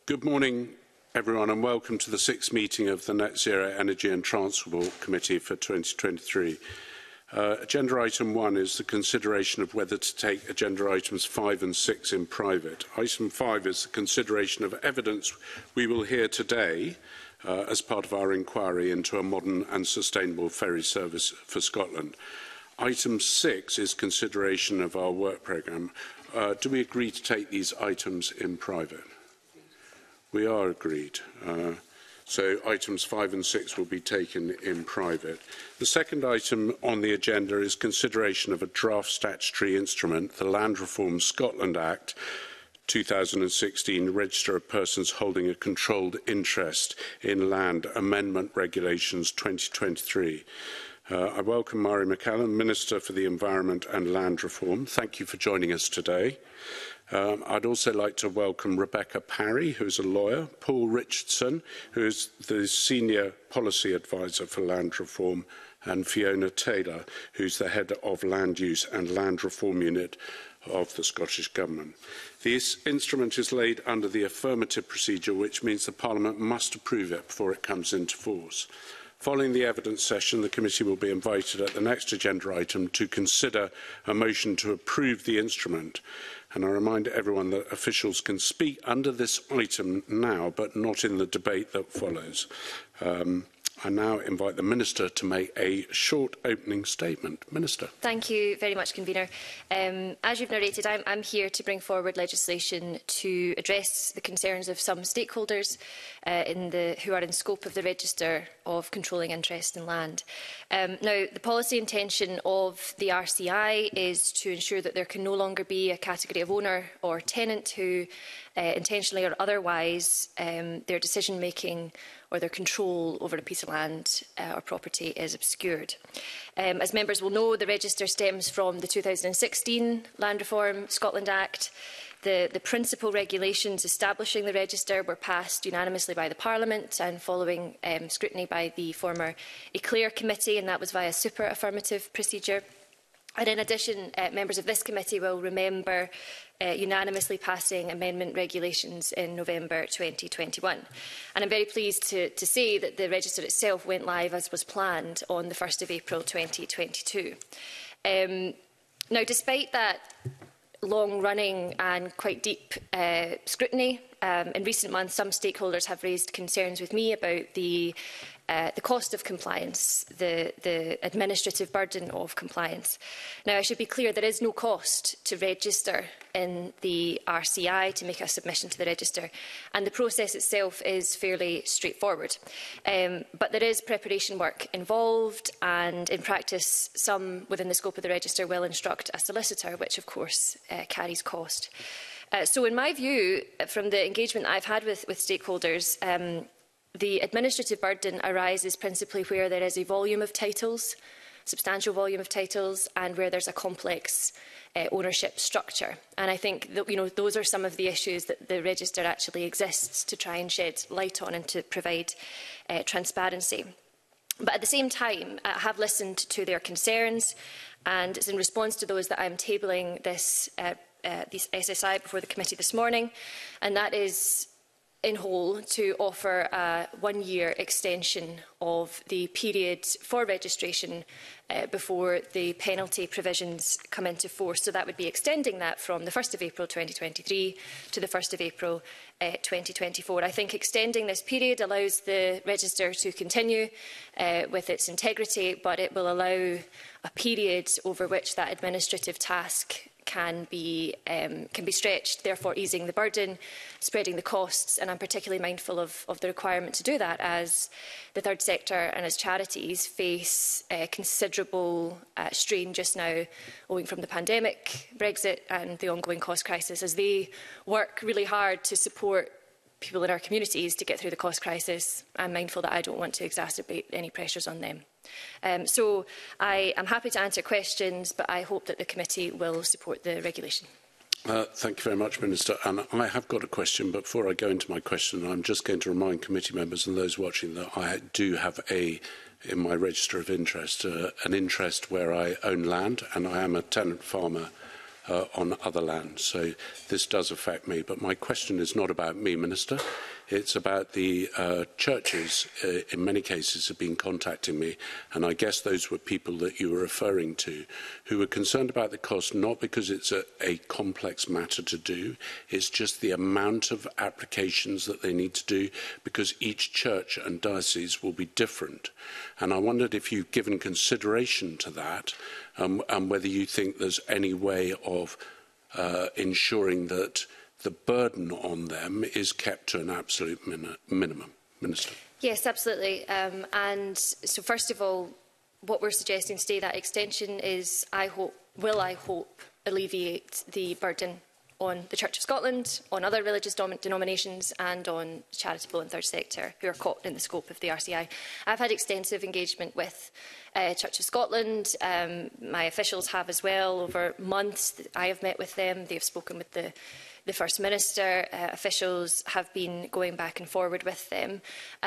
Good morning, everyone, and welcome to the 6th meeting of the Net Zero Energy and Transport Committee for 2023. Agenda item 1 is the consideration of whether to take agenda items 5 and 6 in private. Item 5 is the consideration of evidence we will hear today as part of our inquiry into a modern and sustainable ferry service for Scotland. Item 6 is consideration of our work programme. Do we agree to take these items in private? We are agreed. So items 5 and 6 will be taken in private. The second item on the agenda is consideration of a draft statutory instrument, the Land Reform Scotland Act 2016, Register of Persons Holding a Controlled Interest in Land Amendment Regulations 2023. I welcome Mhairi McCallum, Minister for the Environment and Land Reform. Thank you for joining us today. I'd also like to welcome Rebecca Parry, who is a lawyer, Paul Richardson, who is the Senior Policy Advisor for Land Reform, and Fiona Taylor, who's the Head of Land Use and Land Reform Unit of the Scottish Government. This instrument is laid under the affirmative procedure, which means the Parliament must approve it before it comes into force. Following the evidence session, the committee will be invited at the next agenda item to consider a motion to approve the instrument. And I remind everyone that officials can speak under this item now, but not in the debate that follows. I now invite the Minister to make a short opening statement. Minister. Thank you very much, Convener. As you've narrated, I'm here to bring forward legislation to address the concerns of some stakeholders who are in scope of the Register of Controlling Interest in Land. Now, the policy intention of the RCI is to ensure that there can no longer be a category of owner or tenant who intentionally or otherwise their decision-making or their control over a piece of land or property is obscured. As members will know, the register stems from the 2016 Land Reform Scotland Act. The principal regulations establishing the register were passed unanimously by the Parliament and following scrutiny by the former Eclair Committee, and that was via super affirmative procedure. And in addition, members of this committee will remember unanimously passing amendment regulations in November 2021. And I'm very pleased to say that the register itself went live as was planned on the 1st of April 2022. Now, despite that long-running and quite deep scrutiny, in recent months some stakeholders have raised concerns with me about the cost of compliance, the administrative burden of compliance. Now, I should be clear, there is no cost to register in the RCI, to make a submission to the register, and the process itself is fairly straightforward. But there is preparation work involved, and in practice, some within the scope of the register will instruct a solicitor, which of course carries cost. So in my view, from the engagement I've had with stakeholders, the administrative burden arises principally where there is a volume of titles, substantial volume of titles, and where there's a complex ownership structure. And I think that, those are some of the issues that the register actually exists to try and shed light on and to provide transparency. But at the same time, I have listened to their concerns, and it's in response to those that I'm tabling this SSI before the committee this morning, and that is in whole to offer a 1-year extension of the period for registration before the penalty provisions come into force. So that would be extending that from the 1st of April 2023 to the 1st of April 2024. I think extending this period allows the register to continue with its integrity, but it will allow a period over which that administrative task can be stretched, therefore easing the burden, spreading the costs, and I'm particularly mindful of the requirement to do that as the third sector and as charities face considerable strain just now owing from the pandemic, Brexit and the ongoing cost crisis, as they work really hard to support people in our communities to get through the cost crisis. I'm mindful that I don't want to exacerbate any pressures on them. So I am happy to answer questions, but I hope that the committee will support the regulation. Thank you very much, Minister. And I have got a question, but before I go into my question, I'm just going to remind committee members and those watching that I do have in my register of interest, an interest where I own land, and I am a tenant farmer on other land. So this does affect me. But my question is not about me, Minister. It's about the churches, in many cases, have been contacting me, and I guess those were people that you were referring to, who were concerned about the cost, not because it's a complex matter to do, it's just the amount of applications that they need to do, because each church and diocese will be different. And I wondered if you've given consideration to that, and whether you think there's any way of ensuring that the burden on them is kept to an absolute minimum. Minister. Yes, absolutely. And so first of all, what we're suggesting today, that extension is, I hope, alleviate the burden on the Church of Scotland, on other religious denominations and on charitable and third sector who are caught in the scope of the RCI. I've had extensive engagement with Church of Scotland. My officials have as well. Over months I have met with them. They've spoken with the First Minister. Officials have been going back and forward with them.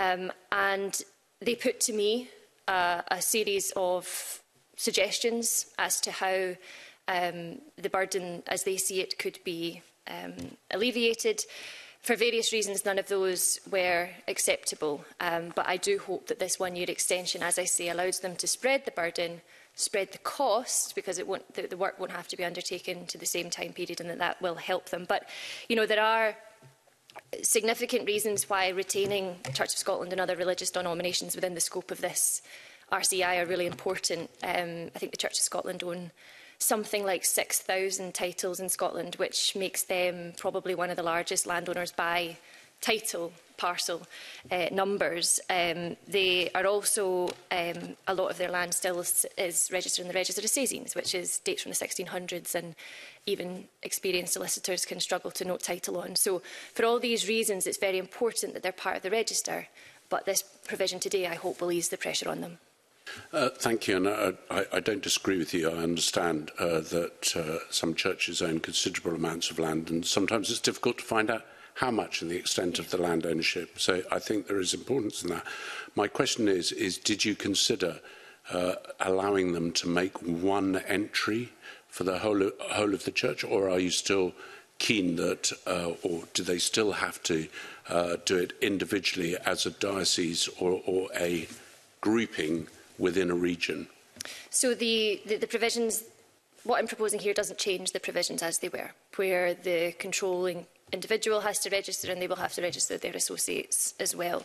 And they put to me a series of suggestions as to how the burden, as they see it, could be alleviated. For various reasons, none of those were acceptable. But I do hope that this one-year extension, as I say, allows them to spread the burden, spread the cost, because it won't, the work won't have to be undertaken to the same time period, and that will help them. But, you know, there are significant reasons why retaining Church of Scotland and other religious denominations within the scope of this RCI are really important. I think the Church of Scotland own something like 6,000 titles in Scotland, which makes them probably one of the largest landowners by title parcel numbers. They are also, a lot of their land still is registered in the Register of Sazines, which dates from the 1600s, and even experienced solicitors can struggle to note title on. So for all these reasons, it's very important that they're part of the register, but this provision today, I hope, will ease the pressure on them. Thank you, and I don't disagree with you. I understand that some churches own considerable amounts of land, and sometimes it's difficult to find out how much and the extent of the land ownership. So I think there is importance in that. My question is did you consider allowing them to make one entry for the whole of the church, or are you still keen that, or do they still have to do it individually as a diocese or a grouping within a region? So the provisions, what I'm proposing here doesn't change the provisions as they were, where the controlling individual has to register and they will have to register their associates as well.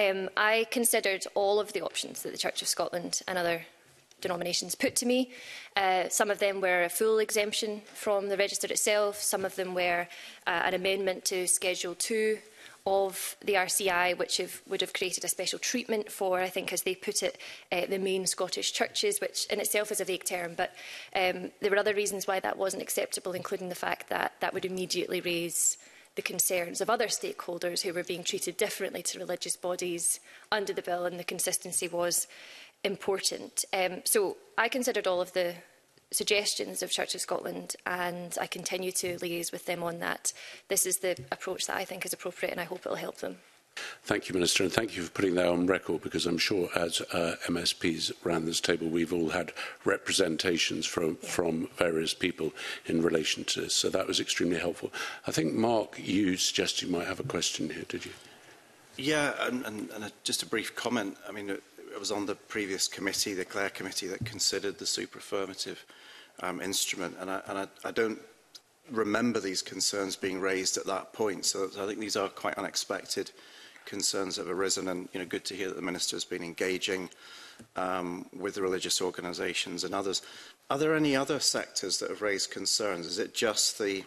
I considered all of the options that the Church of Scotland and other denominations put to me. Some of them were a full exemption from the register itself. Some of them were an amendment to Schedule 2 of the RCI, which would have created a special treatment for, I think, as they put it, the main Scottish churches, which in itself is a vague term. But there were other reasons why that wasn't acceptable, including the fact that that would immediately raise the concerns of other stakeholders who were being treated differently to religious bodies under the bill, and the consistency was important. So I considered all of the suggestions of Church of Scotland, and I continue to liaise with them on that. This is the approach that I think is appropriate, and I hope it will help them. Thank you, Minister, and thank you for putting that on record, because I'm sure as MSPs around this table, we've all had representations from various people in relation to this, so that was extremely helpful. I think, Mark, you suggested you might have a question here, did you? Yeah, and just a brief comment. I mean, it was on the previous committee, the Clare Committee, that considered the superaffirmative instrument, and I don't remember these concerns being raised at that point, so I think these are quite unexpected concerns that have arisen, and good to hear that the Minister has been engaging with the religious organisations and others. Are there any other sectors that have raised concerns? Is it just the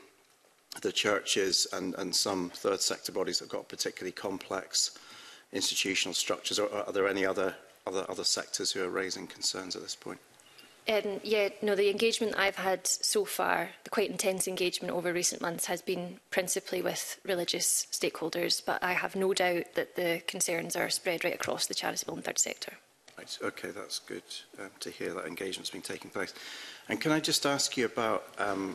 churches and some third sector bodies that have got particularly complex institutional structures, or are there any other sectors who are raising concerns at this point? Yeah, no, the engagement I've had so far, the quite intense engagement over recent months, has been principally with religious stakeholders, but I have no doubt that the concerns are spread right across the charitable and third sector. Right, okay, that's good to hear that engagement's been taking place. And can I just ask you about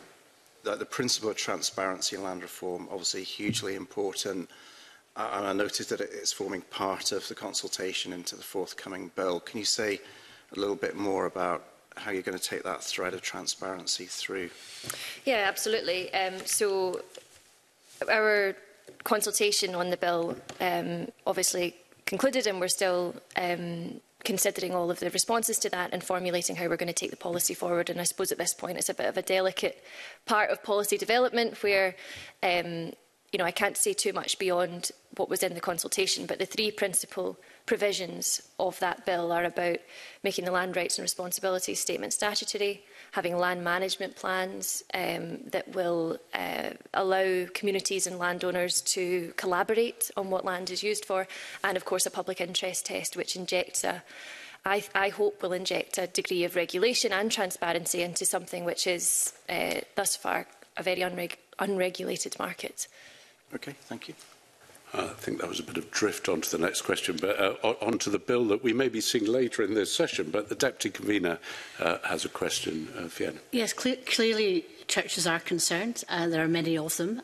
the principle of transparency in land reform, obviously hugely important, and I noticed that it's forming part of the consultation into the forthcoming bill. Can you say a little bit more about how you're going to take that thread of transparency through. Yeah, absolutely. So our consultation on the bill obviously concluded, and we're still considering all of the responses to that and formulating how we're going to take the policy forward. And I suppose at this point it's a bit of a delicate part of policy development where I can't say too much beyond what was in the consultation, but the three principal provisions of that bill are about making the land rights and responsibilities statement statutory, having land management plans that will allow communities and landowners to collaborate on what land is used for, and of course a public interest test which injects I hope will inject a degree of regulation and transparency into something which is thus far a very unregulated market. Okay, thank you. I think that was a bit of drift onto the next question, but onto the bill that we may be seeing later in this session. But the Deputy Convener has a question. Fiona. Yes, clearly churches are concerned. There are many of them.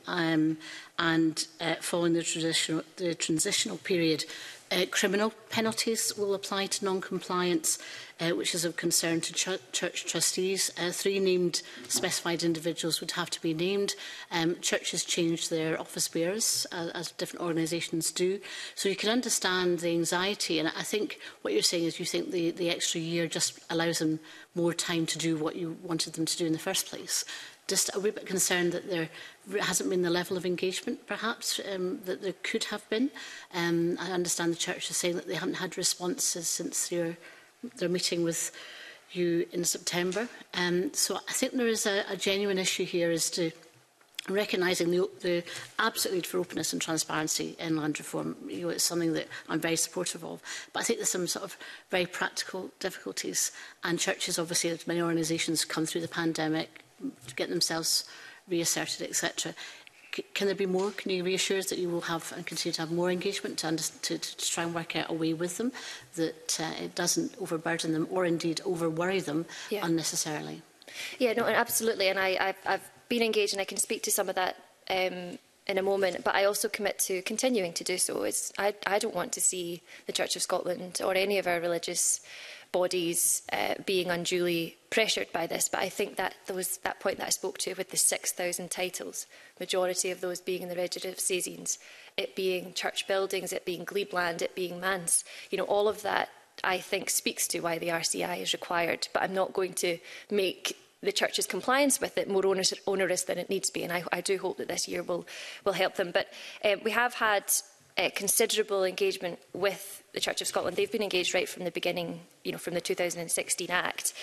And following the transitional period, criminal penalties will apply to non-compliance, which is of concern to church trustees. 3 named specified individuals would have to be named. Churches change their office bearers, as different organisations do. So you can understand the anxiety. And I think what you're saying is you think the extra year just allows them more time to do what you wanted them to do in the first place. Just a wee bit concerned that there hasn't been the level of engagement, perhaps, that there could have been. I understand the church is saying that they haven't had responses since their meeting with you in September. So I think there is a genuine issue here as to recognising the absolute need for openness and transparency in land reform. It's something that I'm very supportive of. But I think there's some sort of very practical difficulties. And churches, obviously, as many organisations come through the pandemic, to get themselves reasserted, etc. Can there be more? Can you reassure us that you will have and continue to have more engagement to try and work out a way with them that it doesn't overburden them or indeed over-worry them unnecessarily? Yeah, no, absolutely. And I've been engaged, and I can speak to some of that in a moment, but I also commit to continuing to do so. I don't want to see the Church of Scotland or any of our religious bodies being unduly pressured by this, but I think that there was that point that I spoke to with the 6,000 titles, majority of those being in the Register of Saisons, it being church buildings, it being glebe land, it being manse, all of that I think speaks to why the RCI is required, but I'm not going to make the church's compliance with it more onerous than it needs to be, and I do hope that this year will help them. But we have had considerable engagement with the Church of Scotland. They've been engaged right from the beginning, from the 2016 Act.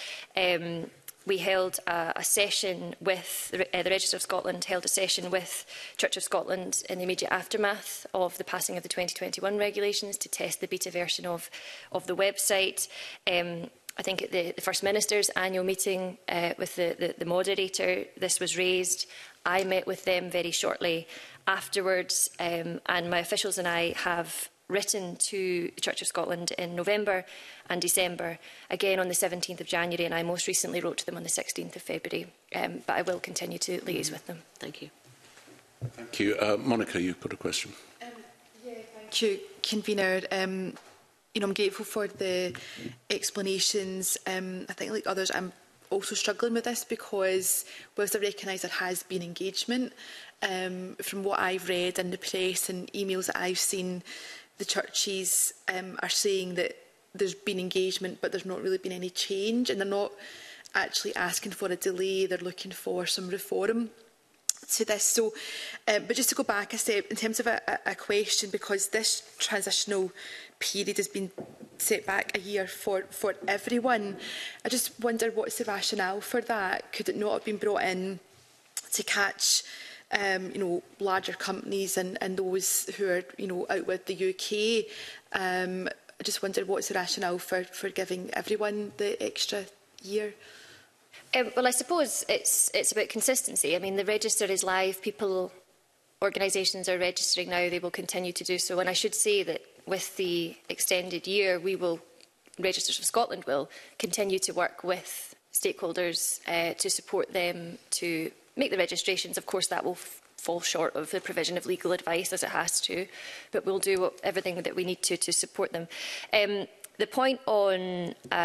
We held a session with, the Register of Scotland held a session with Church of Scotland in the immediate aftermath of the passing of the 2021 regulations to test the beta version of the website. I think at the First Minister's annual meeting with the moderator, this was raised. I met with them very shortly afterwards, and my officials and I have written to the Church of Scotland in November and December, again on the 17th of January, and I most recently wrote to them on the 16th of February. But I will continue to liaise with them. Thank you. Thank you. Monica, you've got a question. Thank you, Convener. I'm grateful for the explanations. I think, like others, I'm also struggling with this because, whilst I recognise there has been engagement, from what I've read in the press and emails that I've seen, the churches are saying that there's been engagement, but there's not really been any change, and they're not actually asking for a delay. They're looking for some reform to this. So, but just to go back a step, in terms of a question, because this transitional period has been set back a year for everyone, I just wonder what's the rationale for that? Could it not have been brought in to catch larger companies and those who are, out with the UK? I just wonder what's the rationale for giving everyone the extra year? Well, I suppose it's about consistency. I mean, the register is live. Organisations are registering now. They will continue to do so. And I should say that with the extended year, Registers of Scotland will continue to work with stakeholders to support them to make the registrations. Of course, that will fall short of the provision of legal advice, as it has to, but we'll do everything that we need to support them. The point on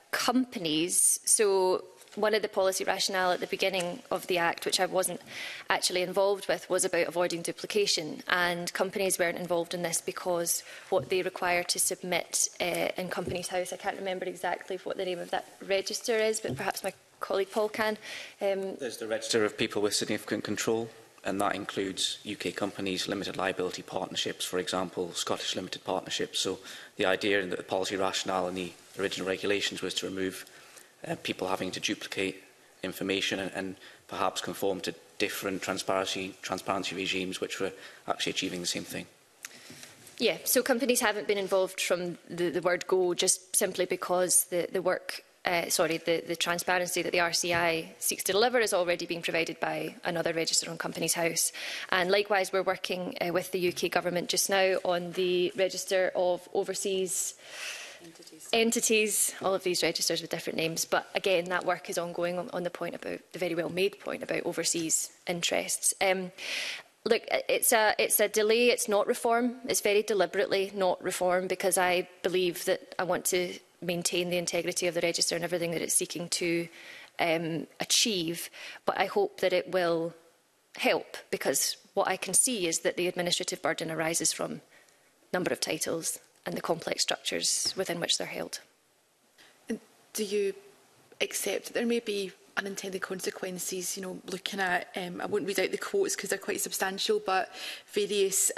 companies, so one of the policy rationale at the beginning of the Act, which I wasn't actually involved with, was about avoiding duplication. And companies weren't involved in this because what they require to submit in Companies House, I can't remember exactly what the name of that register is, but perhaps my colleague Paul can. There's the Register of People with Significant Control, and that includes UK companies, limited liability partnerships, for example, Scottish limited partnerships. So the idea and the policy rationale in the original regulations was to remove people having to duplicate information and perhaps conform to different transparency regimes which were actually achieving the same thing. Yeah, so companies haven't been involved from the word go, just simply because the work, the transparency that the RCI seeks to deliver is already being provided by another register on Companies House. And likewise, we're working with the UK Government just now on the Register of Overseas entities, all of these registers with different names. But again, that work is ongoing on the point about, the very well made point about overseas interests. Look, it's a delay, it's not reform. It's very deliberately not reform, because I believe that I want to maintain the integrity of the register and everything that it's seeking to achieve. But I hope that it will help, because what I can see is that the administrative burden arises from number of titles and the complex structures within which they're held. And do you accept that there may be unintended consequences, you know, looking at, I won't read out the quotes because they're quite substantial, but various,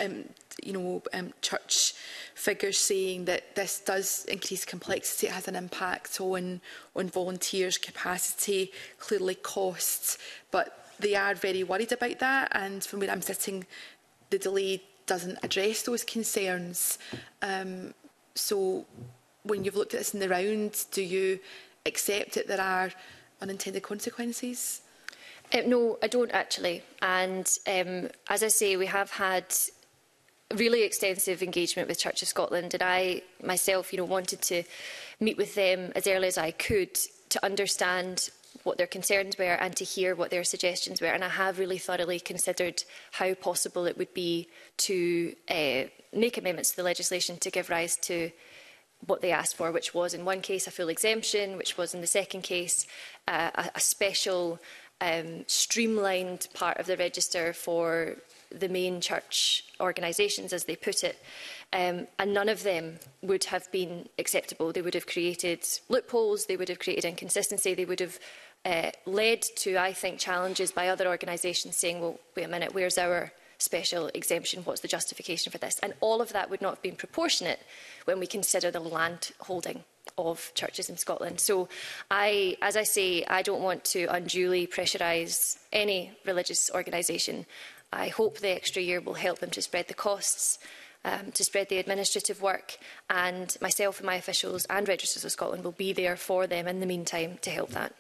church figures saying that this does increase complexity, it has an impact on volunteers' capacity, clearly costs, but they are very worried about that, and from where I'm sitting, the delay doesn't address those concerns. So when you've looked at this in the round, do you accept that there are unintended consequences? No, I don't actually. And as I say, we have had really extensive engagement with Church of Scotland, and I myself, wanted to meet with them as early as I could to understand what their concerns were and to hear what their suggestions were. And I have really thoroughly considered how possible it would be to make amendments to the legislation to give rise to what they asked for, which was in one case a full exemption, which was in the second case a special streamlined part of the register for the main church organisations, as they put it. And none of them would have been acceptable. They would have created loopholes, they would have created inconsistency, they would have led to, I think, challenges by other organisations saying, well, wait a minute, where's our special exemption? What's the justification for this? And all of that would not have been proportionate when we consider the land holding of churches in Scotland. So as I say, I don't want to unduly pressurise any religious organisation. I hope the extra year will help them to spread the costs, to spread the administrative work, and myself and my officials and Registers of Scotland will be there for them in the meantime to help that.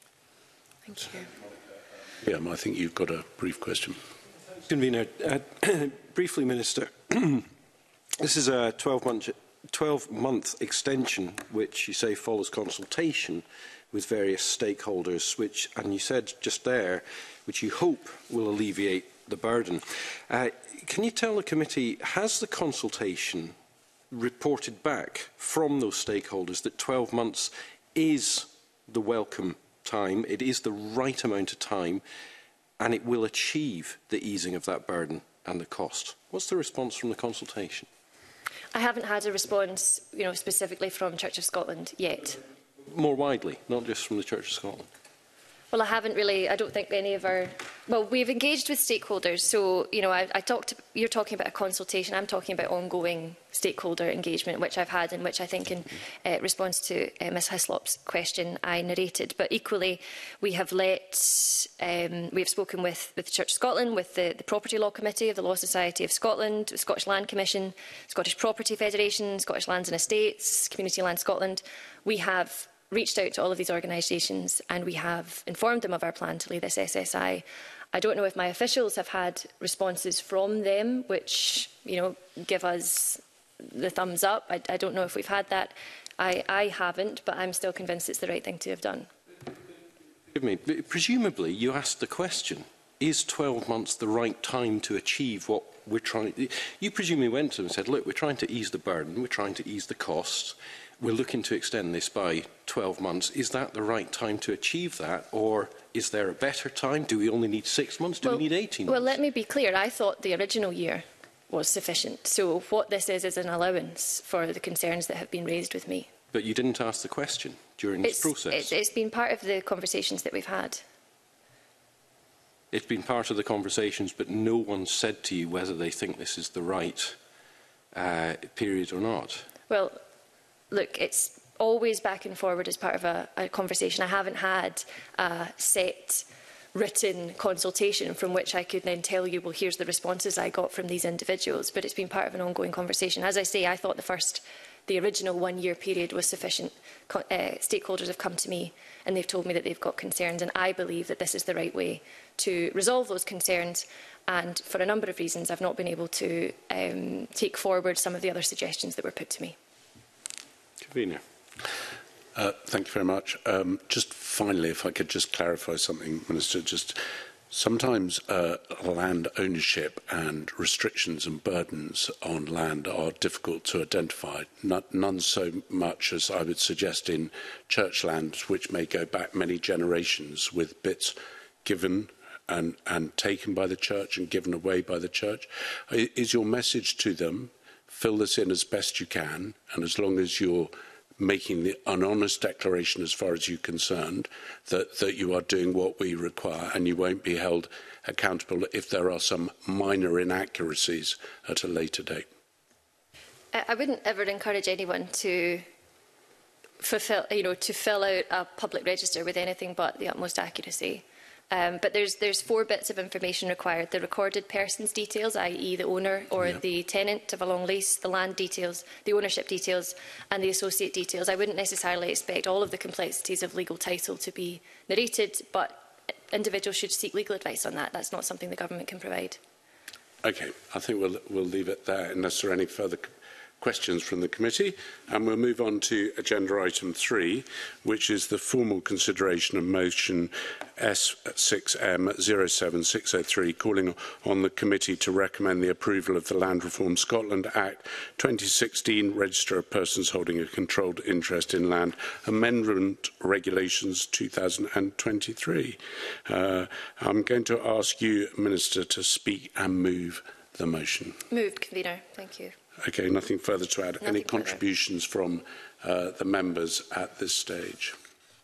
Thank you. Yeah, I think you've got a brief question. Convener, briefly, Minister, this is a 12-month extension, which you say follows consultation with various stakeholders, which, and you said just there, which you hope will alleviate the burden. Can you tell the committee, has the consultation reported back from those stakeholders that 12 months is the welcome time, it is the right amount of time, and it will achieve the easing of that burden and the cost? What's the response from the consultation? I haven't had a response, specifically from Church of Scotland yet. More widely, not just from the Church of Scotland. Well, I haven't really, I don't think any of our... Well, we've engaged with stakeholders. So, you're talking about a consultation. I'm talking about ongoing stakeholder engagement, which I've had and which I think in response to Ms Hislop's question, I narrated. But equally, we have spoken with the Church of Scotland, with the Property Law Committee of the Law Society of Scotland, the Scottish Land Commission, Scottish Property Federation, Scottish Lands and Estates, Community Land Scotland. We have reached out to all of these organisations and we have informed them of our plan to leave this SSI. I don't know if my officials have had responses from them which, give us the thumbs up. I don't know if we've had that. I haven't, but I'm still convinced it's the right thing to have done. Forgive me, presumably you asked the question, is 12 months the right time to achieve what we're trying to... You presumably went to them and said, look, we're trying to ease the burden, we're trying to ease the costs. we're looking to extend this by 12 months. Is that the right time to achieve that, or is there a better time? Do we only need 6 months? Do we need 18 months? Well, let me be clear. I thought the original year was sufficient. So what this is an allowance for the concerns that have been raised with me. But you didn't ask the question during this process. It's been part of the conversations that we've had. It's been part of the conversations, but no one said to you whether they think this is the right period or not. Well, look, it's always back and forward as part of a conversation. I haven't had a set written consultation from which I could then tell you, well, here's the responses I got from these individuals, but it's been part of an ongoing conversation. As I say, I thought the original one-year period was sufficient. Stakeholders have come to me and they've told me that they've got concerns, and I believe that this is the right way to resolve those concerns. And for a number of reasons, I've not been able to take forward some of the other suggestions that were put to me. Convener. Thank you very much. Just finally, if I could just clarify something, Minister, just sometimes land ownership and restrictions and burdens on land are difficult to identify, none so much as I would suggest in church lands, which may go back many generations with bits given and taken by the church and given away by the church. Is your message to them, fill this in as best you can, and as long as you're making an honest declaration as far as you're concerned, that you are doing what we require and you won't be held accountable if there are some minor inaccuracies at a later date? I wouldn't ever encourage anyone to fill out a public register with anything but the utmost accuracy. But there's 4 bits of information required: the recorded person's details, i.e. the owner or the tenant of a long lease, the land details, the ownership details and the associate details. I wouldn't necessarily expect all of the complexities of legal title to be narrated, but individuals should seek legal advice on that. That's not something the government can provide. Okay, I think we'll leave it there unless there are any further questions from the committee, and we'll move on to agenda item 3, which is the formal consideration of motion S6M 07603, calling on the committee to recommend the approval of the Land Reform Scotland Act 2016 Register of Persons Holding a Controlled Interest in Land Amendment Regulations 2023. I'm going to ask you, Minister, to speak and move the motion. Moved, Convener. Thank you. Okay, nothing further to add. Nothing Any further. contributions from the members at this stage?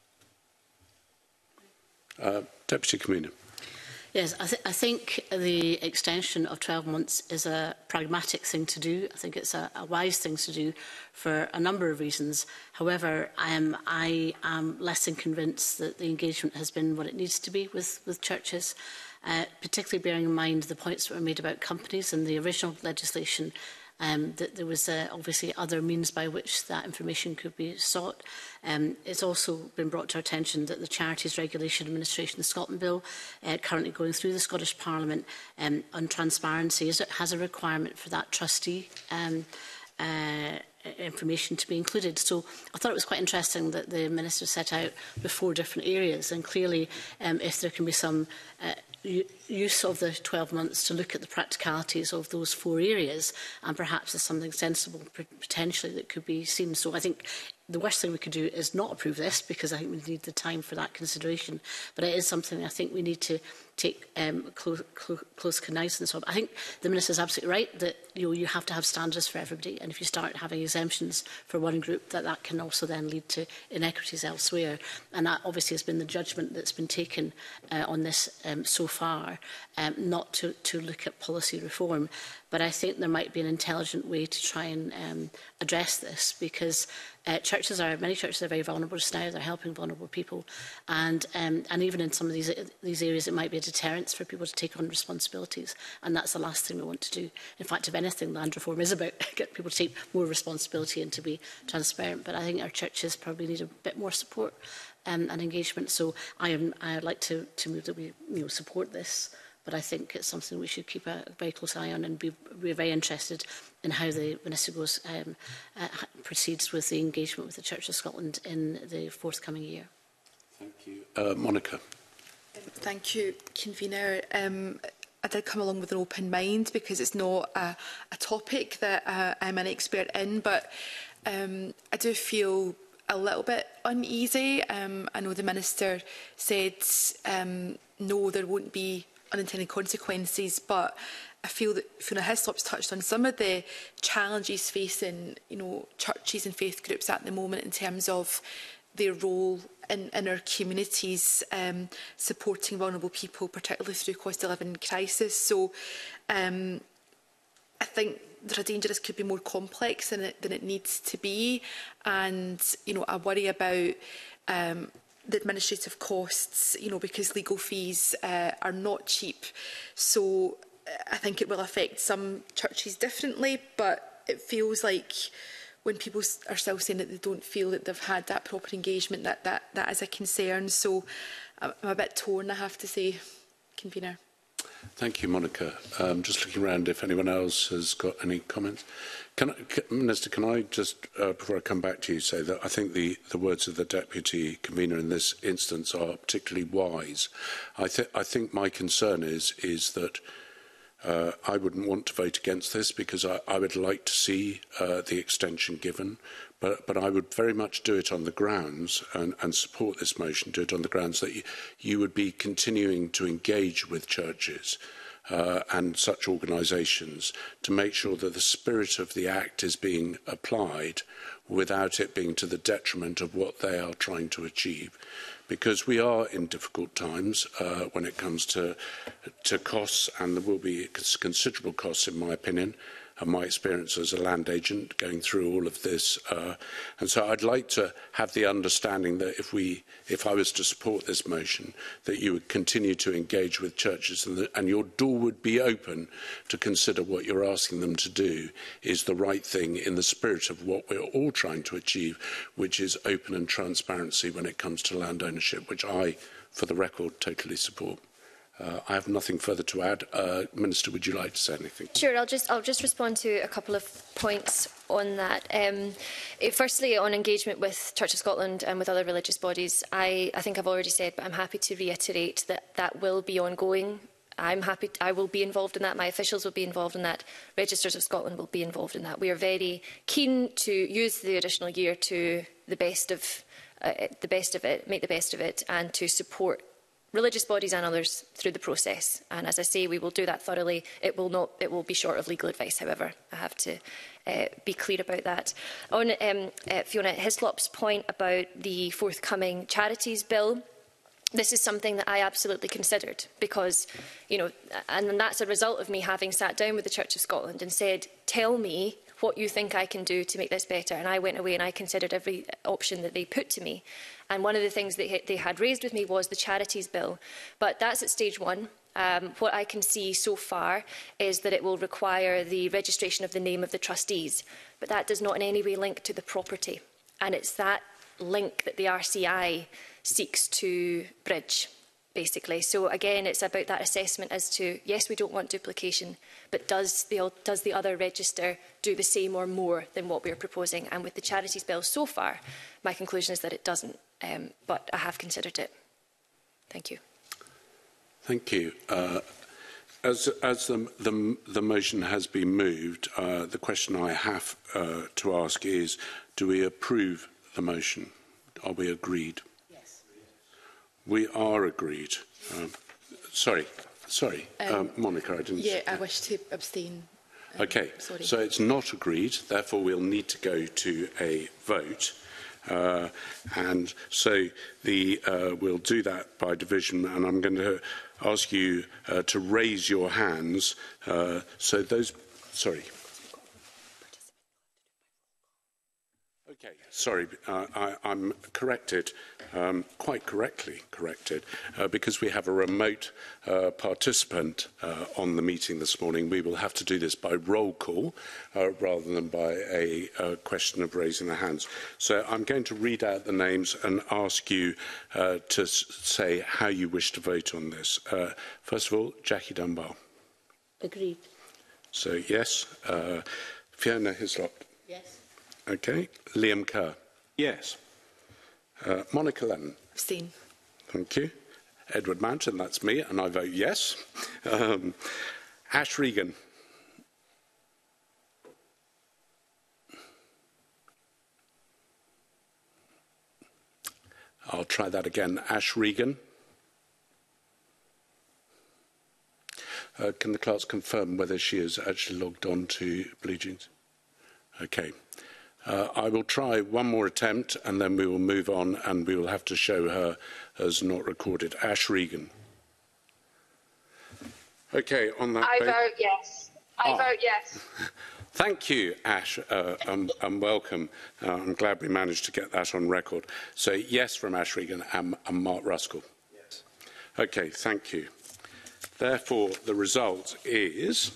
Deputy Convener. Yes, I think the extension of 12 months is a pragmatic thing to do. I think it's a wise thing to do for a number of reasons. However, I am less than convinced that the engagement has been what it needs to be with churches, particularly bearing in mind the points that were made about companies in the original legislation. That there was obviously other means by which that information could be sought. It's also been brought to our attention that the Charities Regulation Administration Scotland Bill, currently going through the Scottish Parliament on transparency, has a requirement for that trustee information to be included. So I thought it was quite interesting that the Minister set out the 4 different areas, and clearly if there can be some use of the 12 months to look at the practicalities of those 4 areas, and perhaps there's something sensible potentially that could be seen. So I think the worst thing we could do is not approve this, because I think we need the time for that consideration. But it is something I think we need to take close cognizance of. I think the Minister is absolutely right that you have to have standards for everybody, and if you start having exemptions for one group, that can also then lead to inequities elsewhere. And that obviously has been the judgment that's been taken on this so far, not to look at policy reform. But I think there might be an intelligent way to try and address this, because many churches are very vulnerable just now. They're helping vulnerable people, and even in some of these areas, it might be a deterrent for people to take on responsibilities, and that's the last thing we want to do. In fact, if anything, land reform is about getting people to take more responsibility and to be transparent. But I think our churches probably need a bit more support and engagement. So I'd like to move that we support this. But I think it's something we should keep a very close eye on, and we're very interested in how the Minister proceeds with the engagement with the Church of Scotland in the forthcoming year. Thank you. Monica. Thank you, Convener. I did come along with an open mind, because it's not a topic that I'm an expert in, but I do feel a little bit uneasy. I know the Minister said no, there won't be unintended consequences, but I feel that Fiona Hislop's touched on some of the challenges facing, churches and faith groups at the moment in terms of their role in our communities, supporting vulnerable people, particularly through cost of living crisis. So I think there's a danger this could be more complex than it needs to be. And, I worry about the administrative costs, because legal fees are not cheap. So I think it will affect some churches differently, but it feels like when people are still saying that they don't feel that they've had that proper engagement, that is a concern. So I'm a bit torn, I have to say, Convener. Thank you, Monica. Just looking around if anyone else has got any comments. Minister, can I just, before I come back to you, say that I think the words of the Deputy Convener in this instance are particularly wise. I think my concern is that I wouldn't want to vote against this because I would like to see the extension given, but I would very much do it on the grounds and support this motion, do it on the grounds that you would be continuing to engage with churches and such organisations to make sure that the spirit of the Act is being applied without it being to the detriment of what they are trying to achieve. Because we are in difficult times when it comes to costs, and there will be considerable costs, in my opinion, and my experience as a land agent going through all of this. And so I'd like to have the understanding that if I was to support this motion, that you would continue to engage with churches and your door would be open to consider what you're asking them to do is the right thing in the spirit of what we're all trying to achieve, which is open and transparency when it comes to land ownership, which I, for the record, totally support. I have nothing further to add. Minister, would you like to say anything? Sure, I'll just respond to a couple of points on that. Firstly, on engagement with Church of Scotland and with other religious bodies, I think I've already said, but I'm happy to reiterate that will be ongoing. I will be involved in that. My officials will be involved in that. Registers of Scotland will be involved in that. We are very keen to use the additional year to the best of it, make the best of it, and to support religious bodies and others through the process. And as I say, we will do that thoroughly. It will be short of legal advice, however. I have to be clear about that. On Fiona Hislop's point about the forthcoming charities bill, this is something that I absolutely considered because, and that's a result of me having sat down with the Church of Scotland and said, tell me what you think I can do to make this better. And I went away and I considered every option that they put to me. And one of the things that they had raised with me was the charities bill. But that's at stage one. What I can see so far is that it will require the registration of the name of the trustees. But that does not in any way link to the property. And it's that link that the RCI seeks to bridge, basically. So again, it's about that assessment as to, yes, we don't want duplication, but does the other register do the same or more than what we're proposing? And with the charities bill so far, my conclusion is that it doesn't, but I have considered it. Thank you. Thank you. As the motion has been moved, the question I have to ask is, do we approve the motion? Are we agreed? Yes. We are agreed. Sorry, Monica, I didn't... Yeah, I wish to abstain. Okay, sorry. So it's not agreed, therefore we'll need to go to a vote. And so we'll do that by division, and I'm going to ask you to raise your hands. So those... Sorry. Okay, sorry, I'm corrected, quite correctly corrected, because we have a remote participant on the meeting this morning. We will have to do this by roll call rather than by a question of raising the hands. So I'm going to read out the names and ask you to say how you wish to vote on this. First of all, Jackie Dunbar. Agreed. So yes. Fiona Hislop. Yes. Okay. Liam Kerr. Yes. Monica Lennon. Abstain. Thank you. Edward Mountain, that's me, and I vote yes. Ash Regan. I'll try that again. Ash Regan. Can the clerks confirm whether she is actually logged on to Blue Jeans? Okay. I will try one more attempt and then we will move on and we will have to show her as not recorded. Ash Regan. Okay, on that... I vote yes. I vote yes. Thank you, Ash, and welcome. I'm glad we managed to get that on record. So, yes from Ash Regan and Mark Ruskell. Yes. Okay, thank you. Therefore, the result is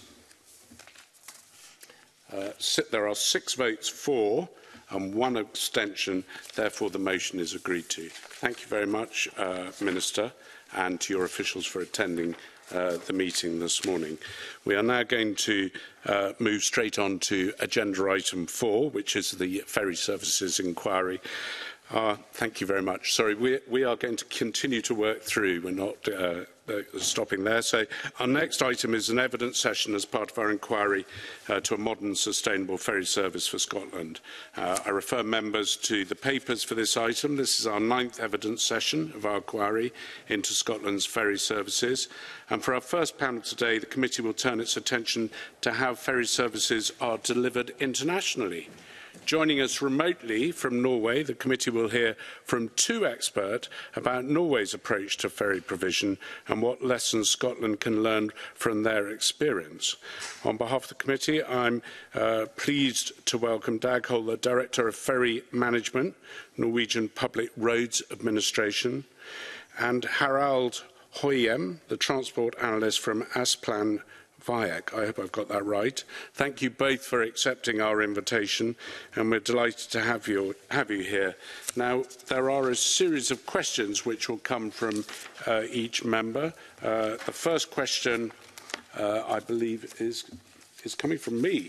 there are 6 votes for and 1 abstention. Therefore, the motion is agreed to. Thank you very much, Minister, and to your officials for attending the meeting this morning. We are now going to move straight on to agenda item 4, which is the ferry services inquiry. Thank you very much. Sorry, we are going to continue to work through. We're not stopping there. So our next item is an evidence session as part of our inquiry to a modern, sustainable ferry service for Scotland. I refer members to the papers for this item. This is our 9th evidence session of our inquiry into Scotland's ferry services. And for our first panel today, the committee will turn its attention to how ferry services are delivered internationally. Joining us remotely from Norway, the committee will hear from 2 experts about Norway's approach to ferry provision and what lessons Scotland can learn from their experience. On behalf of the committee, I'm pleased to welcome Dag Holer, Director of Ferry Management, Norwegian Public Roads Administration, and Harald Høyem, the Transport Analyst from Asplan Viac. I hope I've got that right. Thank you both for accepting our invitation, and we're delighted to have you here. Now, there are a series of questions which will come from each member. The first question, I believe, is coming from me.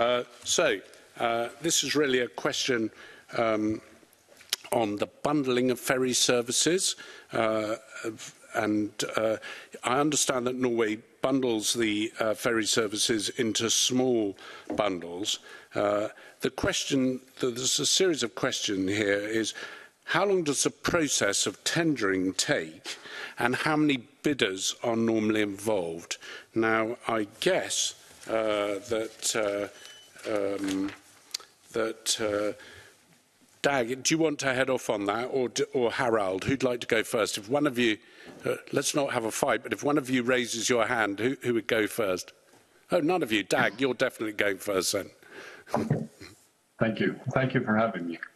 This is really a question on the bundling of ferry services. And I understand that Norway bundles the ferry services into small bundles. There's a series of questions here is, how long does the process of tendering take and how many bidders are normally involved? Now, I guess that Dag, do you want to head off on that, or Harald? Who'd like to go first? If one of you, let's not have a fight, but if one of you raises your hand, who would go first? Oh, none of you. Dag, you're definitely going first then. Thank you. Thank you for having me.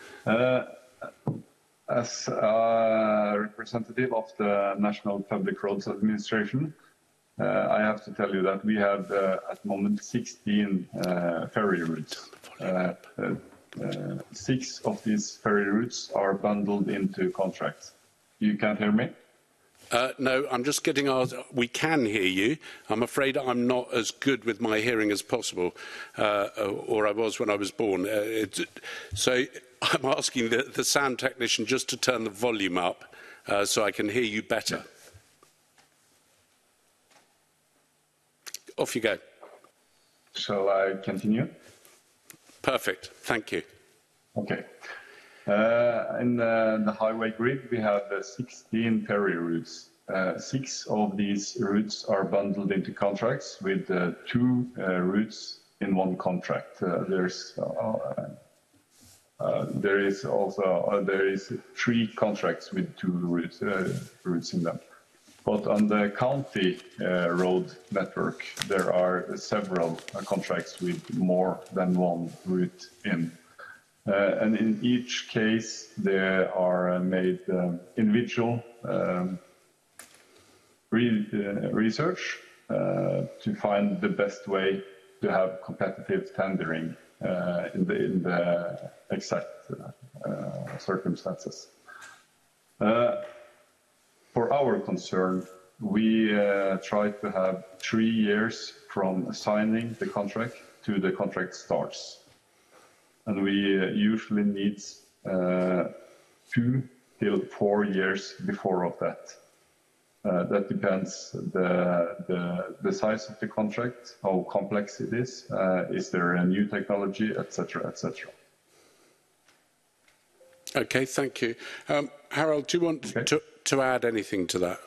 As a representative of the National Public Roads Administration, I have to tell you that we have at the moment 16 ferry routes. 6 of these ferry routes are bundled into contracts. You can't hear me? No, I'm just getting we can hear you. I'm afraid I'm not as good with my hearing as possible, or I was when I was born. So I'm asking the sound technician just to turn the volume up so I can hear you better. Off you go. Shall I continue? Perfect. Thank you. Okay. In the highway grid, we have 16 ferry routes. 6 of these routes are bundled into contracts with 2 routes in one contract. There is 3 contracts with 2 routes in them. But on the county road network, there are several contracts with more than 1 route in. And in each case, there are made individual research to find the best way to have competitive tendering in the exact circumstances. For our concern, we try to have 3 years from signing the contract to the contract starts. And we usually need 2 till 4 years before of that. That depends the size of the contract, how complex it is there a new technology, etc., etc. Okay, thank you. Harold, do you want to add anything to that?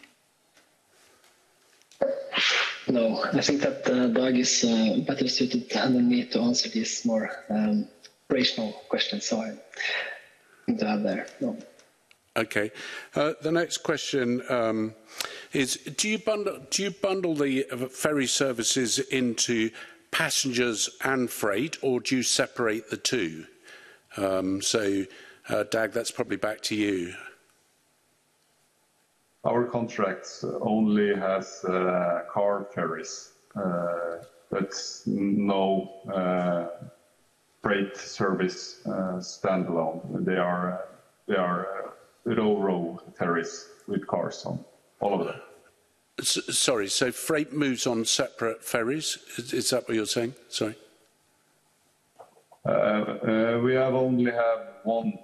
No, I think that Doug is better suited than me to answer these more operational questions, so I think to add there. No. Okay. The next question is: do you bundle the ferry services into passengers and freight, or do you separate the two? Dag, that's probably back to you. Our contracts only has car ferries. That's no freight service standalone. They are ro-ro ferries with cars on, all of them. Sorry, so freight moves on separate ferries? Is that what you're saying? Sorry. We only have one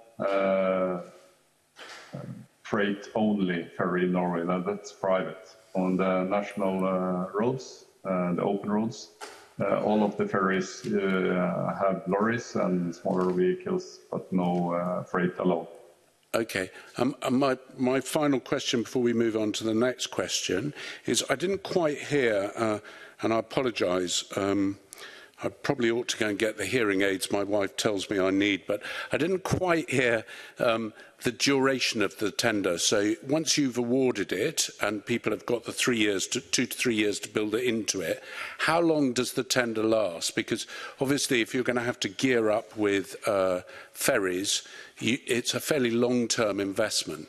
freight-only ferry in Norway, and that's private. On the national roads, the open roads, all of the ferries have lorries and smaller vehicles, but no freight allowed. Okay. My final question before we move on to the next question is I didn't quite hear, and I apologise, I probably ought to go and get the hearing aids my wife tells me I need, but I didn't quite hear the duration of the tender. So once you've awarded it and people have got the 3 years, 2 to 3 years to build it into it, how long does the tender last? Because obviously if you're going to have to gear up with ferries, it's a fairly long-term investment.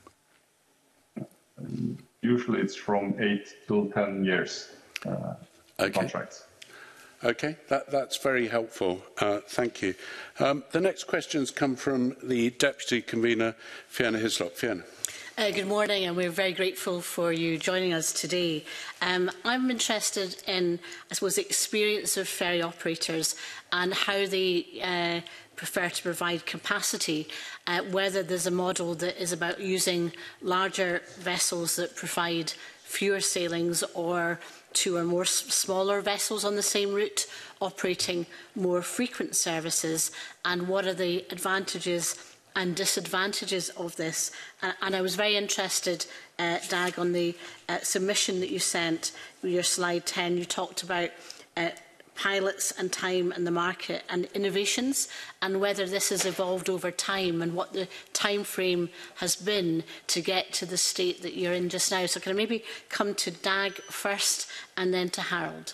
Usually it's from 8 to 10 years contracts. Okay, that's very helpful. Thank you. The next questions come from the Deputy Convener, Fiona Hislop. Fiona. Good morning, and we're very grateful for you joining us today. I'm interested in, I suppose, the experience of ferry operators and how they prefer to provide capacity, whether there's a model that is about using larger vessels that provide fewer sailings or 2 or more smaller vessels on the same route operating more frequent services, and what are the advantages and disadvantages of this. And I was very interested, Dag, on the submission that you sent, your slide 10, you talked about pilots and time and the market and innovations, and whether this has evolved over time and what the time frame has been to get to the state that you're in just now. So can I maybe come to Dag first and then to Harold?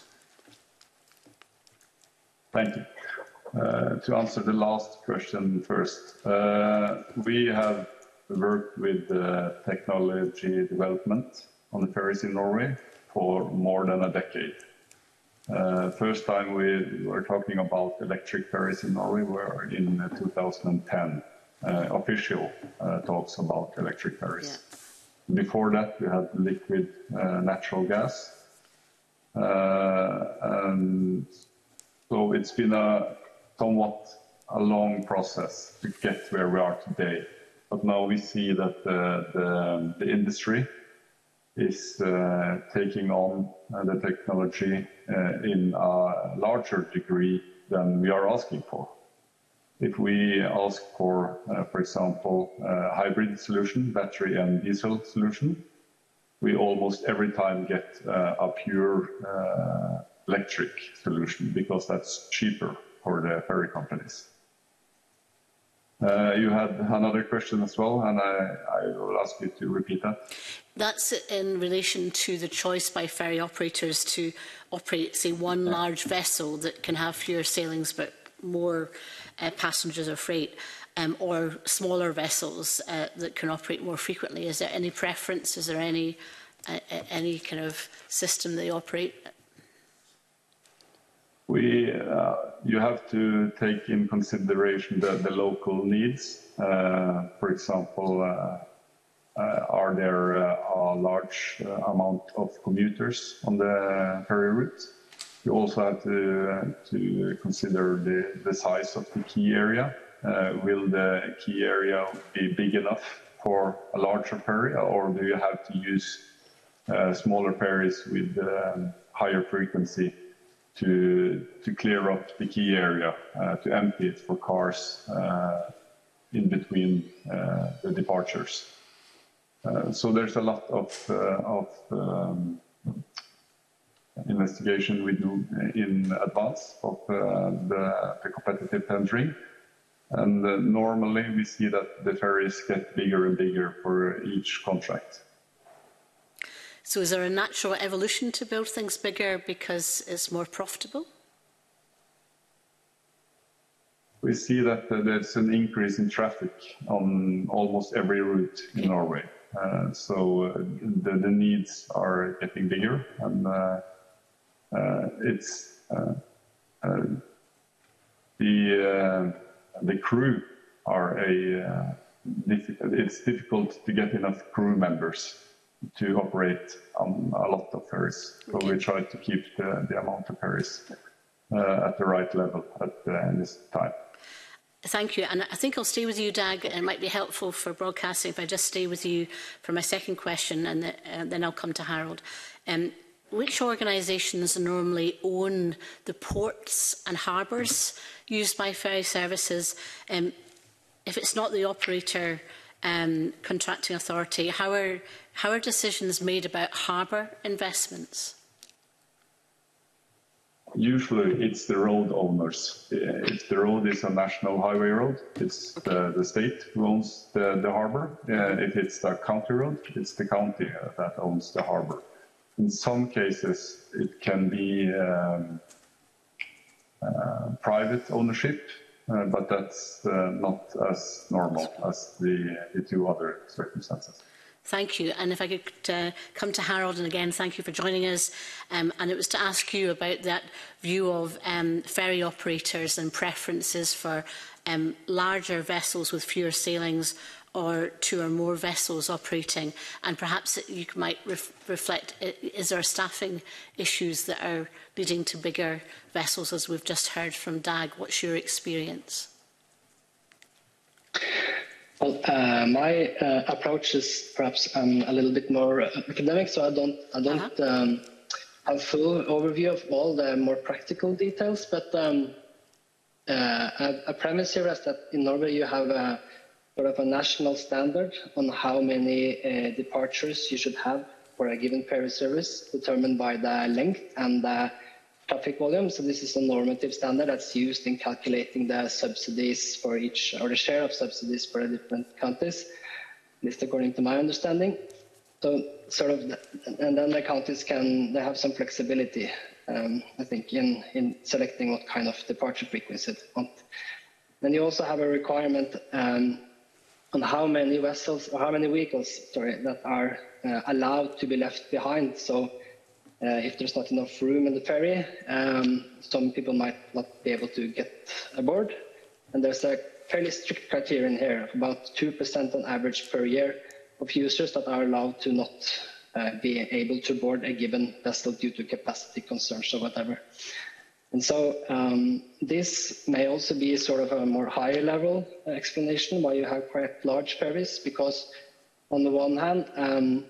Thank you. To answer the last question first, we have worked with technology development on the ferries in Norway for more than a decade. First time we were talking about electric ferries in Norway were in 2010, official talks about electric ferries. Yeah. Before that, we had liquid natural gas. And so it's been somewhat a long process to get where we are today. But now we see that the industry is taking on the technology in a larger degree than we are asking for. If we ask for example, a hybrid solution, battery and diesel solution, we almost every time get a pure electric solution because that's cheaper for the ferry companies. You had another question as well, and I will ask you to repeat that. That's in relation to the choice by ferry operators to operate, say, one large vessel that can have fewer sailings but more passengers or freight, or smaller vessels that can operate more frequently. Is there any preference? Is there any kind of system they operate? You have to take in consideration the local needs. For example, are there a large amount of commuters on the ferry route? You also have to consider the size of the quay area. Will the quay area be big enough for a larger ferry, or do you have to use smaller ferries with higher frequency to clear up the quay area, to empty it for cars in between the departures. So there's a lot of investigation we do in advance of the competitive tendering. And normally we see that the ferries get bigger and bigger for each contract. So is there a natural evolution to build things bigger because it's more profitable? We see that there's an increase in traffic on almost every route in Norway. So the needs are getting bigger, and it's the crew are it's difficult to get enough crew members to operate on a lot of ferries. So we try to keep the amount of ferries at the right level at this time. Thank you. And I think I'll stay with you, Dag. It might be helpful for broadcasting if I just stay with you for my second question, and then I'll come to Harold. Which organisations normally own the ports and harbours used by ferry services? If it's not the operator contracting authority, how are decisions made about harbour investments? Usually it's the road owners. If the road is a national highway road, it's the state who owns the harbour. If it's a county road, it's the county that owns the harbour. In some cases, it can be private ownership, but that's not as normal as the two other circumstances. Thank you. And if I could come to Harold, and again, thank you for joining us. And it was to ask you about that view of ferry operators and preferences for larger vessels with fewer sailings or two or more vessels operating. And perhaps you might reflect, is there staffing issues that are leading to bigger vessels, as we've just heard from Dag? What's your experience? Well, my approach is perhaps a little bit more academic, so I don't have full overview of all the more practical details. But a premise here is that in Norway you have a sort of a national standard on how many departures you should have for a given ferry service, determined by the length and the traffic volume. So this is a normative standard that's used in calculating the subsidies for each, or the share of subsidies for the different counties, at least according to my understanding. So sort of, and then the counties they have some flexibility, I think, in selecting what kind of departure frequency they want. Then you also have a requirement on how many vessels, or how many vehicles, that are allowed to be left behind. So if there's not enough room in the ferry, some people might not be able to get aboard. And there's a fairly strict criterion here, about 2% on average per year of users that are allowed to not be able to board a given vessel due to capacity concerns or whatever. And so this may also be sort of a more higher level explanation why you have quite large ferries, because on the one hand,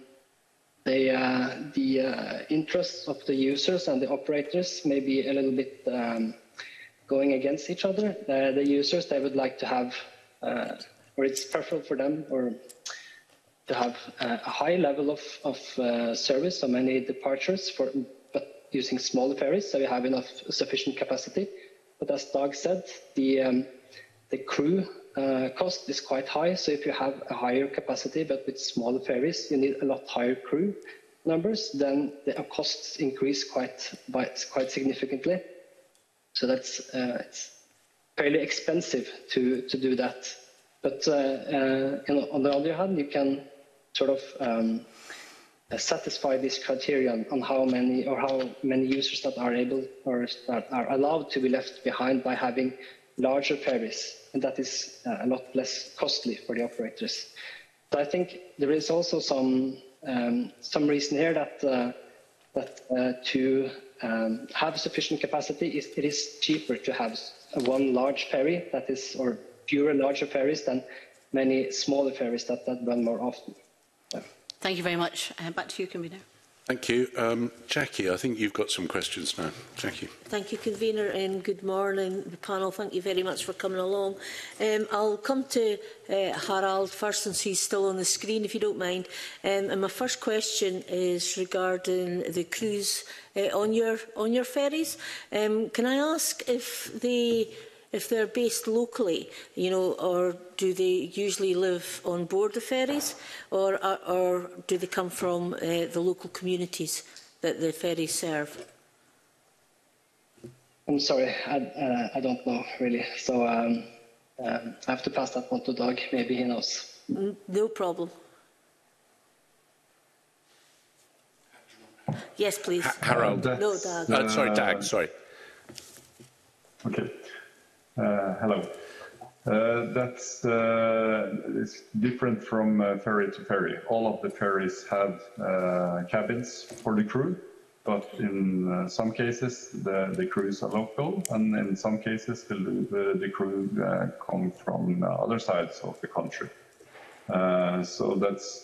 the interests of the users and the operators may be a little bit going against each other. The users, they would like to have, or it's preferable for them, or to have a high level of service, so many departures, but using smaller ferries, so you have enough sufficient capacity. But as Dag said, the crew cost is quite high, so if you have a higher capacity but with smaller ferries, you need a lot higher crew numbers, then the costs increase quite significantly. So that's it's fairly expensive to do that. But on the other hand, you can sort of satisfy this criterion on how many users that are able or that are allowed to be left behind by having larger ferries, and that is a lot less costly for the operators. So I think there is also some reason here that to have sufficient capacity, it is cheaper to have one large ferry that is, or fewer larger ferries than many smaller ferries that run more often. Thank you very much. Back to you, Convener. Thank you. Jackie, I think you've got some questions now. Jackie. Thank you, Convener, and good morning, the panel. Thank you very much for coming along. I'll come to Harald first, since he's still on the screen, if you don't mind. And my first question is regarding the crews on your ferries. Can I ask if they're based locally, or do they usually live on board the ferries, or do they come from the local communities that the ferries serve? I'm sorry, I don't know really. So I have to pass that one to Doug. Maybe he knows. No problem. Yes, please. Harold. No, Doug. Sorry, Dag. Sorry. Okay. Hello. It's different from ferry to ferry. All of the ferries have cabins for the crew, but in some cases the crews are local, and in some cases the crew come from other sides of the country. So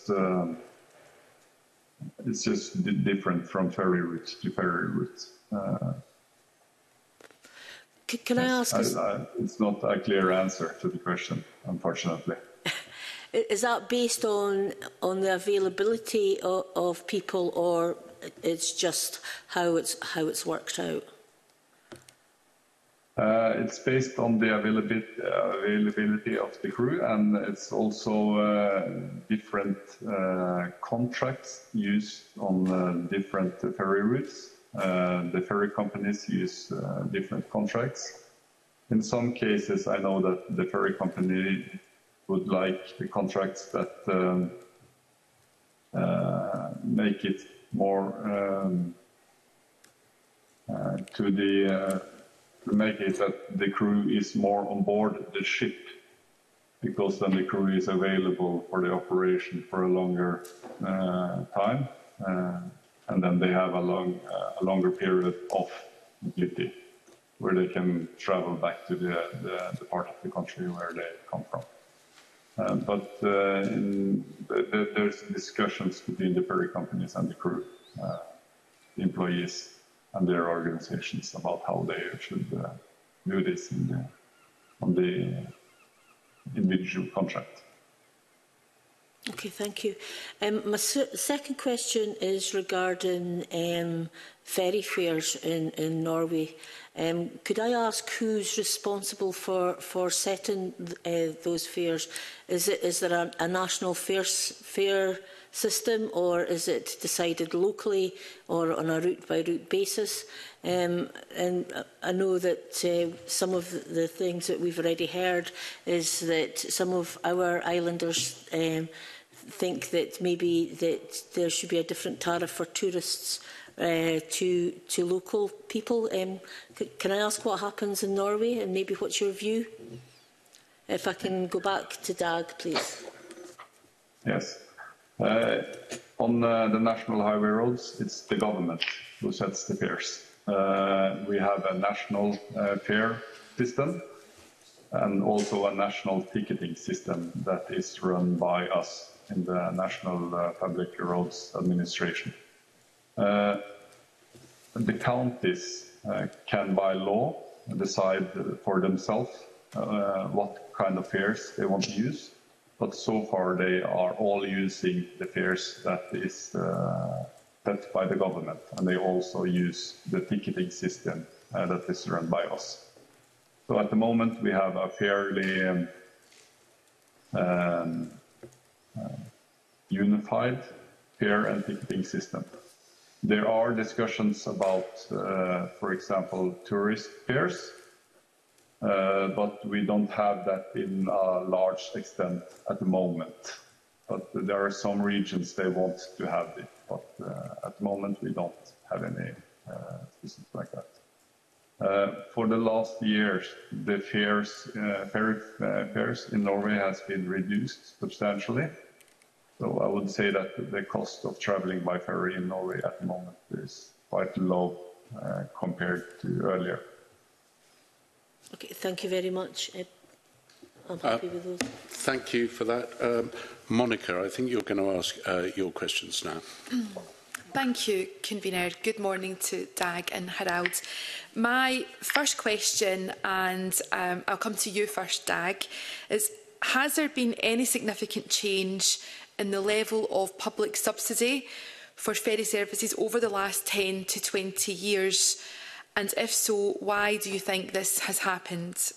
it's just different from ferry route to ferry route. Can I ask? It's not a clear answer to the question, unfortunately. Is that based on the availability of people, or it's just how it's worked out? It's based on the availability of the crew, and it's also different contracts used on different ferry routes. The ferry companies use different contracts. In some cases, I know that the ferry company would like the contracts that make it more make it that the crew is more on board the ship, because then the crew is available for the operation for a longer time. And then they have a longer period of duty where they can travel back to the part of the country where they come from. But there's discussions between the ferry companies and the crew, the employees and their organizations about how they should do this on the individual contract. Okay, thank you. My second question is regarding ferry fares in Norway. Could I ask who's responsible for setting those fares? Is there a national fare system, or is it decided locally or on a route-by-route basis? And I know that some of the things that we've already heard is that some of our islanders think that maybe that there should be a different tariff for tourists to local people. Can I ask what happens in Norway, and maybe what's your view? If I can go back to Dag, please. Yes. On the national highway roads, it's the government who sets the fares. We have a national fare system and also a national ticketing system that is run by us in the National Public Roads Administration. The counties can, by law, decide for themselves what kind of fares they want to use, but so far they are all using the fares that is set by the government, and they also use the ticketing system that is run by us. So at the moment we have a fairly unified fare and ticketing system. There are discussions about, for example, tourist fares, but we don't have that in a large extent at the moment. But there are some regions they want to have it, but at the moment we don't have any systems like that. For the last years, the ferry fares in Norway has been reduced substantially. So I would say that the cost of traveling by ferry in Norway at the moment is quite low compared to earlier. Okay, thank you very much. I'm happy with those. Thank you for that. Monica, I think you're going to ask your questions now. Thank you, Convener. Good morning to Dag and Harald. My first question, and I'll come to you first, Dag, is has there been any significant change in the level of public subsidy for ferry services over the last 10 to 20 years? And if so, why do you think this has happened?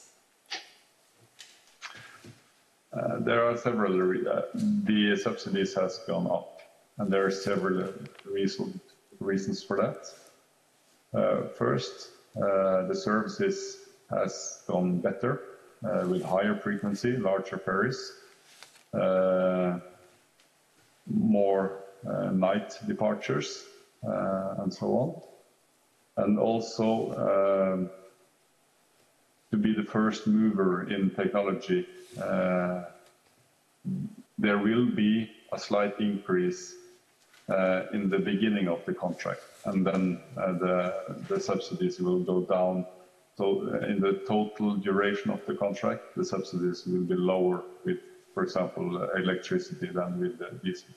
There are several the subsidies has gone up, and there are several reasons for that. First, the services has gone better with higher frequency, larger ferries, more night departures, and so on. And also, to be the first mover in technology, there will be a slight increase in the beginning of the contract, and then the subsidies will go down. So in the total duration of the contract, the subsidies will be lower with, for example, electricity than with diesel.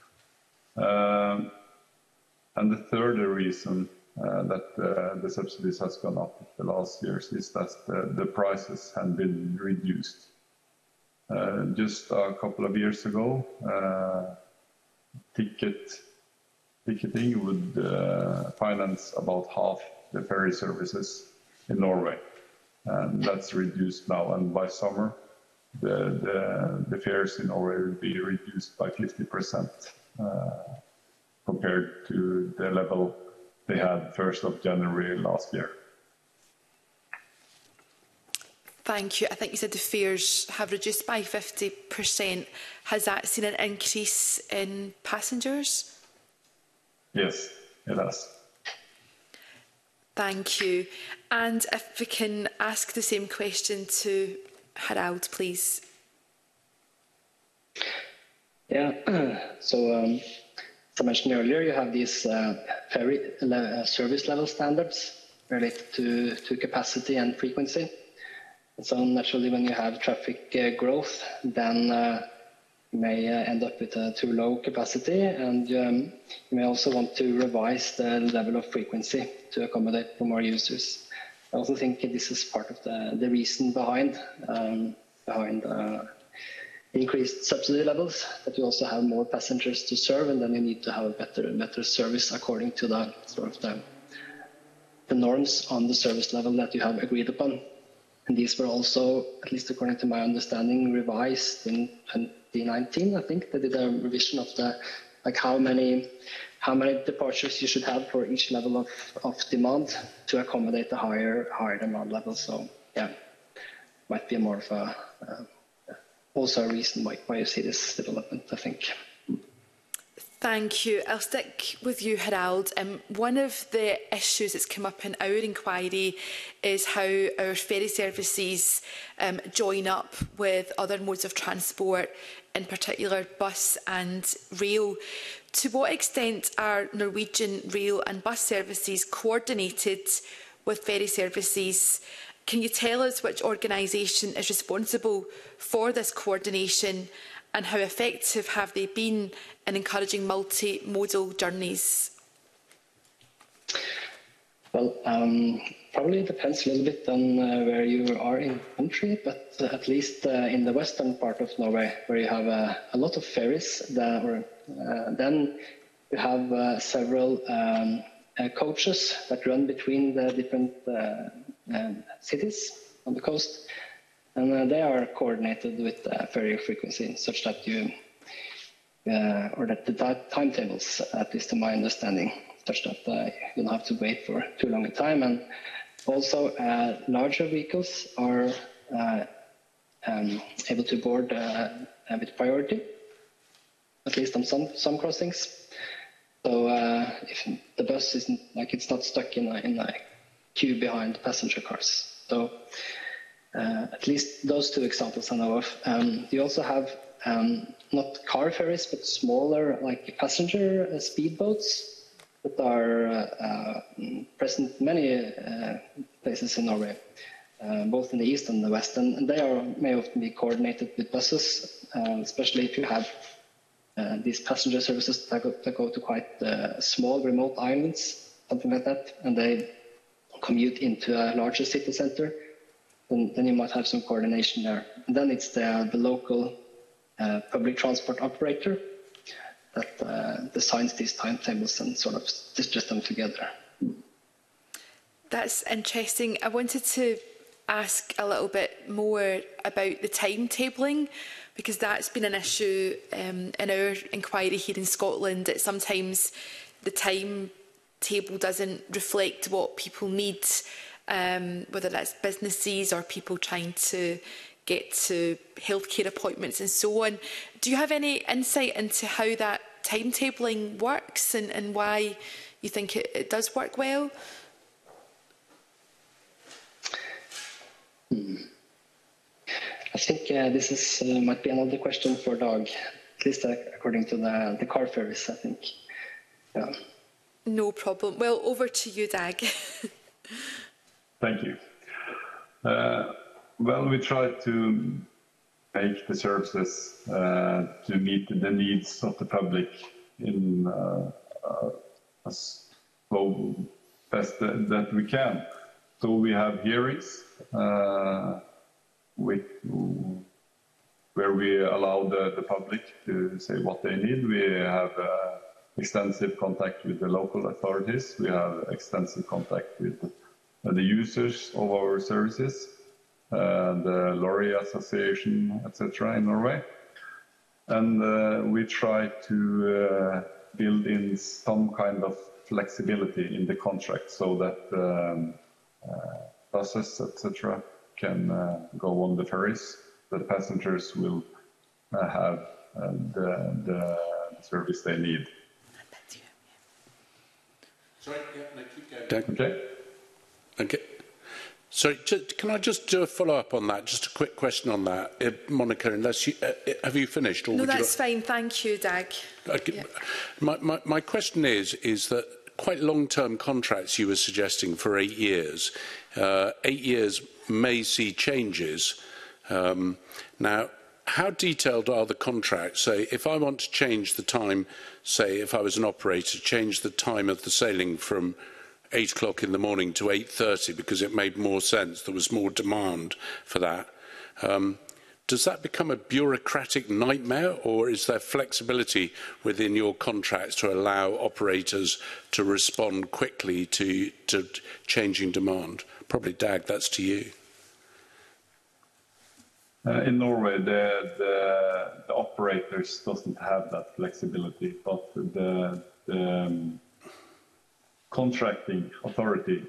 And the third reason that the subsidies has gone up the last years is that the prices have been reduced. Just a couple of years ago, ticketing would finance about half the ferry services in Norway, and that's reduced now. And by summer, the fares in Norway will be reduced by 50% compared to the level they had 1st of January last year. Thank you. I think you said the fares have reduced by 50%. Has that seen an increase in passengers? Yes, it has. Thank you. And if we can ask the same question to Harald, please. Yeah, so as I mentioned earlier, you have these ferry service level standards related to capacity and frequency. And so naturally, when you have traffic growth, then you may end up with a too low capacity, and you may also want to revise the level of frequency to accommodate for more users. I also think this is part of the reason behind increased subsidy levels, that you also have more passengers to serve, and then you need to have a better service according to the sort of the norms on the service level that you have agreed upon. And these were also, at least according to my understanding, revised in 2019. I think they did a revision of how many departures you should have for each level of demand to accommodate the higher demand level. So yeah, might be more of a also a reason why you see this development, I think. Thank you. I'll stick with you, Harald. One of the issues that's come up in our inquiry is how our ferry services join up with other modes of transport, in particular bus and rail. To what extent are Norwegian rail and bus services coordinated with ferry services? Can you tell us which organisation is responsible for this coordination, and how effective have they been in encouraging multimodal journeys? Well, probably it depends a little bit on where you are in the country, but at least in the western part of Norway, where you have a lot of ferries, then you have several coaches that run between the different cities on the coast. And they are coordinated with ferry frequency, such that or that the timetables, at least to my understanding, such that you don't have to wait for too long a time. And also, larger vehicles are able to board with priority, at least on some crossings. So if the bus isn't it's not stuck in a queue behind passenger cars. So. At least those two examples I know of. You also have not car ferries, but smaller, passenger speedboats that are present in many places in Norway, both in the east and the west. And they may often be coordinated with buses, especially if you have these passenger services that go to quite small remote islands, something like that, and they commute into a larger city centre, then you might have some coordination there. And then it's the local public transport operator that designs these timetables and sort of stitches them together. That's interesting. I wanted to ask a little bit more about the timetabling, because that's been an issue in our inquiry here in Scotland, that sometimes the timetable doesn't reflect what people need, whether that's businesses or people trying to get to healthcare appointments and so on. Do you have any insight into how that timetabling works and why you think it does work well? I think this is might be another question for Dag, at least according to the car ferries, I think. Yeah. No problem. Well, over to you, Dag. Thank you. Well, we try to make the services to meet the needs of the public in as well best that we can. So we have hearings where we allow the public to say what they need. We have extensive contact with the local authorities. We have extensive contact with the users of our services, the Lorry Association, etc. in Norway. And we try to build in some kind of flexibility in the contract so that buses, etc., can go on the ferries. The passengers will have the service they need. Sorry, yeah, no, keep going. Okay. Okay. So can I just do a follow-up on that? Just a quick question on that. Monica, unless you, have you finished? Or No, would that's fine. Thank you, Dag. Okay. Yeah. My question is that quite long-term contracts you were suggesting for 8 years. 8 years may see changes. Now, how detailed are the contracts? Say, if I want to change the time, say, if I was an operator, change the time of the sailing from 8 o'clock in the morning to 8:30 because it made more sense, there was more demand for that. Does that become a bureaucratic nightmare, or is there flexibility within your contracts to allow operators to respond quickly to changing demand? Probably, Dag, that's to you. In Norway, the operators doesn't have that flexibility, but the contracting authority,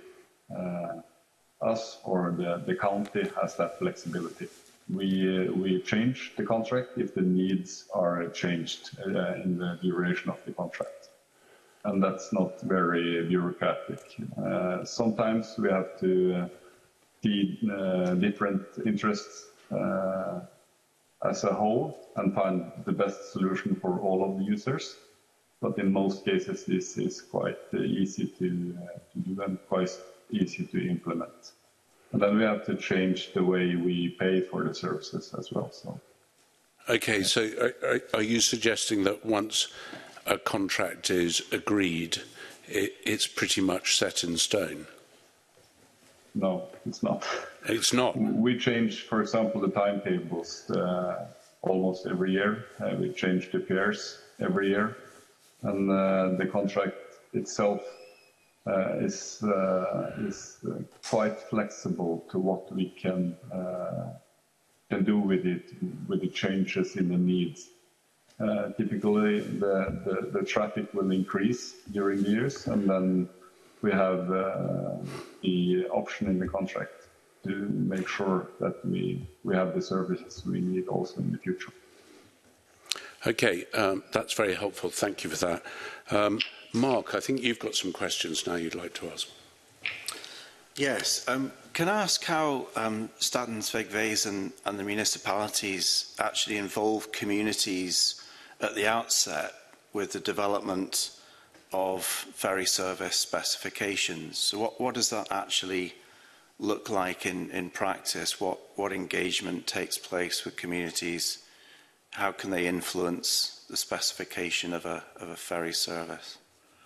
us or the county, has that flexibility. We change the contract if the needs are changed in the duration of the contract. And that's not very bureaucratic. Sometimes we have to see different interests as a whole and find the best solution for all of the users. But in most cases, this is quite easy to do and quite easy to implement. And then we have to change the way we pay for the services as well. So. Okay, so are you suggesting that once a contract is agreed, it's pretty much set in stone? No, it's not. It's not? We change, for example, the timetables almost every year. We change the fares every year. And the contract itself is quite flexible to what we can do with it, with the changes in the needs. Typically, the traffic will increase during the years, and then we have the option in the contract to make sure that we have the services we need also in the future. Okay, that's very helpful. Thank you for that. Mark, I think you've got some questions now you'd like to ask. Yes. Can I ask how Statens Vegvesen and the municipalities actually involve communities at the outset with the development of ferry service specifications? So what does that actually look like in practice? What engagement takes place with communities? How can they influence the specification of a ferry service?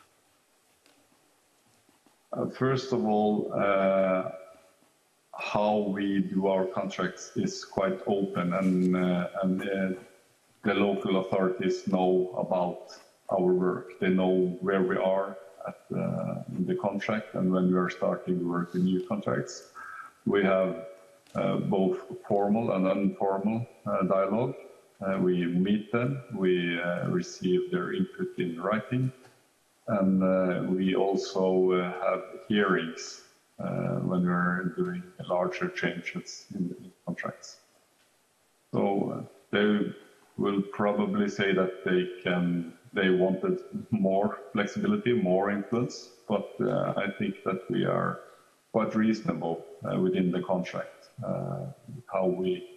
First of all, how we do our contracts is quite open, and the local authorities know about our work. They know where we are in the contract, and when we are starting to work in new contracts. We have both formal and informal dialogue. We meet them, we receive their input in writing, and we also have hearings when we're doing larger changes in the contracts. So they will probably say that they wanted more flexibility, more influence, but I think that we are quite reasonable within the contract, how we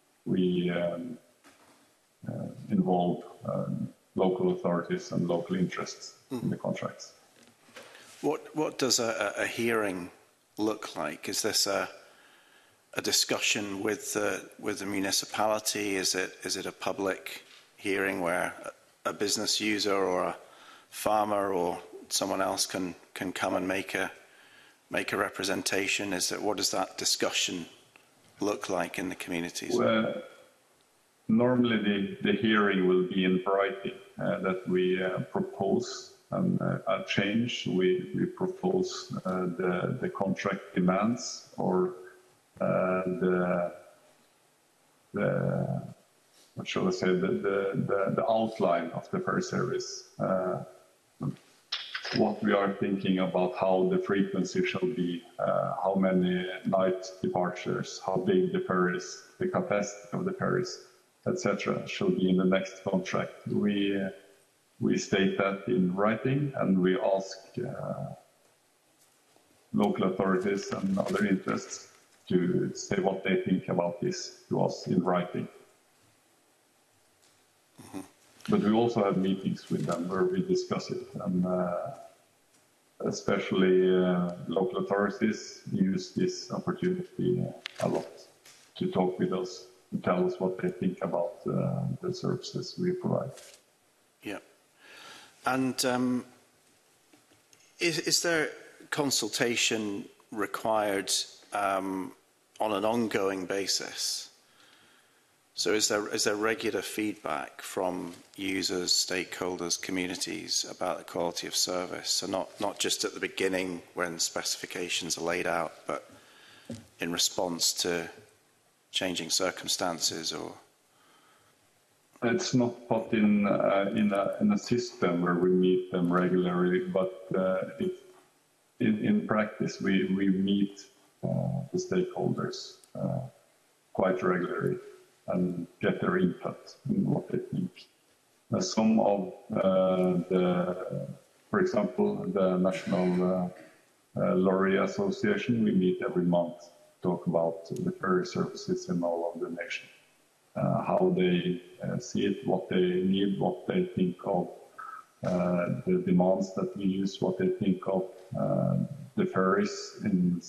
involve local authorities and local interests in the contracts. What does a hearing look like? Is this a discussion with the municipality? Is it a public hearing where a business user or a farmer or someone else can come and make a representation? What does that discussion look like in the communities? Well, normally the hearing will be in writing, that we propose a change. We propose the contract demands or the what shall I say, the outline of the ferry service. What we are thinking about, how the frequency shall be, how many night departures, how big the ferries, the capacity of the ferries, etc., shall be in the next contract. We state that in writing, and we ask local authorities and other interests to say what they think about this to us in writing. But we also have meetings with them where we discuss it, and especially local authorities use this opportunity a lot to talk with us and tell us what they think about the services we provide. Yeah. And is there consultation required on an ongoing basis? So is there regular feedback from users, stakeholders, communities about the quality of service? So not just at the beginning when specifications are laid out, but in response to changing circumstances, or? It's not put in a system where we meet them regularly, but in practice we meet the stakeholders quite regularly and get their input in what they think. Some of for example, the National Lorry Association, we meet every month to talk about the ferry services in all of the nation, how they see it, what they need, what they think of the demands that we use, what they think of the ferries, and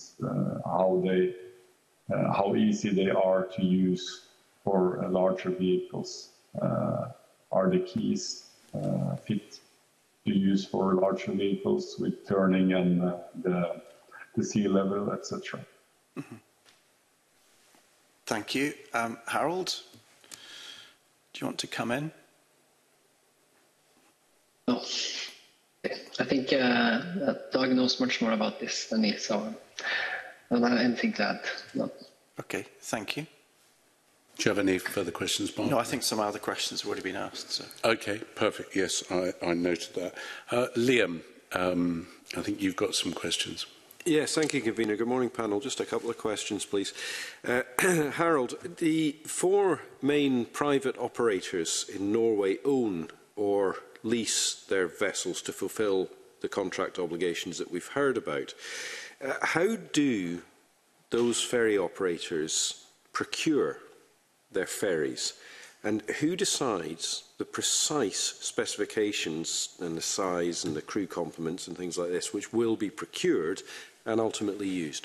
how easy they are to use for larger vehicles. Are the keys fit to use for larger vehicles with turning and the sea level, etc. Mm-hmm. Thank you. Harold, do you want to come in? No. I think Doug knows much more about this than me, so I don't have anything to add. No. Okay, thank you. Do you have any further questions, Mark? No, I think some other questions have already been asked. So. Okay, perfect. Yes, I noted that. Liam, I think you've got some questions. Yes, thank you, Convener. Good morning, panel. Just a couple of questions, please. Harold, the 4 main private operators in Norway own or lease their vessels to fulfil the contract obligations that we've heard about. How do those ferry operators procure their ferries, and who decides the precise specifications and the size and the crew complements and things like this which will be procured and ultimately used?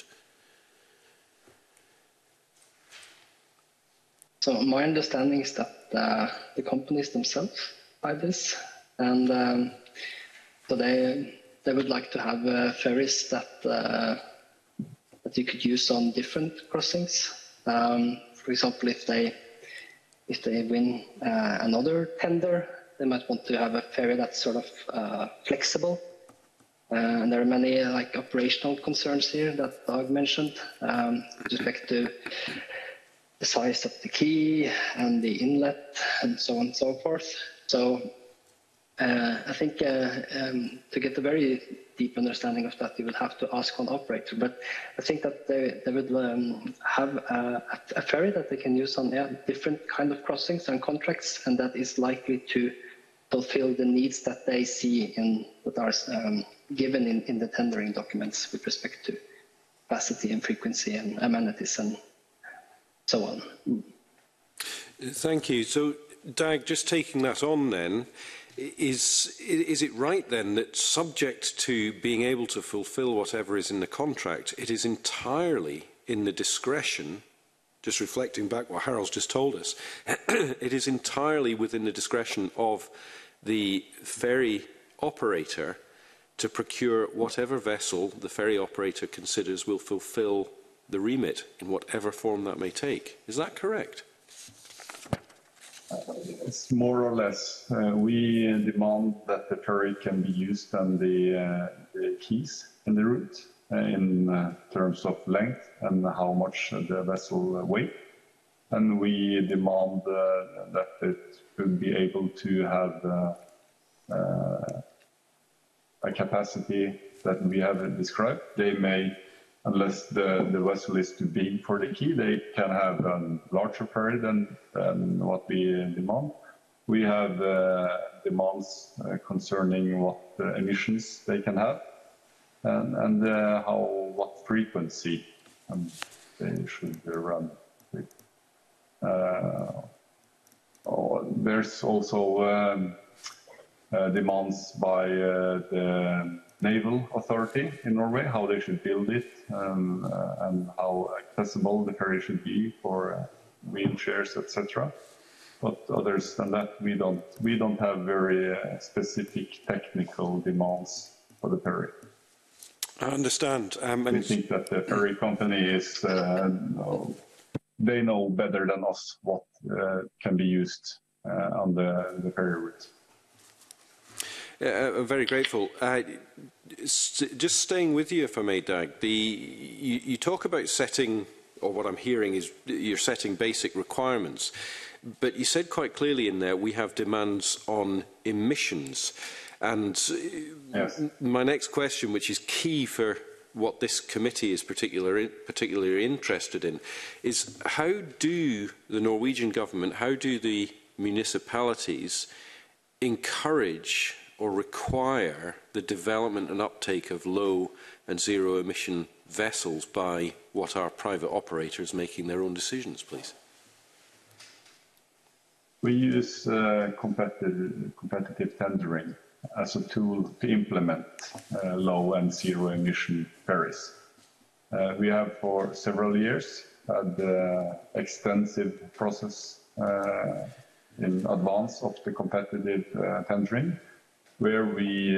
So my understanding is that the companies themselves by this, and so they would like to have ferries that you could use on different crossings. For example, if they win another tender, they might want to have a ferry that's sort of flexible. And there are many operational concerns here that Dag mentioned with respect to the size of the quay and the inlet and so on and so forth. So I think to get a very deep understanding of that, you will have to ask one operator. But I think that they would have a ferry that they can use on different kind of crossings and contracts, and that is likely to fulfill the needs that they see that are given in the tendering documents with respect to capacity and frequency and amenities and so on. Thank you. So, Dag, just taking that on then, is it right then that subject to being able to fulfil whatever is in the contract, it is entirely in the discretion, just reflecting back what Harold's just told us, it is entirely within the discretion of the ferry operator to procure whatever vessel the ferry operator considers will fulfil the remit in whatever form that may take. Is that correct? It's more or less. We demand that the ferry can be used on the quays in the route in terms of length and how much the vessel weighs. And we demand that it should be able to have a capacity that we have described. They may, unless the vessel is too big for the quay, they can have a larger ferry than what we demand. We have demands concerning what emissions they can have and what frequency they should run with. There's also demands by the Naval Authority in Norway, how they should build it and how accessible the ferry should be for wheelchairs, etc. But others than that, we don't have very specific technical demands for the ferry. I understand. We think that the ferry company is, they know better than us what can be used on the ferry route. I'm very grateful. Just staying with you, if I may, Dag, you talk about setting, or what I'm hearing is you're setting basic requirements, but you said quite clearly in there we have demands on emissions. And yes. My next question, which is key for what this committee is particularly interested in, is how do the Norwegian government, how do the municipalities encourage or require the development and uptake of low and zero emission vessels by what are private operators making their own decisions, please? We use competitive tendering as a tool to implement low and zero emission ferries. We have for several years had extensive process in advance of the competitive tendering, where we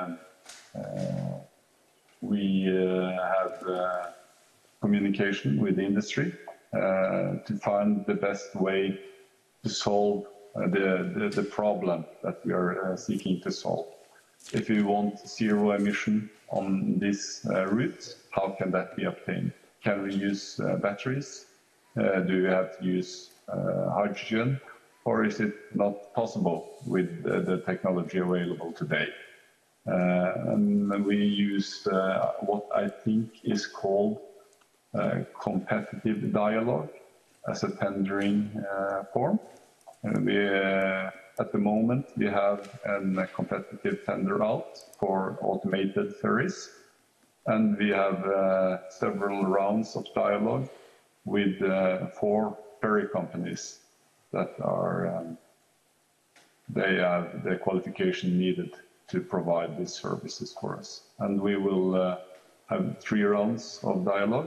have communication with the industry to find the best way to solve the problem that we are seeking to solve. If you want zero emission on this route, how can that be obtained? Can we use batteries? Do you have to use hydrogen? Or is it not possible with the technology available today? And we use what I think is called competitive dialogue as a tendering form. And at the moment, we have a competitive tender out for automated ferries. And we have several rounds of dialogue with 4 ferry companies that are, they have the qualification needed to provide these services for us. And we will have 3 rounds of dialogue,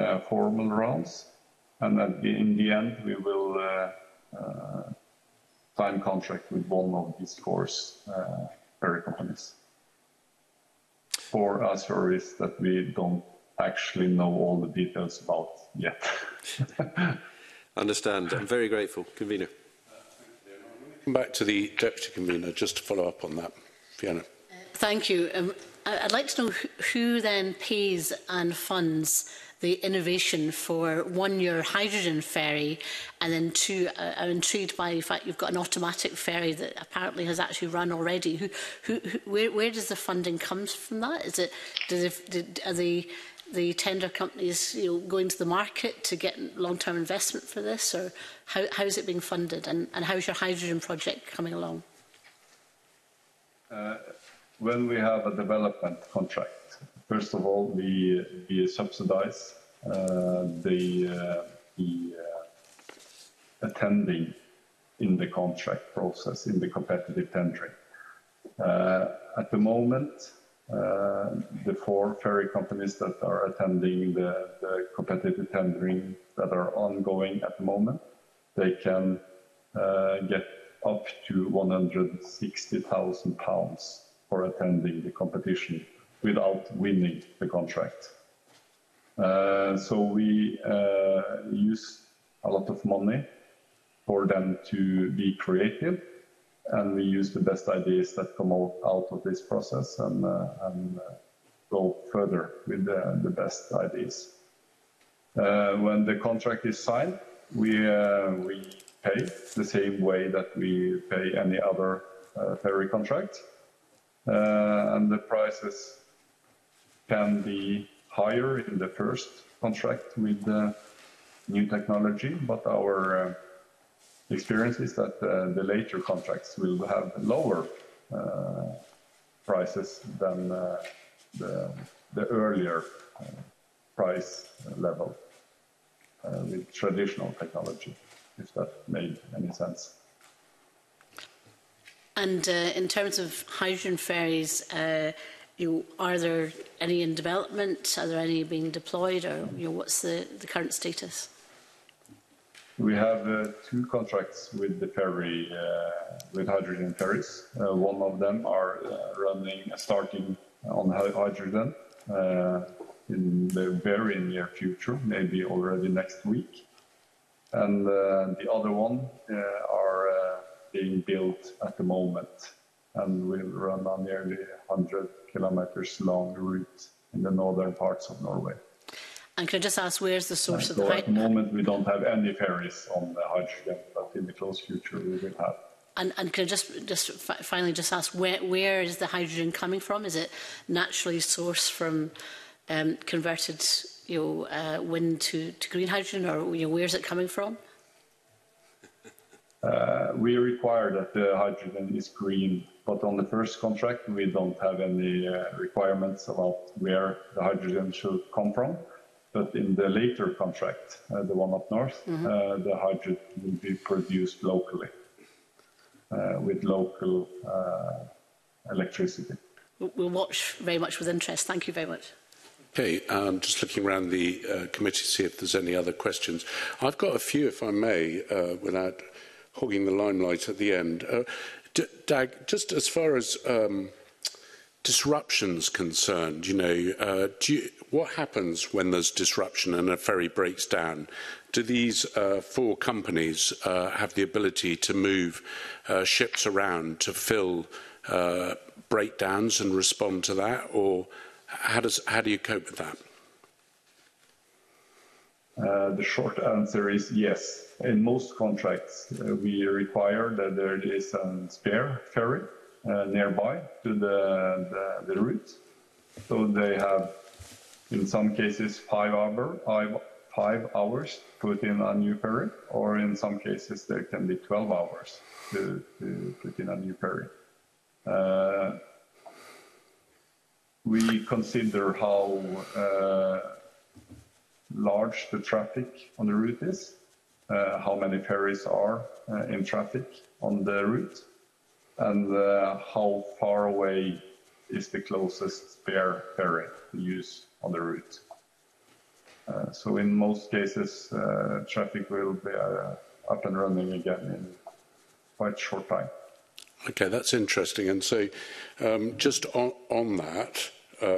formal rounds, and in the end we will sign contract with one of these four ferry companies for a service that we don't actually know all the details about yet. Understand. I'm very grateful. Convener. Come back to the Deputy Convener just to follow up on that. Fiona. Thank you. I'd like to know who then pays and funds the innovation for 1 year hydrogen ferry, and then two, I'm intrigued by the fact you've got an automatic ferry that apparently has actually run already. Where does the funding come from that? Is it, are the tender companies going to the market to get long-term investment for this, or how is it being funded, and how's your hydrogen project coming along? When we have a development contract, first of all, we subsidize the attending in the contract process, in the competitive tendering. At the moment, the 4 ferry companies that are attending the competitive tendering that are ongoing at the moment, they can get up to £160,000 for attending the competition without winning the contract. So we use a lot of money for them to be creative, and we use the best ideas that come out of this process and go further with the best ideas. When the contract is signed, we pay the same way that we pay any other ferry contract. And the prices can be higher in the first contract with new technology, but our experience is that the later contracts will have lower prices than the earlier price level with traditional technology, if that made any sense. And in terms of hydrogen ferries, are there any in development? Are there any being deployed, or what's the current status? We have 2 contracts with the ferry, with hydrogen ferries. One of them are starting on hydrogen in the very near future, maybe already next week. And the other one are being built at the moment and will run a nearly 100 kilometers long route in the northern parts of Norway. And can I just ask, where's the source of the hydrogen? At the moment, we don't have any ferries on the hydrogen, but in the close future, we will have. And can I just finally just ask, where is the hydrogen coming from? Is it naturally sourced from converted wind to green hydrogen, or where is it coming from? We require that the hydrogen is green, but on the first contract, we don't have any requirements about where the hydrogen should come from. But in the later contract, the one up north, the hydrogen will be produced locally with local electricity. We'll watch very much with interest. Thank you very much. Okay, just looking around the committee to see if there's any other questions. I've got a few, if I may, without hogging the limelight at the end. Dag, just as far as disruption's concerned, what happens when there's disruption and a ferry breaks down? Do these 4 companies have the ability to move ships around to fill breakdowns and respond to that, or how do you cope with that? The short answer is yes. In most contracts, we require that there is a spare ferry nearby to the route. So they have, in some cases, 5 hours to put in a new ferry, or in some cases there can be 12 hours to put in a new ferry. We consider how large the traffic on the route is, how many ferries are in traffic on the route, and how far away is the closest spare ferry to use on the route. So in most cases, traffic will be up and running again quite short time. Okay, that's interesting. And so, just on that,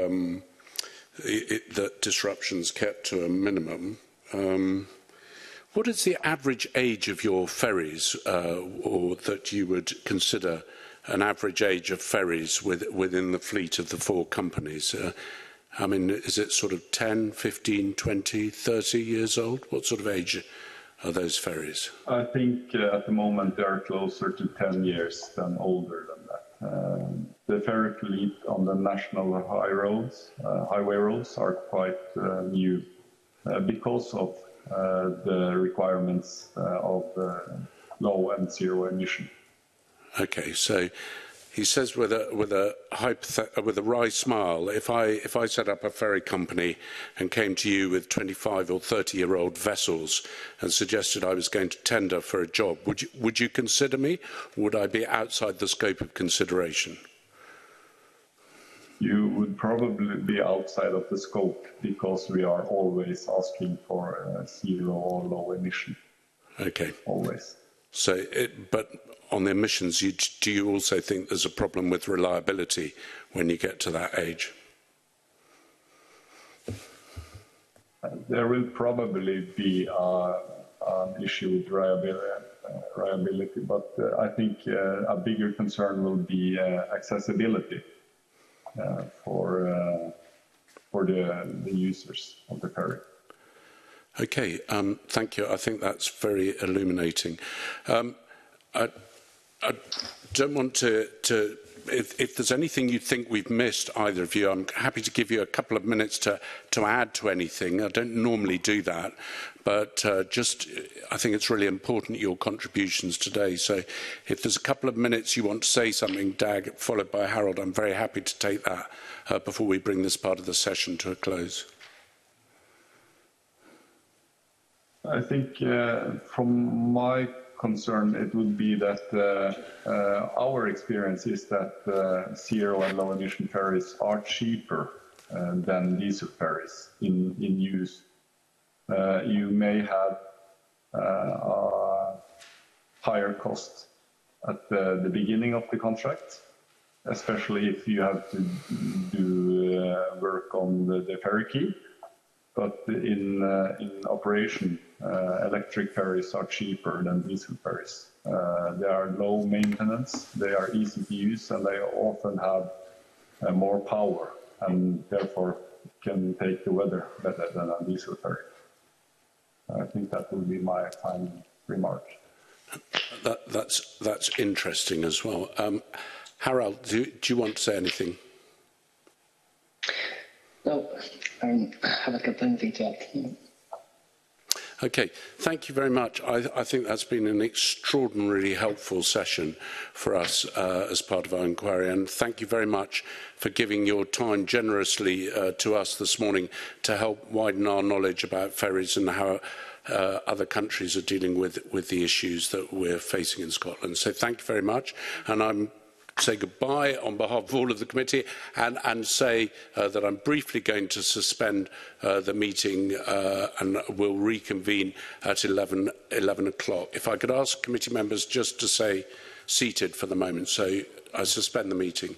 that disruptions kept to a minimum. What is the average age of your ferries, or that you would consider an average age of ferries within the fleet of the four companies? I mean, is it sort of 10, 15, 20, 30 years old? What sort of age are those ferries? I think at the moment they are closer to 10 years than older than that. The ferry fleet on the national highway roads are quite new because of the requirements of low and zero emission. Okay, so he says with a wry smile, if I set up a ferry company and came to you with 25 or 30-year-old vessels and suggested I was going to tender for a job, would you consider me? Or would I be outside the scope of consideration? You would probably be outside of the scope because we are always asking for zero or low emission. Okay. Always. So, but on the emissions, do you also think there's a problem with reliability when you get to that age? There will probably be an issue with reliability, but I think a bigger concern will be accessibility for the users of the ferry. Okay, thank you. I think that's very illuminating. I don't want to if there's anything you think we've missed, either of you, I'm happy to give you a couple of minutes to add to anything. I don't normally do that, but I think it's really important, your contributions today. So if there's a couple of minutes you want to say something, Dag, followed by Harold, I'm very happy to take that before we bring this part of the session to a close. I think from my concern, it would be that our experience is that zero and low emission ferries are cheaper than diesel ferries in use. You may have higher costs at the beginning of the contract, especially if you have to do work on the ferry quay. But in operation, electric ferries are cheaper than diesel ferries. They are low maintenance, they are easy to use, and they often have more power, and therefore can take the weather better than a diesel ferry. I think that will be my final remark. That's interesting as well. Harold, do you want to say anything? No, I haven't got anything to add. Okay, thank you very much. I think that's been an extraordinarily helpful session for us as part of our inquiry, and thank you very much for giving your time generously to us this morning to help widen our knowledge about ferries and how other countries are dealing with the issues that we're facing in Scotland. So thank you very much, and I'm say goodbye on behalf of all of the committee and say that I'm briefly going to suspend the meeting and we'll reconvene at 11 o'clock. If I could ask committee members just to stay seated for the moment. So I suspend the meeting.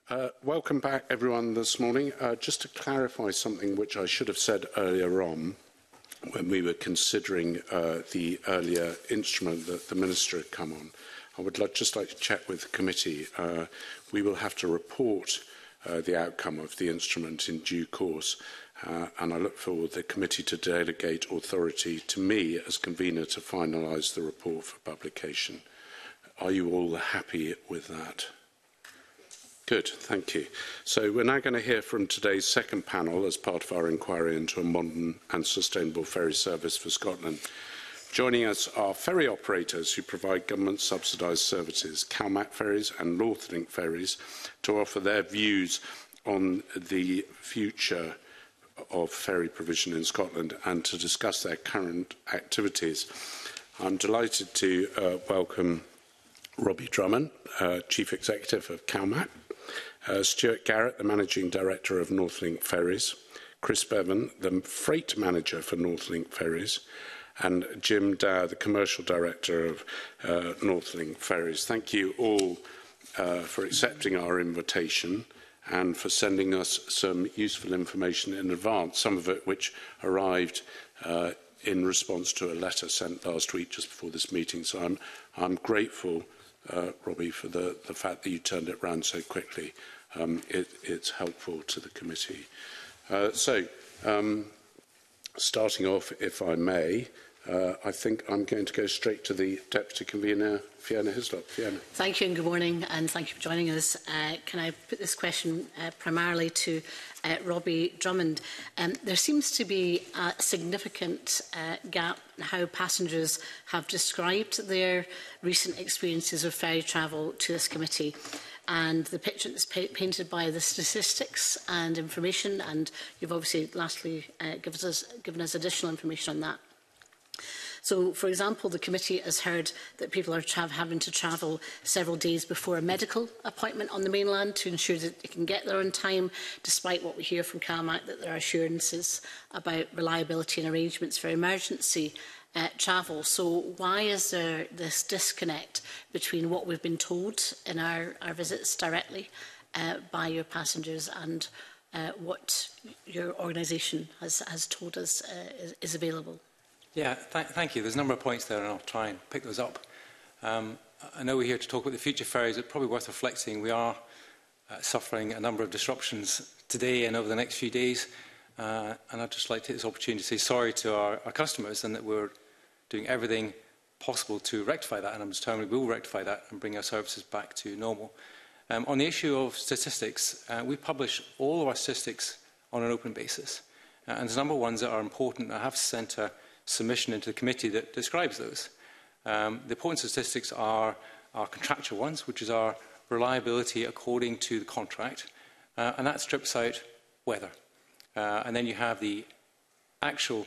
Welcome back, everyone, this morning. Just to clarify something which I should have said earlier on when we were considering the earlier instrument that the Minister had come on, I would just like to check with the committee. We will have to report the outcome of the instrument in due course, and I look for the committee to delegate authority to me as convener to finalise the report for publication. Are you all happy with that? Good, thank you. So we're now going to hear from today's second panel as part of our inquiry into a modern and sustainable ferry service for Scotland. Joining us are ferry operators who provide government-subsidised services, CalMac Ferries and Northlink Ferries, to offer their views on the future of ferry provision in Scotland and to discuss their current activities. I'm delighted to welcome Robbie Drummond, Chief Executive of CalMac, Stuart Garrett, the Managing Director of Northlink Ferries, Chris Bevan, the Freight Manager for Northlink Ferries, and Jim Dow, the Commercial Director of Northlink Ferries. Thank you all for accepting our invitation and for sending us some useful information in advance, some of it which arrived in response to a letter sent last week just before this meeting. So I'm grateful, Robbie, for the fact that you turned it round so quickly. It's helpful to the committee. Starting off, if I may, I think I'm going to go straight to the Deputy Convener, Fiona Hislop. Fiona. Thank you and good morning, and thank you for joining us. Can I put this question primarily to Robbie Drummond? There seems to be a significant gap in how passengers have described their recent experiences of ferry travel to this committee. And the picture that's painted by the statistics and information, and you've obviously lastly given us additional information on that. So, for example, the committee has heard that people are having to travel several days before a medical appointment on the mainland to ensure that they can get there on time, despite what we hear from CalMac that there are assurances about reliability and arrangements for emergency travel. So why is there this disconnect between what we've been told in our visits directly by your passengers and what your organisation has told us is available? Yeah, thank you. There's a number of points there and I'll try and pick those up. I know we're here to talk about the future ferries. It's probably worth reflecting we are suffering a number of disruptions today and over the next few days. And I'd just like to take this opportunity to say sorry to our customers and that we're doing everything possible to rectify that, and I'm determined we will rectify that and bring our services back to normal. On the issue of statistics, we publish all of our statistics on an open basis, and there's a number of ones that are important. I have sent a submission into the committee that describes those. The important statistics are our contractual ones, which is our reliability according to the contract, and that strips out weather. And then you have the actual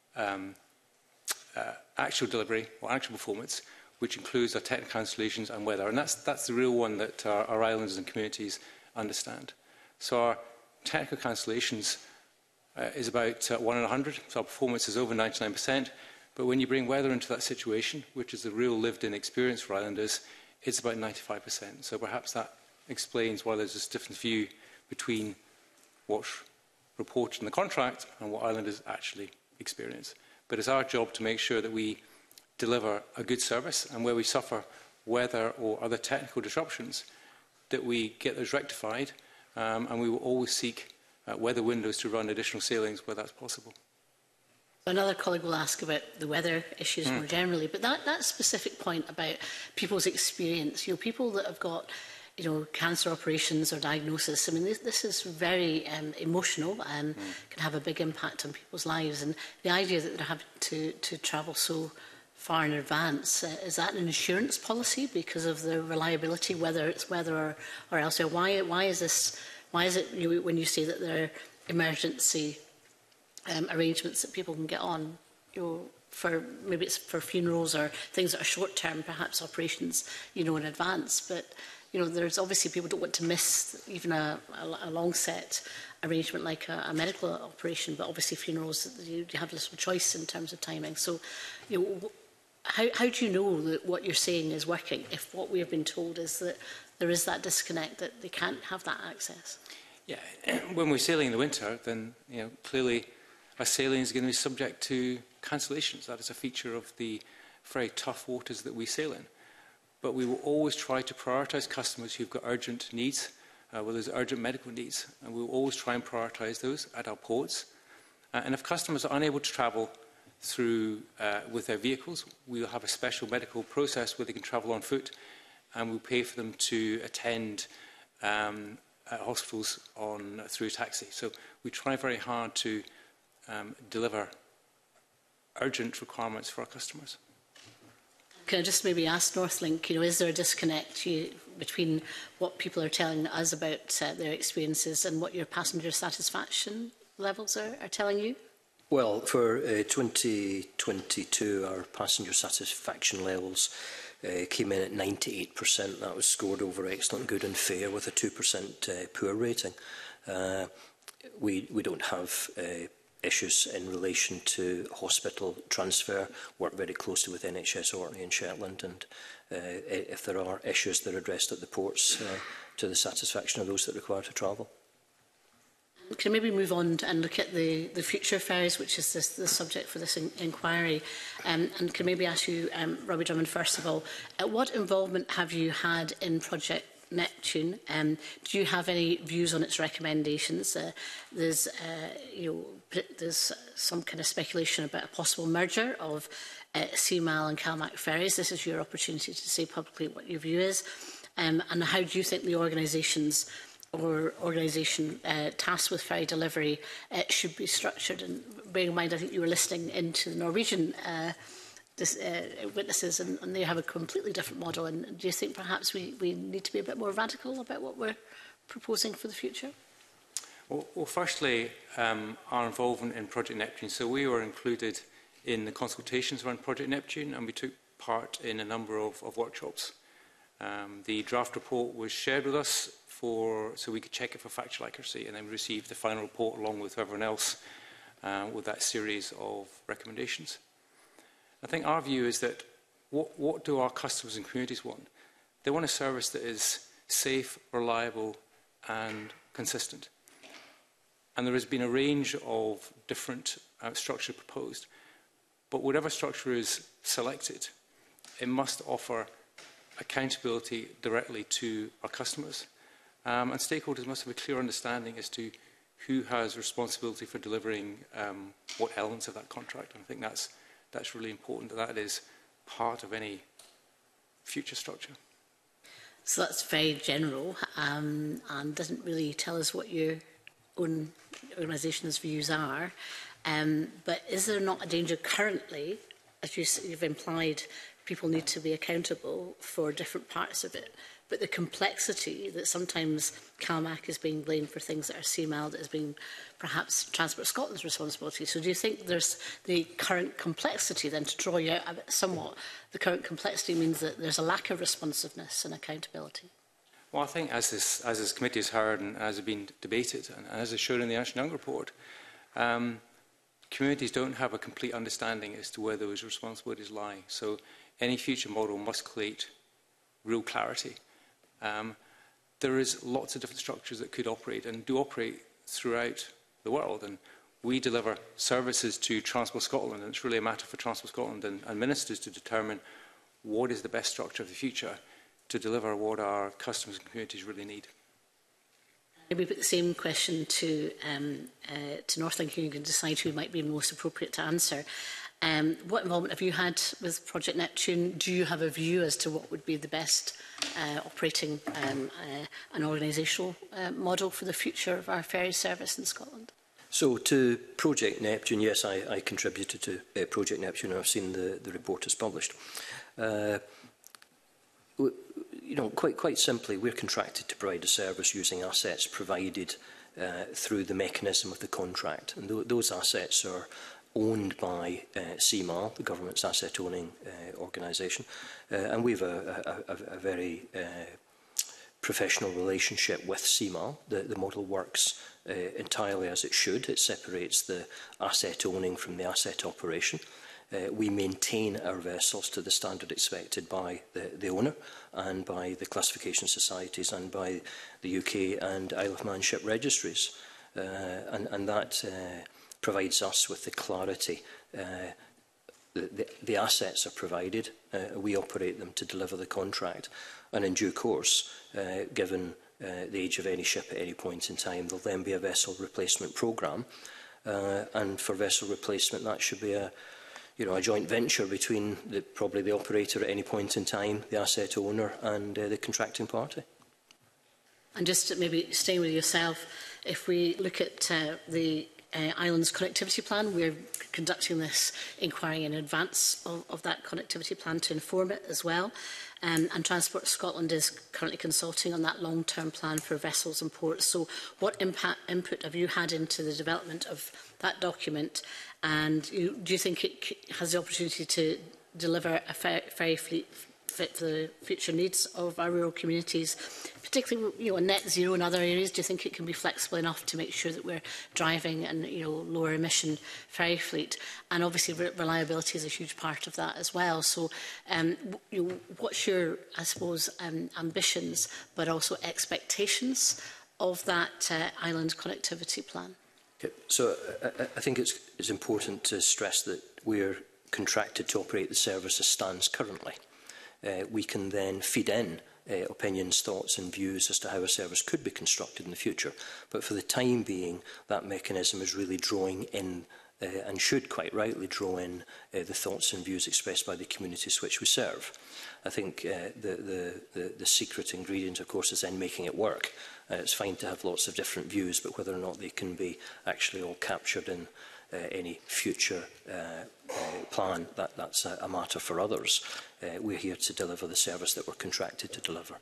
delivery or actual performance, which includes our technical cancellations and weather. And that's the real one that our islands and communities understand. So our technical cancellations is about 1 in 100, so our performance is over 99%. But when you bring weather into that situation, which is the real lived-in experience for islanders, it's about 95%. So perhaps that explains why there's this different view between what's reported in the contract and what islanders actually experience. But it's our job to make sure that we deliver a good service, and where we suffer weather or other technical disruptions, that we get those rectified, and we will always seek weather windows to run additional sailings where that's possible. Another colleague will ask about the weather issues more generally, but that specific point about people's experience, people that have got cancer operations or diagnosis. I mean, this is very emotional and can have a big impact on people's lives. And the idea that they're having to travel so far in advance, is that an insurance policy because of the reliability, whether it's weather or elsewhere? Why is this? Why is it when you say that there are emergency arrangements that people can get on, for maybe it's for funerals or things that are short term, perhaps operations, in advance, but. There's obviously people don't want to miss even a long set arrangement like a medical operation, but obviously funerals, you have little choice in terms of timing. So, how do you know that what you're saying is working if what we have been told is that there is that disconnect that they can't have that access? Yeah, when we're sailing in the winter, then clearly our sailing is going to be subject to cancellations. That is a feature of the very tough waters that we sail in. But we will always try to prioritise customers who've got urgent needs, where there's urgent medical needs, and we will always try and prioritise those at our ports. And if customers are unable to travel through with their vehicles, we will have a special medical process where they can travel on foot, and we'll pay for them to attend hospitals through taxi. So we try very hard to deliver urgent requirements for our customers. Can I just maybe ask Northlink, is there a disconnect between what people are telling us about their experiences and what your passenger satisfaction levels are telling you? Well, for 2022, our passenger satisfaction levels came in at 98%. That was scored over excellent, good and fair, with a 2% poor rating. We don't have issues in relation to hospital transfer. Work very closely with NHS Orkney and Shetland, and if there are issues, they're addressed at the ports to the satisfaction of those that require to travel. Can I maybe move on and look at the future ferries, which is the subject for this inquiry? And can I maybe ask you, Robbie Drummond, first of all, what involvement have you had in Project Neptune? Do you have any views on its recommendations? There's some kind of speculation about a possible merger of CMAL and CalMac ferries. This is your opportunity to say publicly what your view is. And how do you think the organisation tasked with ferry delivery should be structured? And bearing in mind, I think you were listening into the Norwegian witnesses, and they have a completely different model. And do you think perhaps we need to be a bit more radical about what we're proposing for the future? Well, firstly, our involvement in Project Neptune. So we were included in the consultations around Project Neptune, and we took part in a number of workshops. The draft report was shared with us so we could check it for factual accuracy, and then we received the final report along with everyone else with that series of recommendations. I think our view is that what do our customers and communities want? They want a service that is safe, reliable and consistent. And there has been a range of different structures proposed. But whatever structure is selected, it must offer accountability directly to our customers. And stakeholders must have a clear understanding as to who has responsibility for delivering what elements of that contract. And I think that's really important, that is part of any future structure. So that's very general and doesn't really tell us what your own organisation's views are. But is there not a danger currently, as you've implied, people need to be accountable for different parts of it, but the complexity that sometimes CalMac is being blamed for things that are CMAL, that is being perhaps Transport Scotland's responsibility. So do you think there's the current complexity then, to draw you out a bit somewhat, the current complexity means that there's a lack of responsiveness and accountability? Well, I think as this committee has heard and as has been debated, and as is shown in the Ernst & Young report, communities don't have a complete understanding as to where those responsibilities lie. So any future model must create real clarity. There is lots of different structures that could operate and do operate throughout the world. And we deliver services to Transport Scotland, and it's really a matter for Transport Scotland and ministers to determine what is the best structure of the future to deliver what our customers and communities really need. Maybe put the same question to Northlink, and you can decide who might be most appropriate to answer. What involvement have you had with Project Neptune? Do you have a view as to what would be the best operating and organisational model for the future of our ferry service in Scotland? So to Project Neptune, yes, I contributed to Project Neptune, and I've seen the report as published. Quite simply, we're contracted to provide a service using assets provided through the mechanism of the contract. And those assets are owned by CMAL, the government's asset owning organisation. And we have a very professional relationship with CMAL. The model works entirely as it should. It separates the asset owning from the asset operation. we maintain our vessels to the standard expected by the owner and by the classification societies and by the UK and Isle of Man ship registries. And that provides us with the clarity. The assets are provided, we operate them to deliver the contract, and in due course, given the age of any ship at any point in time, there'll then be a vessel replacement programme, and for vessel replacement that should be a joint venture between probably the operator at any point in time, the asset owner and the contracting party. And just maybe staying with yourself, if we look at the Islands Connectivity Plan, we're conducting this inquiry in advance of that connectivity plan to inform it as well. And Transport Scotland is currently consulting on that long-term plan for vessels and ports. So what input have you had into the development of that document? And do you think it has the opportunity to deliver a ferry fleet fit for the future needs of our rural communities, particularly in net zero and other areas? Do you think it can be flexible enough to make sure that we're driving and lower emission ferry fleet? And obviously reliability is a huge part of that as well. So what's your, I suppose, ambitions but also expectations of that island connectivity plan? Okay. So I think it's important to stress that we're contracted to operate the service as stands currently. We can then feed in opinions, thoughts and views as to how a service could be constructed in the future. But for the time being, that mechanism is really drawing in and should quite rightly draw in the thoughts and views expressed by the communities which we serve. I think the secret ingredient, of course, is then making it work. It's fine to have lots of different views, but whether or not they can be actually all captured in any future plan, that's a matter for others. We're here to deliver the service that we're contracted to deliver.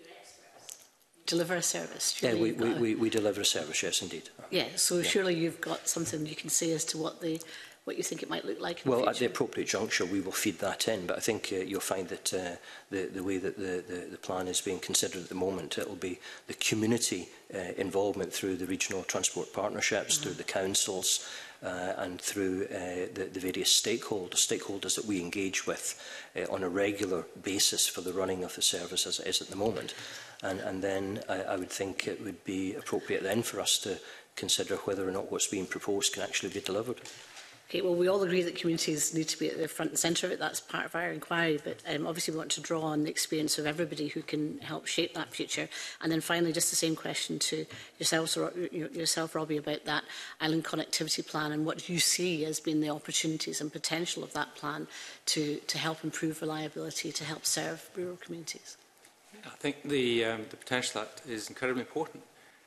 Deliver a service? Yeah, we deliver a service, yes, indeed. Yeah, so surely you've got something you can say as to what you think it might look like in the future. At the appropriate juncture, we will feed that in. But I think you'll find that the way that the plan is being considered at the moment, it will be the community involvement through the regional transport partnerships, through the councils, and through the various stakeholders that we engage with on a regular basis for the running of the service as it is at the moment. And then I would think it would be appropriate then for us to consider whether or not what's being proposed can actually be delivered. Okay, well, we all agree that communities need to be at the front and centre of it. That's part of our inquiry. But obviously we want to draw on the experience of everybody who can help shape that future. And then finally, just the same question to yourself, Robbie, about that island connectivity plan and what do you see as being the opportunities and potential of that plan to help improve reliability, to help serve rural communities? I think the potential of that is incredibly important.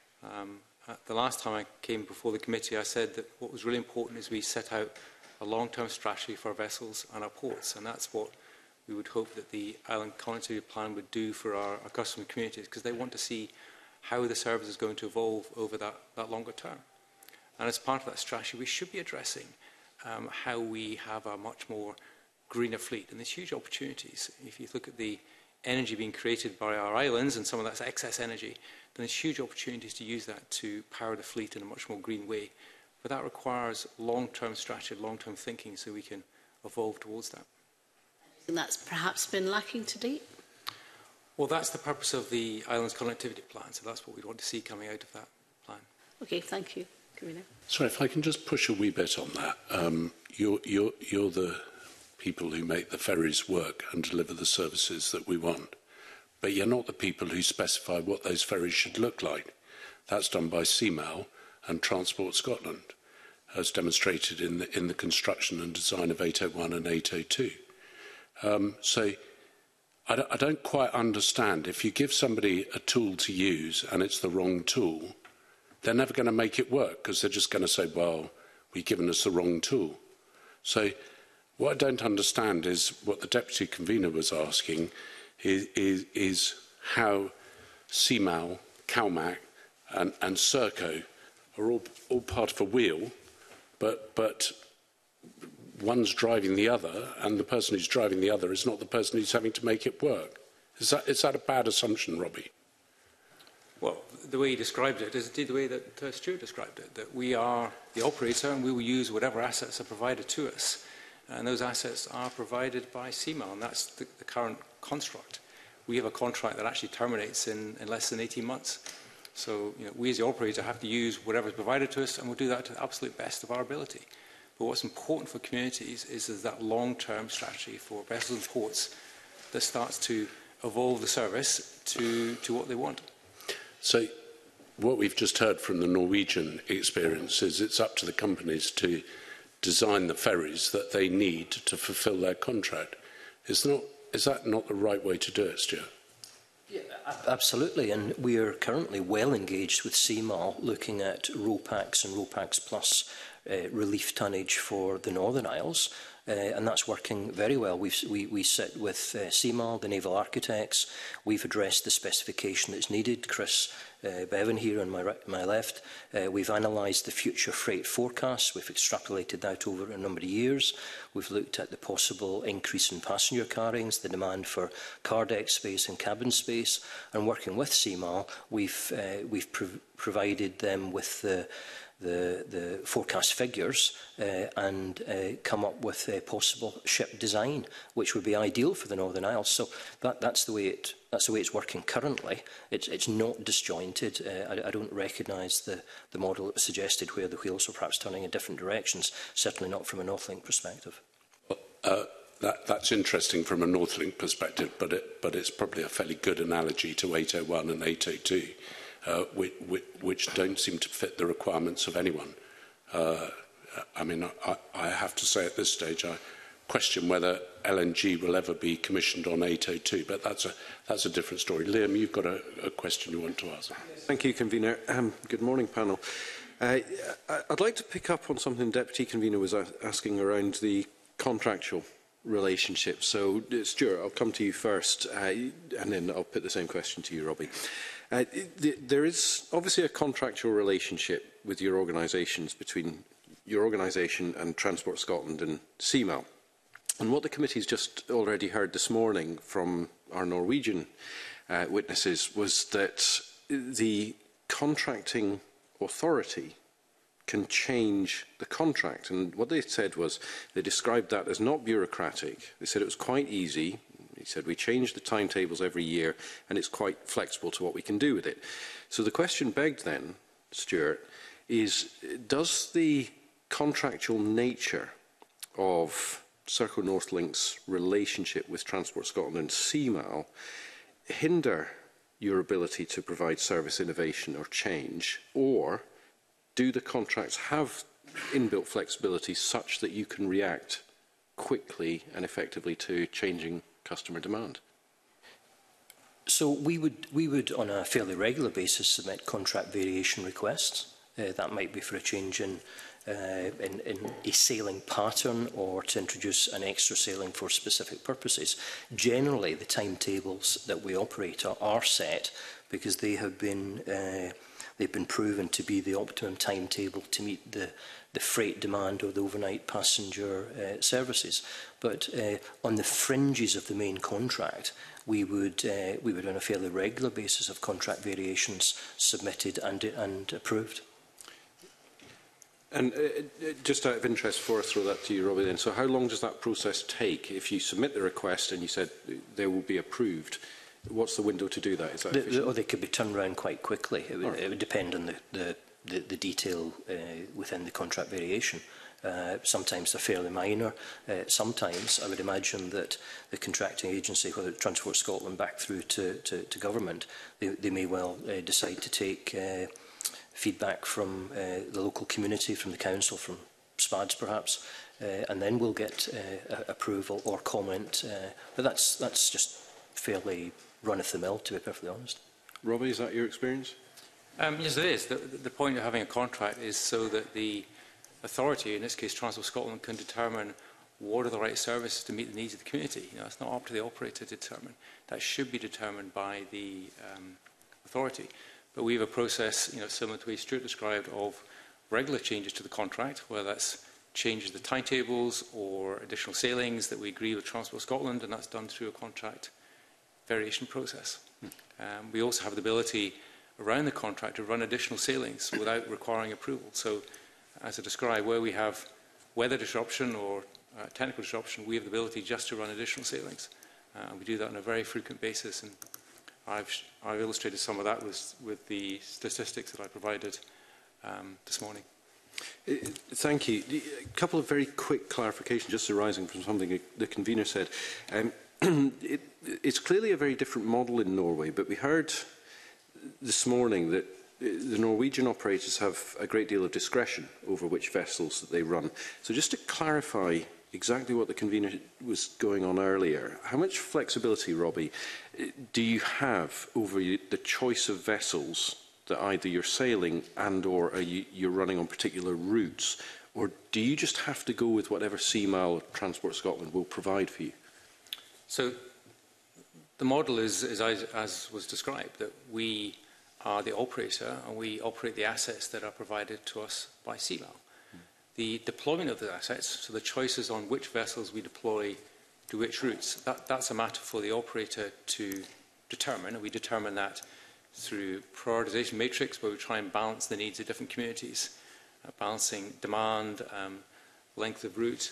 The last time I came before the committee, I said that what was really important is we set out a long-term strategy for our vessels and our ports, and that's what we would hope that the Island Connectivity Plan would do for our customer communities, because they want to see how the service is going to evolve over that longer term. And as part of that strategy, we should be addressing how we have a much more greener fleet, and there's huge opportunities. If you look at the energy being created by our islands, and some of that's excess energy, then there's huge opportunities to use that to power the fleet in a much more green way. But that requires long-term strategy, long-term thinking, so we can evolve towards that. And that's perhaps been lacking to date? Well, that's the purpose of the Islands Connectivity Plan, so that's what we want to see coming out of that plan. Okay, thank you. Karina. Sorry, if I can just push a wee bit on that. You're the people who make the ferries work and deliver the services that we want. But you're not the people who specify what those ferries should look like. That's done by CMAL and Transport Scotland, as demonstrated in the construction and design of 801 and 802. So I don't quite understand. If you give somebody a tool to use and it's the wrong tool, they're never going to make it work, because they're just going to say, well, we've given us the wrong tool. So what I don't understand is what the Deputy Convener was asking is how CMAL, CalMac and Serco are all part of a wheel, but one's driving the other, and the person who's driving the other is not the person who's having to make it work. Is that a bad assumption, Robbie? Well, the way he described it is indeed the way that Stuart described it, that we are the operator and we will use whatever assets are provided to us. and those assets are provided by CMAL, and that's the current construct. We have a contract that actually terminates in less than 18 months. So we as the operator have to use whatever is provided to us, and we'll do that to the absolute best of our ability. But what's important for communities is that long-term strategy for vessels and ports that starts to evolve the service to what they want. So what we've just heard from the Norwegian experience is it's up to the companies to design the ferries that they need to fulfil their contract. Is that not the right way to do it, Stuart? Yeah, absolutely, and we are currently well engaged with CMAL looking at RoPax and RoPax Plus relief tonnage for the Northern Isles, and that's working very well. We sit with CMAL, the naval architects. We've addressed the specification that's needed. Chris Bevan here on my left. We've analysed the future freight forecasts. We've extrapolated that over a number of years. We've looked at the possible increase in passenger carriings, the demand for car deck space and cabin space, and working with CMAL, we've provided them with the forecast figures and come up with a possible ship design, which would be ideal for the Northern Isles. So that's the way it's working currently. It's not disjointed. I don't recognise the model that was suggested where the wheels are perhaps turning in different directions. Certainly not from a Northlink perspective. That's interesting from a Northlink perspective, but it's probably a fairly good analogy to 801 and 802. Which don't seem to fit the requirements of anyone. I mean, I have to say at this stage, I question whether LNG will ever be commissioned on 802, but that's a different story. Liam, you've got a question you want to ask. Thank you, Convener. Good morning, panel. I'd like to pick up on something Deputy Convener was asking around the contractual relationship. So, Stuart, I'll come to you first, and then I'll put the same question to you, Robbie. There is obviously a contractual relationship with your organisations, between your organisation and Transport Scotland and CMAL. And what the committee's just already heard this morning from our Norwegian witnesses was that the contracting authority can change the contract. And what they said was, they described that as not bureaucratic. They said it was quite easy. He said, we change the timetables every year, and it's quite flexible to what we can do with it. So the question begged then, Stuart, is does the contractual nature of Serco Northlink's relationship with Transport Scotland and CMAL hinder your ability to provide service innovation or change, or do the contracts have inbuilt flexibility such that you can react quickly and effectively to changing customer demand? So we would on a fairly regular basis submit contract variation requests. That might be for a change in a sailing pattern or to introduce an extra sailing for specific purposes. Generally, the timetables that we operate are set because they have been they've been proven to be the optimum timetable to meet the freight demand or the overnight passenger services. But on the fringes of the main contract, we would on a fairly regular basis have contract variations submitted and approved. And just out of interest, before I throw that to you, Robbie, then, so how long does that process take? If you submit the request and you said they will be approved, what's the window to do that? Is that they could be turned around quite quickly. It would depend on the detail within the contract variation. Sometimes they're fairly minor. Sometimes I would imagine that the contracting agency, whether it's Transport Scotland back through to government, they may well decide to take feedback from the local community, from the council, from SPADs perhaps, and then we'll get approval or comment. But that's just fairly run-of-the-mill, to be perfectly honest. Robbie, is that your experience? Yes, it is. The point of having a contract is so that the authority, in this case Transport Scotland, can determine what are the right services to meet the needs of the community. It's not up to the operator to determine. That should be determined by the authority. But we have a process, similar to what Stuart described, of regular changes to the contract, whether that's changes the timetables or additional sailings that we agree with Transport Scotland, and that's done through a contract variation process. We also have the ability around the contract to run additional sailings without requiring approval. So, as I described, where we have weather disruption or technical disruption, we have the ability just to run additional sailings. And we do that on a very frequent basis. And I've illustrated some of that with the statistics that I provided this morning. Thank you. A couple of very quick clarifications just arising from something the convener said. It's clearly a very different model in Norway, but we heard this morning that the Norwegian operators have a great deal of discretion over which vessels that they run. So just to clarify exactly what the convener was going on earlier, how much flexibility, Robbie, do you have over the choice of vessels that either you're sailing and or you're running on particular routes, or do you just have to go with whatever Seamile or Transport Scotland will provide for you? So the model is as was described, that we are the operator and we operate the assets that are provided to us by Seamile. The deployment of the assets, so the choices on which vessels we deploy to which routes, that's a matter for the operator to determine, and we determine that through prioritisation matrix, where we try and balance the needs of different communities, balancing demand, length of route,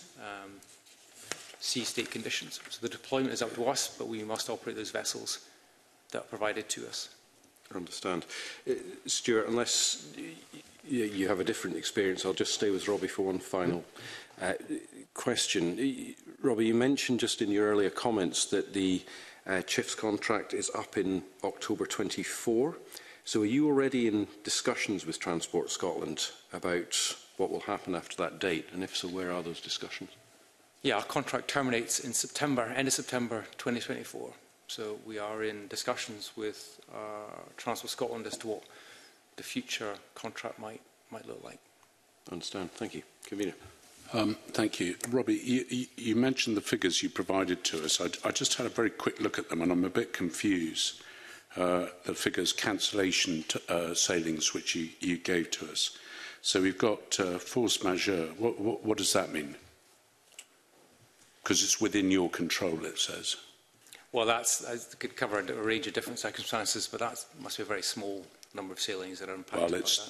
sea state conditions. So the deployment is up to us, but we must operate those vessels that are provided to us. I understand. Stuart, unless you have a different experience, I'll just stay with Robbie for one final question. Robbie, you mentioned just in your earlier comments that the Chiefs contract is up in October 24. So are you already in discussions with Transport Scotland about what will happen after that date? And if so, where are those discussions? Yeah, our contract terminates in September, end of September 2024. So we are in discussions with Transport Scotland as to what the future contract might look like. I understand. Thank you. Convener. Thank you. Robbie, you mentioned the figures you provided to us. I just had a very quick look at them and I'm a bit confused. The figures, cancellation sailings, which you gave to us. So we've got force majeure. What does that mean? Because it's within your control, it says. Well, I could cover a range of different circumstances, but that must be a very small number of sailings that are impacted. Well, it's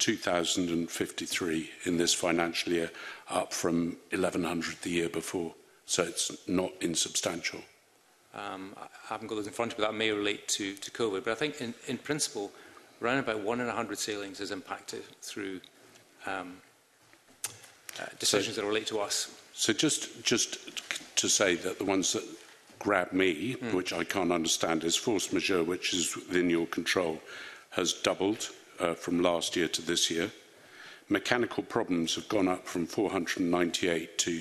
2,053 in this financial year, up from 1,100 the year before. So it's not insubstantial. I haven't got those in front of me, but that may relate to COVID. But I think in principle, around about 1 in 100 sailings is impacted through decisions that relate to us. So just to say that the ones that grab me, which I can't understand, is force majeure, which is within your control, has doubled from last year to this year. Mechanical problems have gone up from 498 to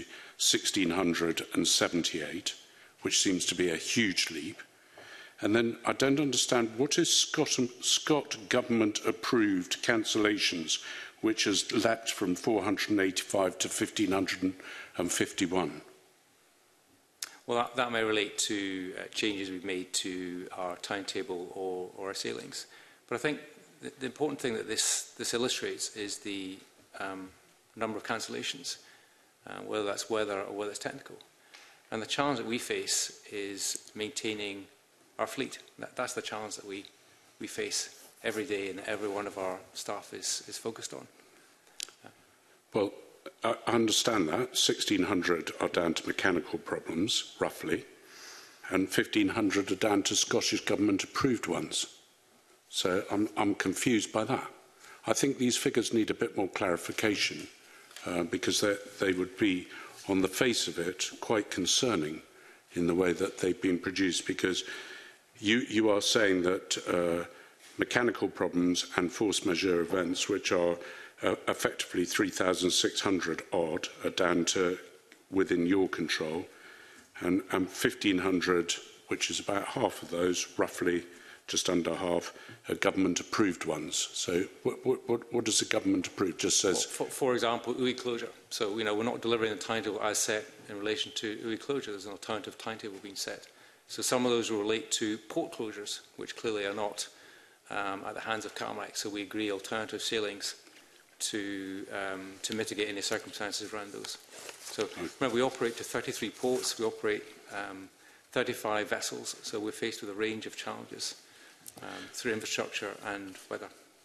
1,678, which seems to be a huge leap. And then I don't understand, what is Scott government-approved cancellations, which has leapt from 485 to 1,551? Well, that may relate to changes we've made to our timetable or our sailings. But I think the important thing that this illustrates is the number of cancellations, whether that's weather or whether it's technical. And the challenge that we face is maintaining our fleet. That's the challenge that we face every day and every one of our staff is focused on. Well, I understand that. 1,600 are down to mechanical problems, roughly, and 1,500 are down to Scottish Government-approved ones. So I'm confused by that. I think these figures need a bit more clarification because they would be, on the face of it, quite concerning in the way that they've been produced, because you are saying that mechanical problems and force majeure events, which are effectively 3,600 odd, are down to within your control, and 1,500, which is about half of those, roughly just under half, are government-approved ones. So what does the government approve? Just says... For example, Ui closure. So, we're not delivering the timetable as set in relation to Ui closure. There's an alternative timetable being set. So some of those will relate to port closures, which clearly are not at the hands of CAMAC. So we agree alternative sailings to mitigate any circumstances around those. So remember, we operate to 33 ports. We operate 35 vessels. So we're faced with a range of challenges through infrastructure and weather.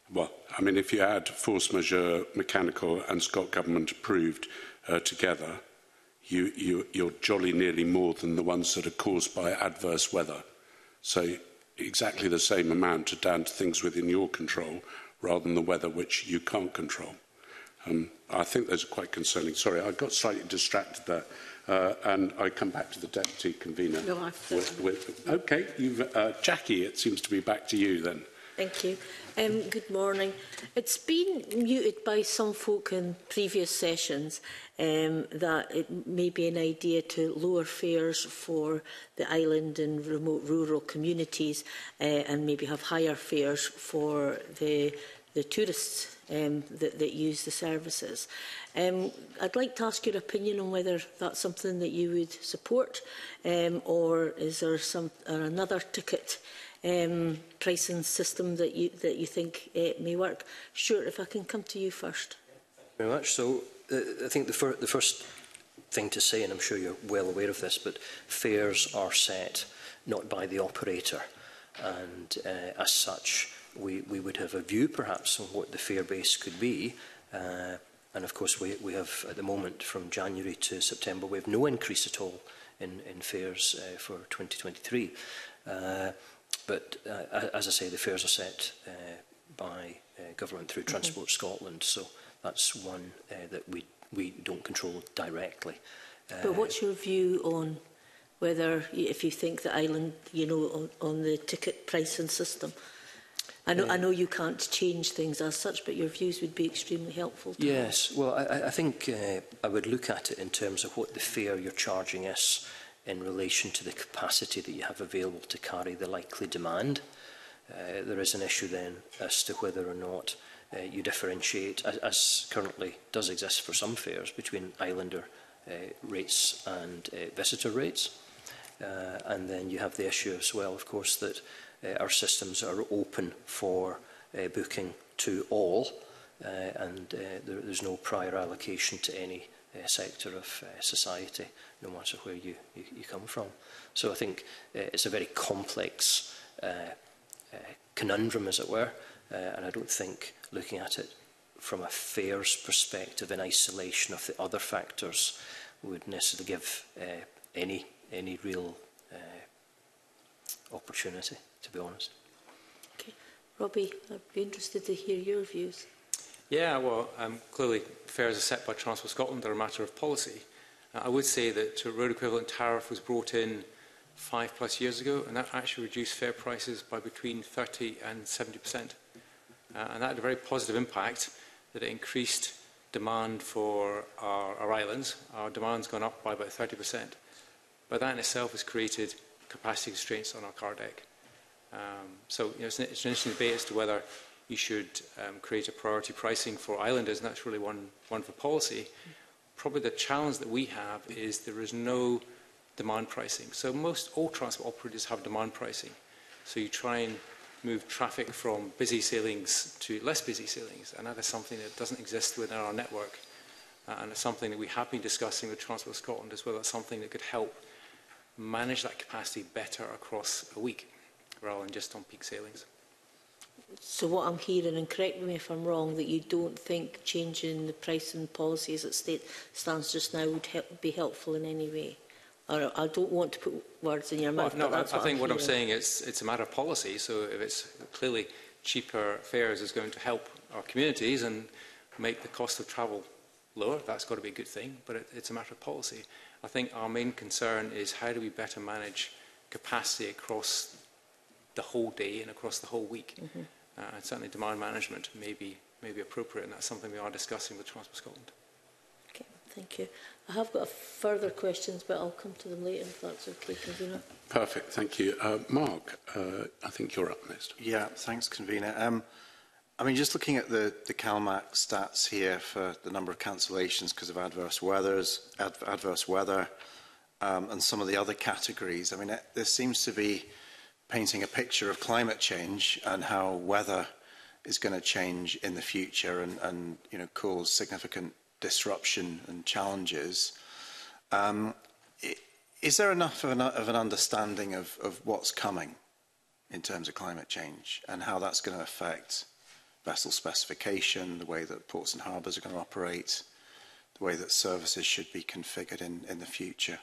Well, I mean, if you add force majeure, mechanical and Scott government approved together, you're jolly nearly more than the ones that are caused by adverse weather. So exactly the same amount are down to things within your control rather than the weather which you can't control. I think those are quite concerning. Sorry, I got slightly distracted there. And I come back to the Deputy Convener. No, OK, Jackie, it seems to be back to you then. Thank you. Good morning. It's been muted by some folk in previous sessions that it may be an idea to lower fares for the island and remote rural communities and maybe have higher fares for the tourists that use the services. I'd like to ask your opinion on whether that's something that you would support, or is there another ticket pricing system that you think may work? Stuart, if I can come to you first. Very much. So I think the first thing to say, and I'm sure you're well aware of this, but fares are set not by the operator, and as such we would have a view perhaps on what the fare base could be. And of course we have at the moment from January to September we have no increase at all in fares for 2023. But as I say, the fares are set by government through Transport Scotland, so that's one that we don't control directly. But what's your view on whether, if you think the island, on the ticket pricing system? I know you can't change things as such, but your views would be extremely helpful. Yes, well, I think I would look at it in terms of what the fare you're charging is in relation to the capacity that you have available to carry the likely demand. There is an issue then as to whether or not you differentiate, as currently does exist for some fares, between islander rates and visitor rates. And then you have the issue as well, of course, that our systems are open for booking to all, and there's no prior allocation to any sector of society, no matter where you come from. So I think it's a very complex conundrum, as it were, and I don't think looking at it from a fares perspective in isolation of the other factors would necessarily give any real opportunity, to be honest. Okay. Robbie, I'd be interested to hear your views. Yeah, well, clearly fares are set by Transport Scotland. They're a matter of policy. I would say that road equivalent tariff was brought in 5+ years ago, and that actually reduced fare prices by between 30% and 70%. And that had a very positive impact, that it increased demand for our islands. Our demand's gone up by about 30%. But that in itself has created capacity constraints on our car deck. So it's an interesting debate as to whether you should create a priority pricing for islanders, and that's really one for policy. Probably the challenge that we have is there is no demand pricing. So all transport operators have demand pricing. So you try and move traffic from busy sailings to less busy sailings, and that is something that doesn't exist within our network. And it's something that we have been discussing with Transport Scotland as well. It's something that could help manage that capacity better across a week, rather than just on peak sailings. So what I'm hearing, and correct me if I'm wrong, that you don't think changing the pricing policy as it stands just now would be helpful in any way? Or I don't want to put words in your mouth, no, but that's I think what I'm hearing. saying is it's a matter of policy. So if it's clearly cheaper fares is going to help our communities and make the cost of travel lower, that's got to be a good thing, but it's a matter of policy. I think our main concern is how do we better manage capacity across the whole day and across the whole week. And certainly demand management may be appropriate, and that's something we are discussing with Transport Scotland. Okay, thank you. I have got further questions, but I'll come to them later if that's okay, Convener. Perfect, thank you. Mark, I think you're up next. Yeah, thanks, Convener. I mean, just looking at the CalMac stats here for the number of cancellations because of adverse weather, and some of the other categories, I mean, there seems to be painting a picture of climate change and how weather is going to change in the future and cause significant disruption and challenges. Is there enough of an understanding of what's coming in terms of climate change and how that's going to affect vessel specification, the way that ports and harbours are going to operate, the way that services should be configured in the future.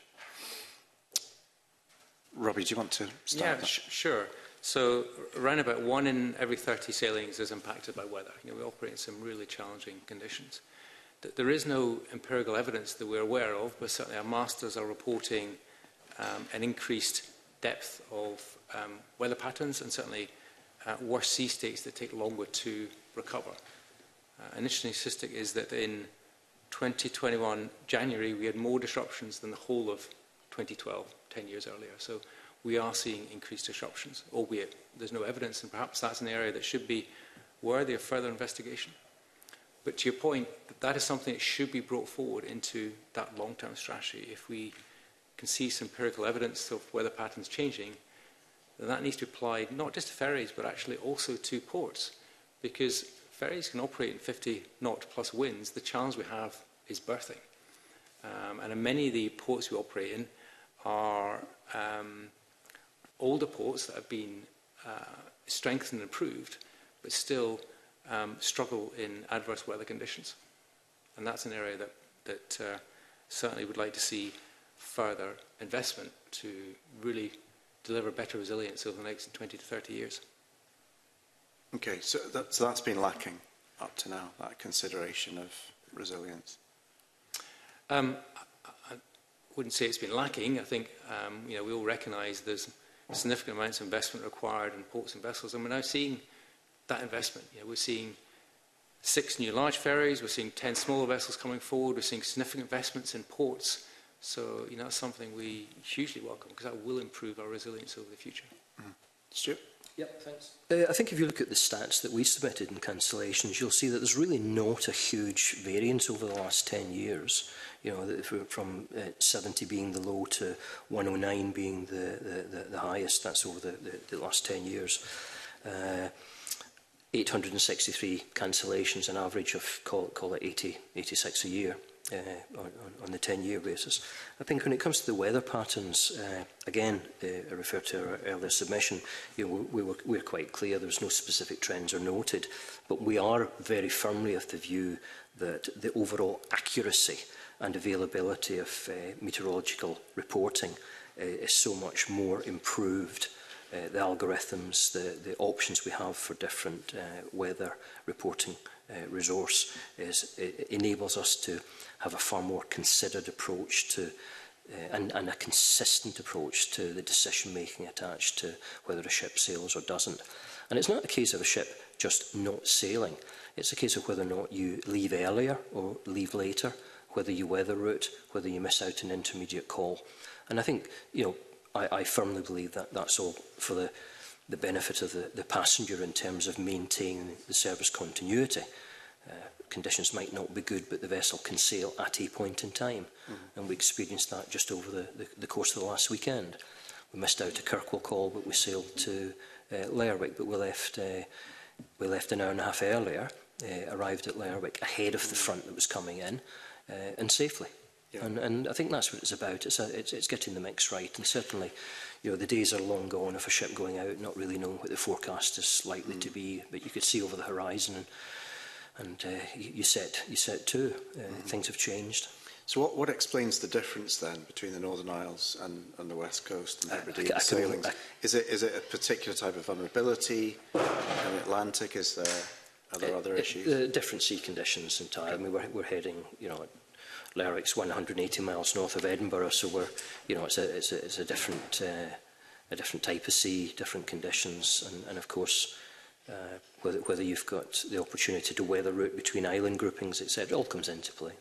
Robbie, do you want to start? Yeah, sure. So around about 1 in every 30 sailings is impacted by weather. You know, we operate in some really challenging conditions. There is no empirical evidence that we're aware of, but certainly our masters are reporting an increased depth of weather patterns and certainly worse sea states that take longer to recover. An interesting statistic is that in 2021 January we had more disruptions than the whole of 2012, 10 years earlier. So we are seeing increased disruptions, albeit there's no evidence, and perhaps that's an area that should be worthy of further investigation. But to your point, that is something that should be brought forward into that long-term strategy. If we can see some empirical evidence of weather patterns changing, then that needs to be applied not just to ferries, but actually also to ports. Because ferries can operate in 50 knot plus winds. The challenge we have is berthing. And in many of the ports we operate in are older ports that have been strengthened and improved, but still struggle in adverse weather conditions. And that's an area that certainly would like to see further investment to really deliver better resilience over the next 20 to 30 years. Okay, so that's been lacking up to now, that consideration of resilience. I wouldn't say it's been lacking. I think you know, we all recognise there's significant amounts of investment required in ports and vessels, and we're now seeing that investment. You know, we're seeing 6 new large ferries, we're seeing 10 smaller vessels coming forward, we're seeing significant investments in ports. So, you know, that's something we hugely welcome because that will improve our resilience over the future. Stuart? Yep, thanks. I think if you look at the stats that we submitted in cancellations, you'll see that there's really not a huge variance over the last 10 years. You know, from 70 being the low to 109 being the highest. That's over the last 10 years. 863 cancellations, an average of call it 86 a year on the 10-year basis. I think when it comes to the weather patterns, again, I refer to our earlier submission, you know, we're quite clear there's no specific trends are noted, but we are very firmly of the view that the overall accuracy and availability of meteorological reporting is so much more improved. The algorithms, the options we have for different weather reporting resource enables us to have a far more considered approach to and a consistent approach to the decision making attached to whether a ship sails or doesn't. And it's not a case of a ship just not sailing. It's a case of whether or not you leave earlier or leave later, whether you weather route, whether you miss out an intermediate call. And I think, you know, I firmly believe that that's all for the benefit of the passenger in terms of maintaining the service continuity. Conditions might not be good, but the vessel can sail at a point in time. And we experienced that just over the course of the last weekend. We missed out a Kirkwall call, but we sailed to Lerwick, but we left an hour and a half earlier, arrived at Lerwick ahead of the front that was coming in, and safely. Yeah. And I think that's what it's about. It's getting the mix right. And certainly, you know, the days are long gone of a ship going out, not really knowing what the forecast is likely to be. But you could see over the horizon, and you set to. Things have changed. So what explains the difference then between the Northern Isles and the West Coast and Hebridean sailings? Is it a particular type of vulnerability in the Atlantic? Are there other issues? Different sea conditions entirely. I mean, we're heading, you know, Lerwick's 180 miles north of Edinburgh, so we're, you know, it's a different type of sea, different conditions, and of course, whether you've got the opportunity to weather route between island groupings, etc., it all comes into play.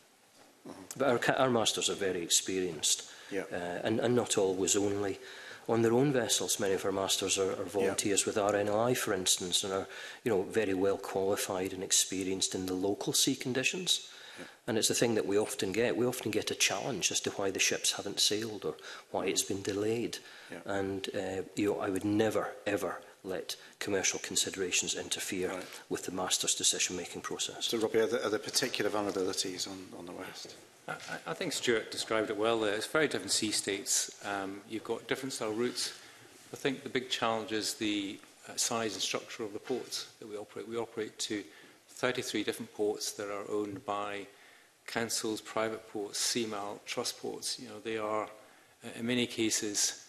But our masters are very experienced, and not always only on their own vessels. Many of our masters are volunteers with RNLI, for instance, and are, you know, very well qualified and experienced in the local sea conditions. And it's a thing that we often get. We often get a challenge as to why the ships haven't sailed or why it's been delayed. And you know, I would never, ever let commercial considerations interfere with the master's decision-making process. So, Robbie, are there particular vulnerabilities on the West? I think Stuart described it well there. It's very different sea states. You've got different style routes. I think the big challenge is the size and structure of the ports that we operate. We operate to 33 different ports that are owned by councils, private ports, CMAL, trust ports. You know, they are, in many cases,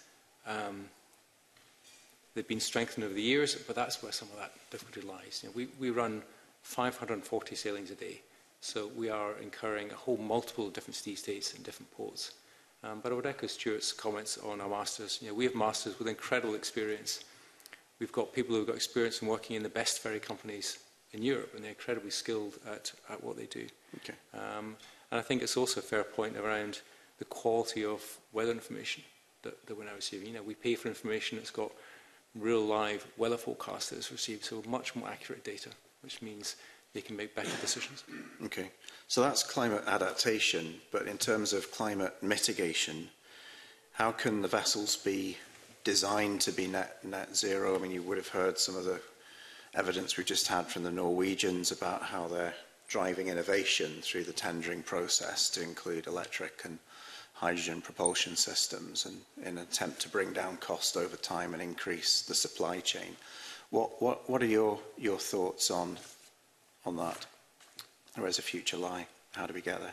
they've been strengthened over the years, but that's where some of that difficulty lies. You know, we run 540 sailings a day, so we are incurring a whole multiple of different sea states and different ports. But I would echo Stuart's comments on our masters. You know, we have masters with incredible experience. We've got people who've got experience in working in the best ferry companies in Europe, and they're incredibly skilled at what they do. Okay. And I think it's also a fair point around the quality of weather information that we're now receiving. You know, we pay for information that's got real live weather forecast that is received, so much more accurate data, which means they can make better decisions. Okay, so that's climate adaptation, but in terms of climate mitigation, how can the vessels be designed to be net zero? I mean, you would have heard some of the evidence we've just had from the Norwegians about how they're driving innovation through the tendering process to include electric and hydrogen propulsion systems, and in an attempt to bring down cost over time and increase the supply chain. What are your thoughts on that? Where's the future lie? How do we get there?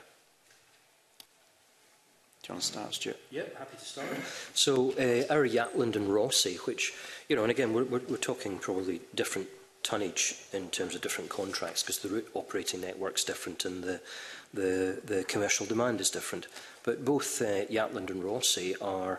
Do you want to start, Stuart? Yeah, happy to start. So our Yatland and Rossi, which, you know, and again, we're talking probably different tonnage in terms of different contracts, because the route operating network's different and the commercial demand is different. But both Yatland and Rossi are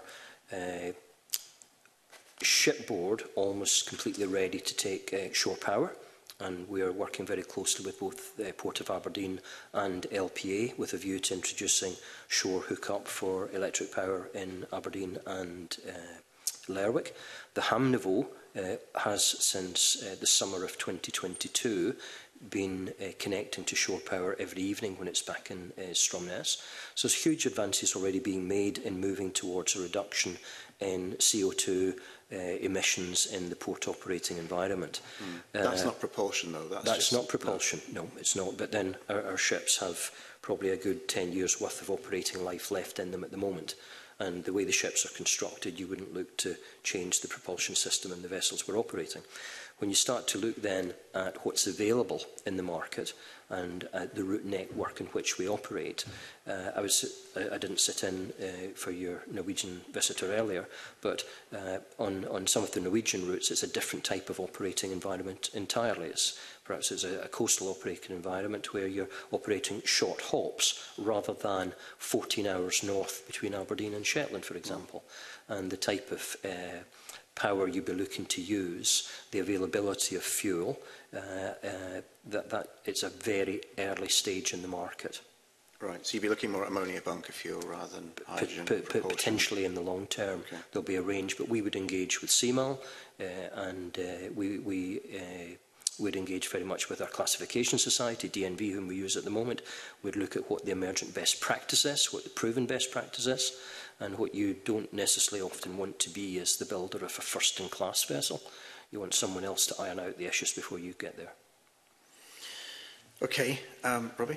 shipboard, almost completely ready to take shore power. And we are working very closely with both the Port of Aberdeen and LPA with a view to introducing shore hookup for electric power in Aberdeen and Lerwick. The Hamnavo has, since the summer of 2022, been connecting to shore power every evening when it's back in Stromness. So there's huge advances already being made in moving towards a reduction in CO2 emissions in the port operating environment. That's not propulsion, though. That's not propulsion. No, it's not. But then our ships have probably a good 10 years' worth of operating life left in them at the moment. And the way the ships are constructed, you wouldn't look to change the propulsion system in the vessels we're operating. When you start to look then at what's available in the market and at the route network in which we operate, I didn't sit in for your Norwegian visitor earlier, but on some of the Norwegian routes, it's a different type of operating environment entirely. Perhaps it's a coastal operating environment where you're operating short hops rather than 14 hours north between Aberdeen and Shetland, for example. And the type of power you'd be looking to use, the availability of fuel, that it's a very early stage in the market. Right, so you'd be looking more at ammonia bunker fuel rather than hydrogen propulsion? Potentially in the long term. Okay. There'll be a range, but we would engage with CMAL and we would engage very much with our classification society, DNV, whom we use at the moment. We'd look at what the emergent best practice is, what the proven best practice is, and what you don't necessarily often want to be is the builder of a first-in-class vessel. You want someone else to iron out the issues before you get there. Okay, Robbie?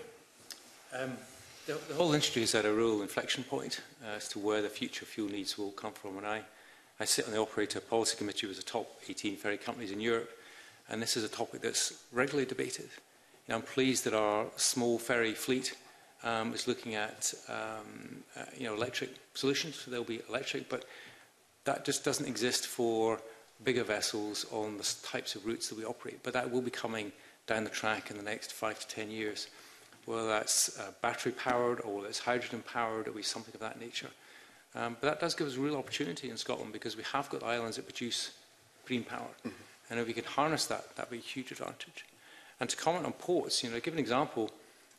The whole industry is at a real inflection point as to where the future fuel needs will come from. And I sit on the Operator Policy Committee with the top 18 ferry companies in Europe, and this is a topic that's regularly debated. You know, I'm pleased that our small ferry fleet is looking at electric solutions. So they'll be electric, but that just doesn't exist for bigger vessels on the types of routes that we operate. But that will be coming down the track in the next 5 to 10 years. Whether that's battery powered or whether it's hydrogen powered, or be something of that nature. But that does give us a real opportunity in Scotland because we have got islands that produce green power. Mm-hmm. And if we can harness that, that'd be a huge advantage. And to comment on ports, you know, give an example.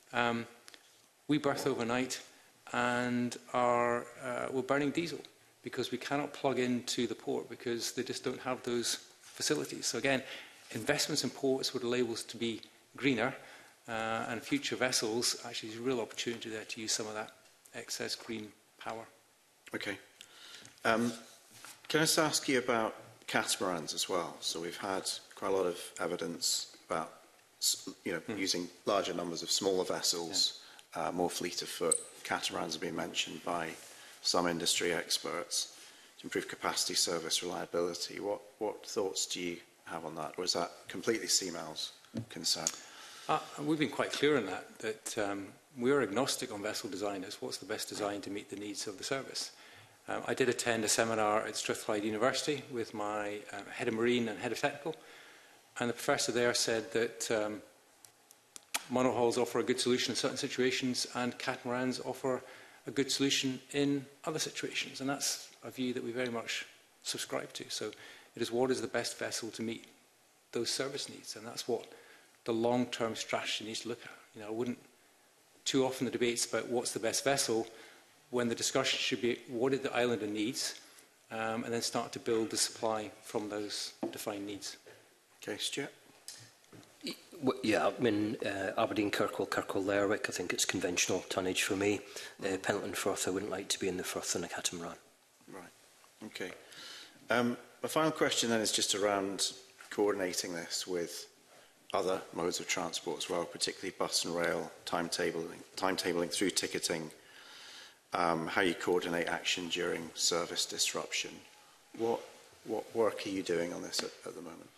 We berth overnight and we're burning diesel because we cannot plug into the port because they just don't have those facilities. So again, investments in ports would enable us to be greener, and future vessels, actually there's a real opportunity there to use some of that excess green power. Okay. Can I just ask you about catamarans as well? So we've had quite a lot of evidence about using larger numbers of smaller vessels, more fleet of foot. Catamarans have been mentioned by some industry experts to improve capacity, service, reliability. What thoughts do you have on that, or is that completely CMAL's concern? We've been quite clear on that we're agnostic on vessel design as what's the best design to meet the needs of the service. I did attend a seminar at Strathclyde University with my head of marine and head of technical, and the professor there said that monohulls offer a good solution in certain situations and catamarans offer a good solution in other situations, and that's a view that we very much subscribe to. So it is what is the best vessel to meet those service needs, and that's what the long-term strategy needs to look at. You know, I wouldn't too often the debates about what's the best vessel, when the discussion should be what the islander needs, and then start to build the supply from those defined needs. Okay, Stuart. Yeah, I mean, Aberdeen, Kirkwall, Lerwick, I think it's conventional tonnage for me. Pendleton Firth, I wouldn't like to be in the Firth in a catamaran. Right, okay. My final question then is just around coordinating this with other modes of transport as well, particularly bus and rail, timetabling through ticketing, how you coordinate action during service disruption. What work are you doing on this at the moment?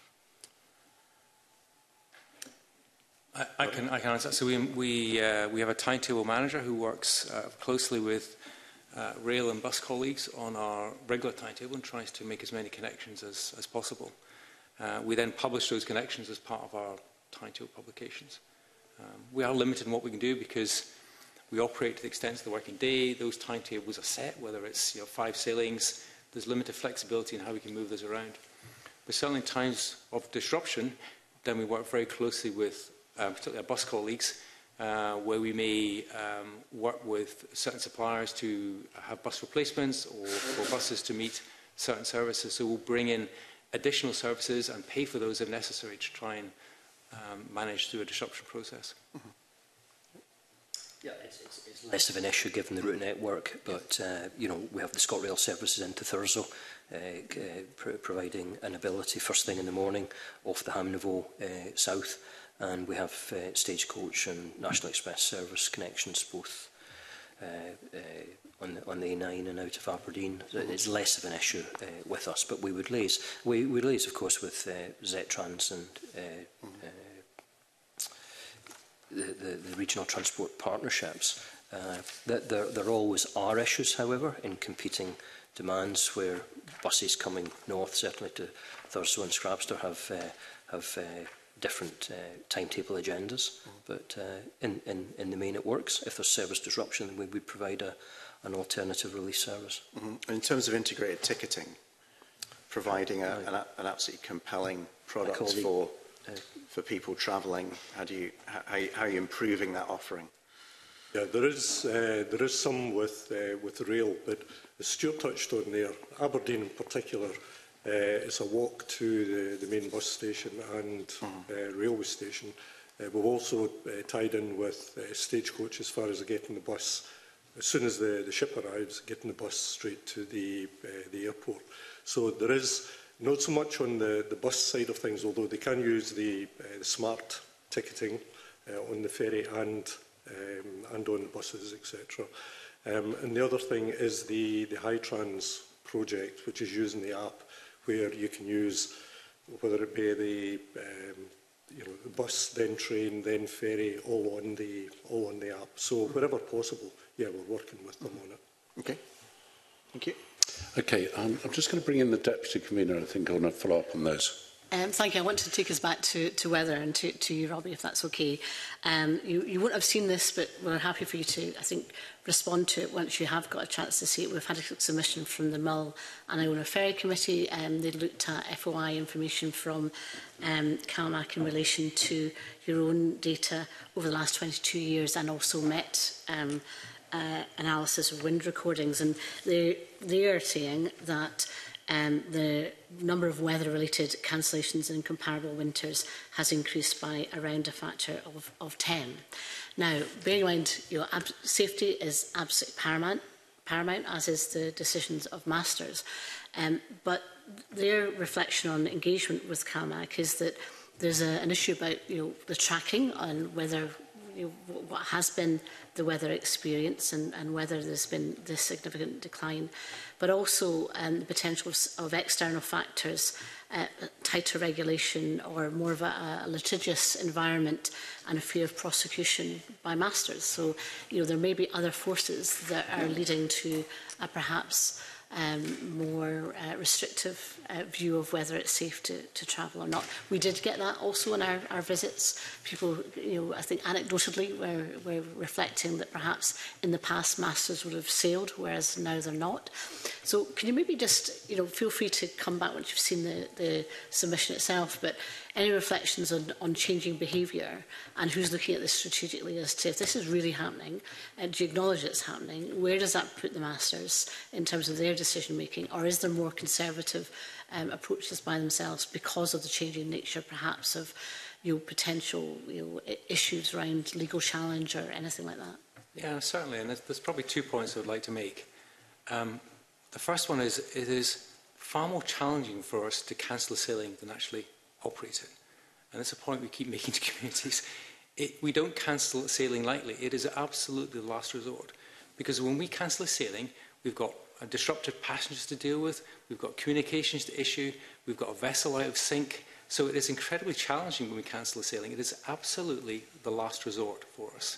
I can answer. So we have a timetable manager who works closely with rail and bus colleagues on our regular timetable and tries to make as many connections as possible. We then publish those connections as part of our timetable publications. We are limited in what we can do because we operate to the extent of the working day. Those timetables are set, whether it's 5 sailings. There's limited flexibility in how we can move those around. But certainly in times of disruption, then we work very closely with particularly our bus colleagues, where we may work with certain suppliers to have bus replacements or for buses to meet certain services. So we'll bring in additional services and pay for those if necessary to try and manage through a disruption process. Mm-hmm. Yeah, it's less of an issue given the route network, but you know, we have the ScotRail services into Thurso, providing an ability first thing in the morning off the Hamnavoe south, and we have Stagecoach and National Express service connections both on the A9 and out of Aberdeen. It's less of an issue with us, but we would liaise of course with ZETRANS and the regional transport partnerships. There always are issues, however, in competing demands where buses coming north, certainly to Thurso and Scrabster, have different timetable agendas. But in the main, it works. If there's service disruption, then we would provide an alternative release service. Mm-hmm. In terms of integrated ticketing, providing an absolutely compelling product for people travelling, how are you improving that offering? Yeah, there is some with the rail, but as Stuart touched on there, Aberdeen in particular is a walk to the main bus station and railway station. We've also tied in with Stagecoach as far as getting the bus, as soon as the ship arrives, getting the bus straight to the airport. So there is not so much on the bus side of things, although they can use the smart ticketing on the ferry and on the buses, etc. And the other thing is the HiTrans project, which is using the app, where you can use, whether it be the bus, then train, then ferry, all on the app. So wherever possible, yeah, we're working with them on it. Okay, thank you. Okay, I'm just going to bring in the Deputy Convener, I think, on a follow-up on those. Thank you. I want to take us back to weather and to you, Robbie, if that's okay. You won't have seen this, but we're happy for you to, I think, respond to it once you have got a chance to see it. We've had a submission from the Mull and Iona Ferry Committee. They looked at FOI information from CalMac in relation to your own data over the last 22 years and also Met analysis of wind recordings. And they are saying that the number of weather-related cancellations in comparable winters has increased by around a factor of 10. Now, bearing in mind, safety is absolutely paramount, as is the decisions of masters. But their reflection on engagement with CalMac is that there's an issue about the tracking on whether what has been the weather experience and whether there's been this significant decline, but also the potential of external factors, tighter regulation or more of a litigious environment and a fear of prosecution by masters. So, there may be other forces that are leading to perhaps more restrictive view of whether it's safe to travel or not. We did get that also in our visits. People, I think anecdotally were reflecting that perhaps in the past masters would have sailed, whereas now they're not. So can you maybe just, feel free to come back once you've seen the submission itself, but any reflections on changing behaviour and who's looking at this strategically as to if this is really happening, do you acknowledge it's happening? Where does that put the masters in terms of their decision making, or is there more conservative approaches by themselves because of the changing nature perhaps of potential issues around legal challenge or anything like that? Yeah, certainly, and there's probably 2 points I would like to make. The first one is it is far more challenging for us to cancel a sailing than actually operate it. And it's a point we keep making to communities. We don't cancel sailing lightly. It is absolutely the last resort. Because when we cancel a sailing, we've got disrupted passengers to deal with, we've got communications to issue, we've got a vessel out of sync. So it is incredibly challenging when we cancel a sailing. It is absolutely the last resort for us.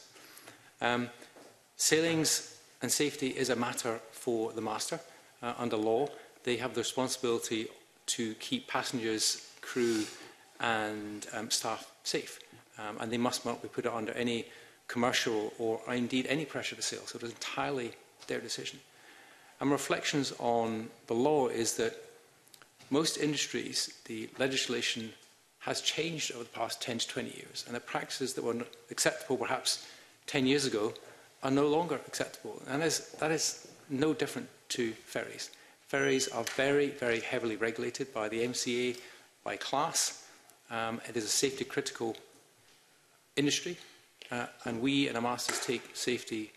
Sailings and safety is a matter for the master. Under law, they have the responsibility to keep passengers, crew and staff safe. And they must not be put under any commercial or indeed any pressure to sail. So it is entirely their decision. And reflections on the law is that most industries, the legislation has changed over the past 10 to 20 years. And the practices that were acceptable perhaps 10 years ago are no longer acceptable. And that is no different to ferries. Ferries are very, very heavily regulated by the MCA, by class. It is a safety critical industry, and we and our masters take safety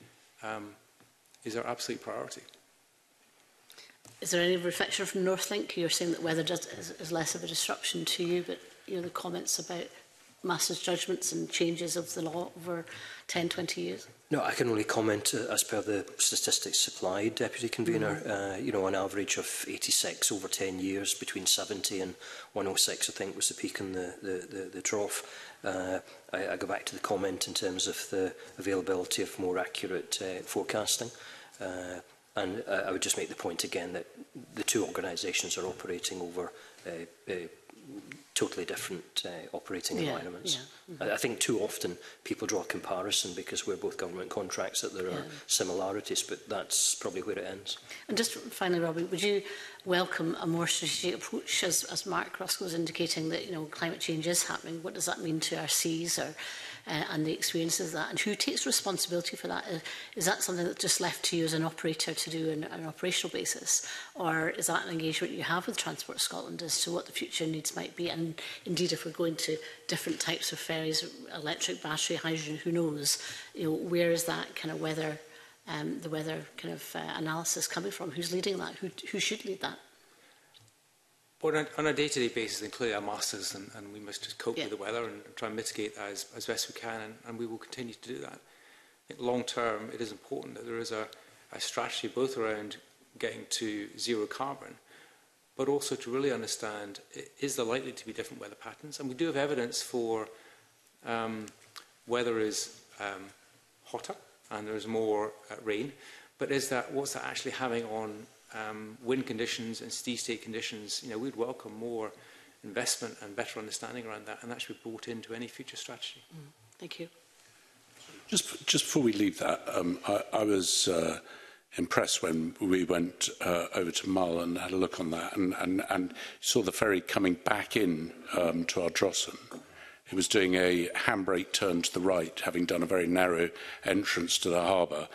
is our absolute priority. Is there any reflection from Northlink? You're saying that weather is less of a disruption to you, but the comments about masters' judgments and changes of the law over 10, 20 years? No, I can only comment as per the statistics supplied, Deputy Convener. An average of 86 over 10 years, between 70 and 106, I think, was the peak and the trough. I go back to the comment in terms of the availability of more accurate forecasting. And I would just make the point again that the two organisations are operating over totally different operating environments. Yeah. I think too often people draw a comparison because we're both government contracts that there are similarities, but that's probably where it ends. And just finally, Robbie, would you welcome a more strategic approach, as Mark Ruskell was indicating that climate change is happening? What does that mean to our seas and the experiences of that? And who takes responsibility for that? Is that something that's just left to you as an operator to do on an operational basis? Or is that an engagement you have with Transport Scotland as to what the future needs might be? And indeed, if we're going to different types of ferries, electric, battery, hydrogen, who knows, where is that kind of weather, the weather kind of analysis coming from? Who's leading that? Who should lead that? Well, on a day-to-day basis, then clearly our masters, and we must just cope with the weather and try and mitigate that as best we can, and we will continue to do that. I think long-term, it is important that there is a strategy both around getting to zero carbon, but also to really understand, is there likely to be different weather patterns? And we do have evidence for weather is hotter and there's more rain, but what's that actually having on wind conditions and steady state conditions? We'd welcome more investment and better understanding around that, and that should be brought into any future strategy. Thank you. Just before we leave that, I was impressed when we went over to Mull and had a look on that, and saw the ferry coming back in to Ardrossan. It was doing a handbrake turn to the right, having done a very narrow entrance to the harbour.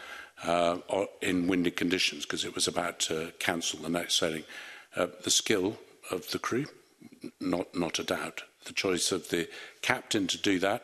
In windy conditions, because it was about to cancel the next sailing. The skill of the crew, not a doubt. The choice of the captain to do that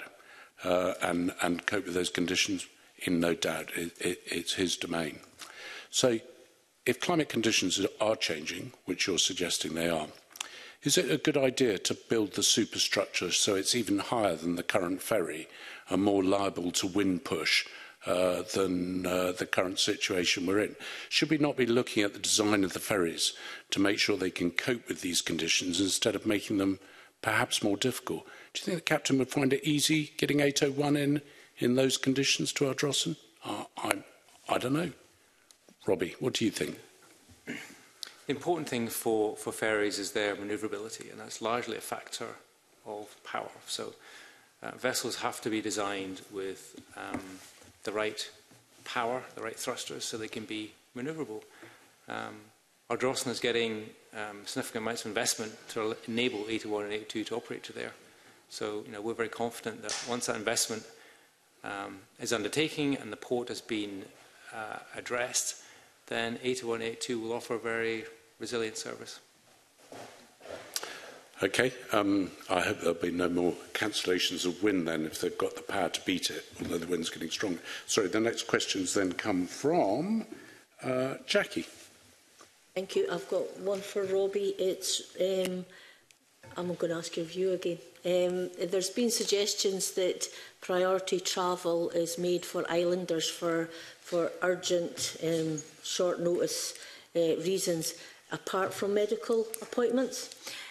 and cope with those conditions, in no doubt, it's his domain. So, if climate conditions are changing, which you're suggesting they are, is it a good idea to build the superstructure so it's even higher than the current ferry, are more liable to wind push than the current situation we're in. Should we not be looking at the design of the ferries to make sure they can cope with these conditions instead of making them perhaps more difficult? Do you think the captain would find it easy getting 801 in those conditions to Ardrossan? I don't know. Robbie, what do you think? The important thing for ferries is their manoeuvrability, and that's largely a factor of power. So vessels have to be designed with the right power, the right thrusters, so they can be manoeuvrable. Ardrossan is getting significant amounts of investment to enable 801 and 802 to operate to there. So we're very confident that once that investment is undertaken and the port has been addressed, then 801 and 802 will offer a very resilient service. Okay, I hope there'll be no more cancellations of wind then if they've got the power to beat it, although the wind's getting stronger. Sorry, the next questions then come from Jackie. Thank you. I've got one for Robbie. It's I'm going to ask your view again. There's been suggestions that priority travel is made for islanders for urgent, short notice reasons, apart from medical appointments.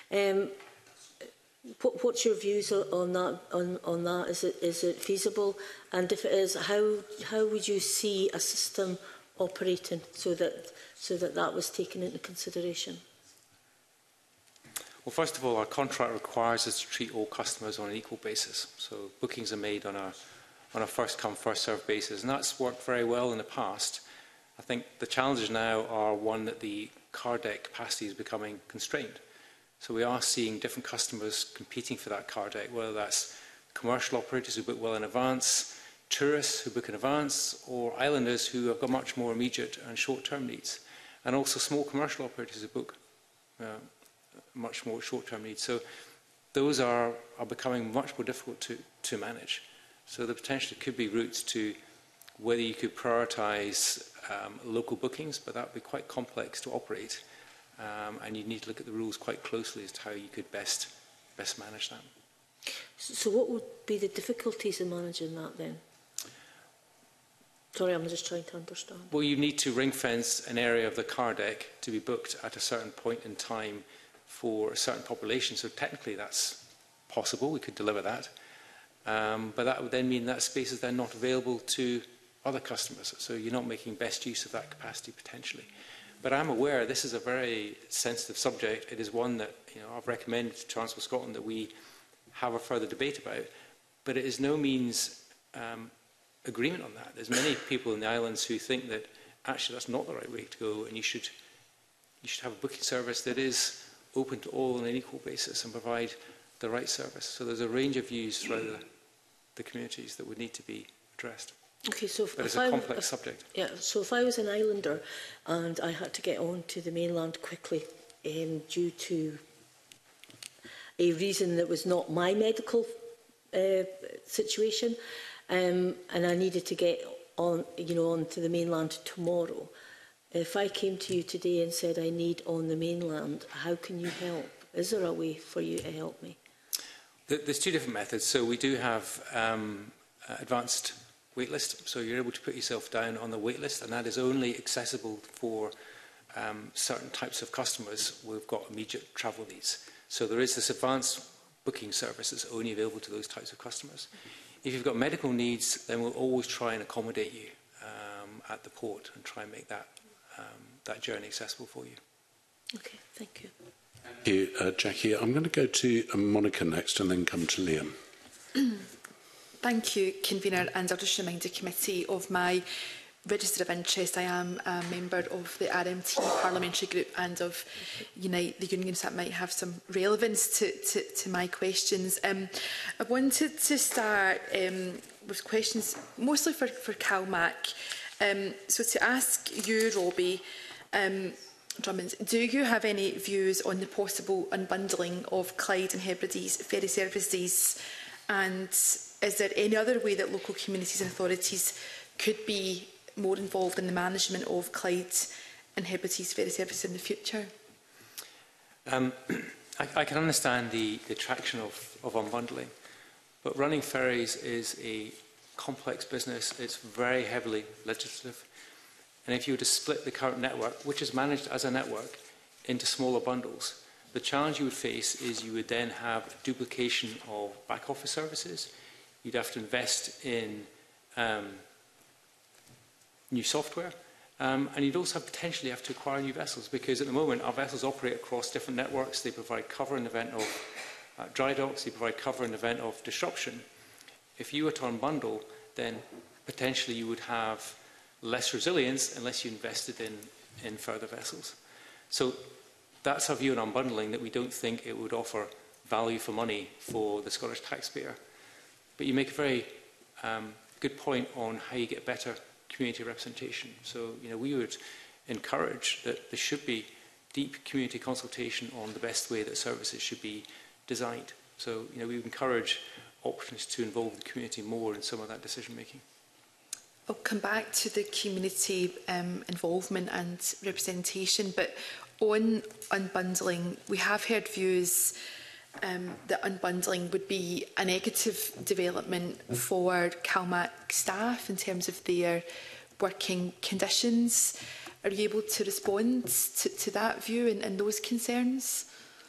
What's your views on that? On that, is it feasible? And if it is, how would you see a system operating so that was taken into consideration? Well, first of all, our contract requires us to treat all customers on an equal basis. So bookings are made on a first-come, first-served basis, and that's worked very well in the past. I think the challenges now are one that the car deck capacity is becoming constrained. So we are seeing different customers competing for that car deck, whether that's commercial operators who book well in advance, tourists who book in advance, or islanders who have got much more immediate and short-term needs, and also small commercial operators who book much more short-term needs. So those are becoming much more difficult to manage. So the potential could be routes to whether you could prioritise local bookings, but that would be quite complex to operate, and you need to look at the rules quite closely as to how you could best manage that. So what would be the difficulties in managing that then? Sorry, I'm just trying to understand. Well, you need to ring-fence an area of the car deck to be booked at a certain point in time for a certain population. So technically that's possible, we could deliver that. But that would then mean that space is then not available to other customers. So you're not making best use of that capacity potentially. But I'm aware this is a very sensitive subject. It is one that I've recommended to Transport Scotland that we have a further debate about. But it is no means agreement on that. There's many people in the islands who think that actually that's not the right way to go, and you should have a booking service that is open to all on an equal basis and provide the right service. So there's a range of views throughout the communities that would need to be addressed. Okay, so but it's a complex subject. Yeah, so if I was an islander and I had to get on to the mainland quickly due to a reason that was not my medical situation, and I needed to get on, onto the mainland tomorrow, if I came to you today and said I need on the mainland, how can you help? Is there a way for you to help me? There's two different methods. So we do have advanced waitlist. So you're able to put yourself down on the waitlist, and that is only accessible for certain types of customers who've got immediate travel needs. So there is this advanced booking service that's only available to those types of customers. If you've got medical needs, then we'll always try and accommodate you at the port and try and make that journey accessible for you. Okay, thank you. Thank you, Jackie. I'm going to go to Monica next and then come to Liam. Thank you, Convener, and I'll just remind the committee of my register of interest. I am a member of the RMT parliamentary group and of Unite the Unions. That might have some relevance to my questions. I wanted to start with questions mostly for CalMac. So to ask you, Robbie Drummond, do you have any views on the possible unbundling of Clyde and Hebrides ferry services? And is there any other way that local communities and authorities could be more involved in the management of Clyde and Hebrides ferry services in the future? I can understand the attraction of unbundling, But running ferries is a complex business. It's very heavily legislative. And if you were to split the current network, which is managed as a network, into smaller bundles, the challenge you would face is you would then have duplication of back office services. You'd have to invest in new software. And you'd also potentially have to acquire new vessels, because at the moment our vessels operate across different networks. They provide cover in the event of dry docks, they provide cover in the event of disruption. If you were to unbundle, then potentially you would have less resilience unless you invested in further vessels. So that's our view on unbundling, that we don't think it would offer value for money for the Scottish taxpayer. But you make a very good point on how you get better community representation. So, we would encourage that there should be deep community consultation on the best way that services should be designed. So, we would encourage options to involve the community more in some of that decision making. I'll come back to the community involvement and representation, but on unbundling, we have heard views that unbundling would be a negative development for CalMac staff in terms of their working conditions. Are you able to respond to that view and those concerns?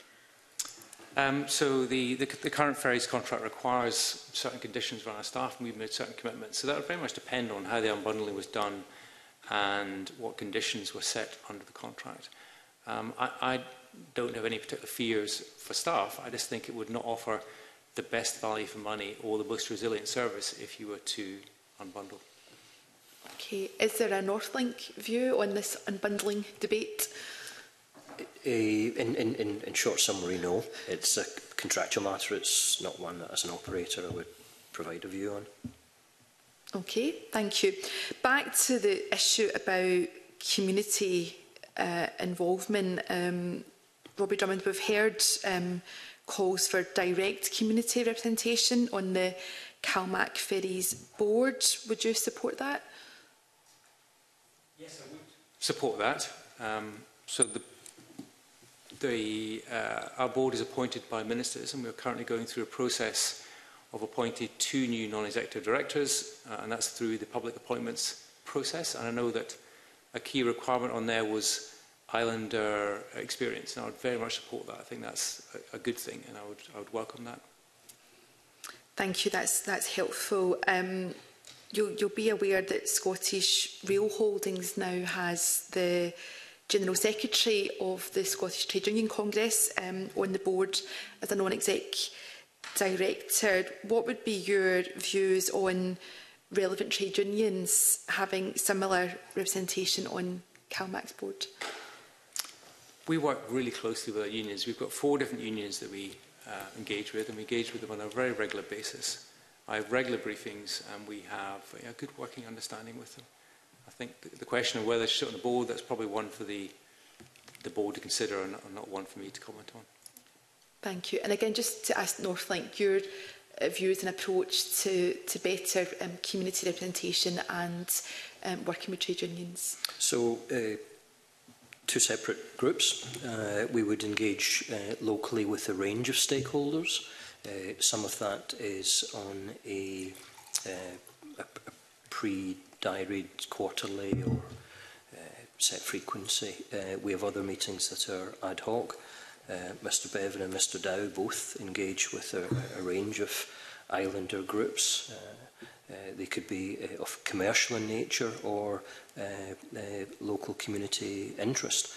So the current ferries contract requires certain conditions for our staff, and we've made certain commitments. So that would very much depend on how the unbundling was done and what conditions were set under the contract. I don't have any particular fears for staff. I just think it would not offer the best value for money or the most resilient service if you were to unbundle. Okay. Is there a Northlink view on this unbundling debate? In short summary, no. It's a contractual matter. It's not one that, as an operator, I would provide a view on. Okay, thank you. Back to the issue about community involvement. Robbie Drummond, we've heard calls for direct community representation on the CalMac Ferries board. Would you support that? Yes, I would support that. So our board is appointed by ministers, and we're currently going through a process of appointing 2 new non-executive directors, and that's through the public appointments process. And I know that a key requirement on there was Islander experience, and I would very much support that. I think that's a good thing, and I would welcome that. Thank you. That's helpful. You'll be aware that Scottish Rail Holdings now has the General Secretary of the Scottish Trade Union Congress on the board as a non-exec director. What would be your views on relevant trade unions having similar representation on CalMac's board? We work really closely with our unions. We've got 4 different unions that we engage with, and we engage with them on a very regular basis. I have regular briefings, and we have a good working understanding with them. I think the question of whether they should sit on the board, that's probably one for the board to consider, and not one for me to comment on. Thank you. And again, just to ask Northlink, your views and approach to better community representation and working with trade unions? So, 2 separate groups. We would engage locally with a range of stakeholders. Some of that is on a pre-diaried quarterly or set frequency. We have other meetings that are ad hoc. Mr Bevan and Mr Dow both engage with a range of Islander groups. They could be of commercial in nature or local community interest.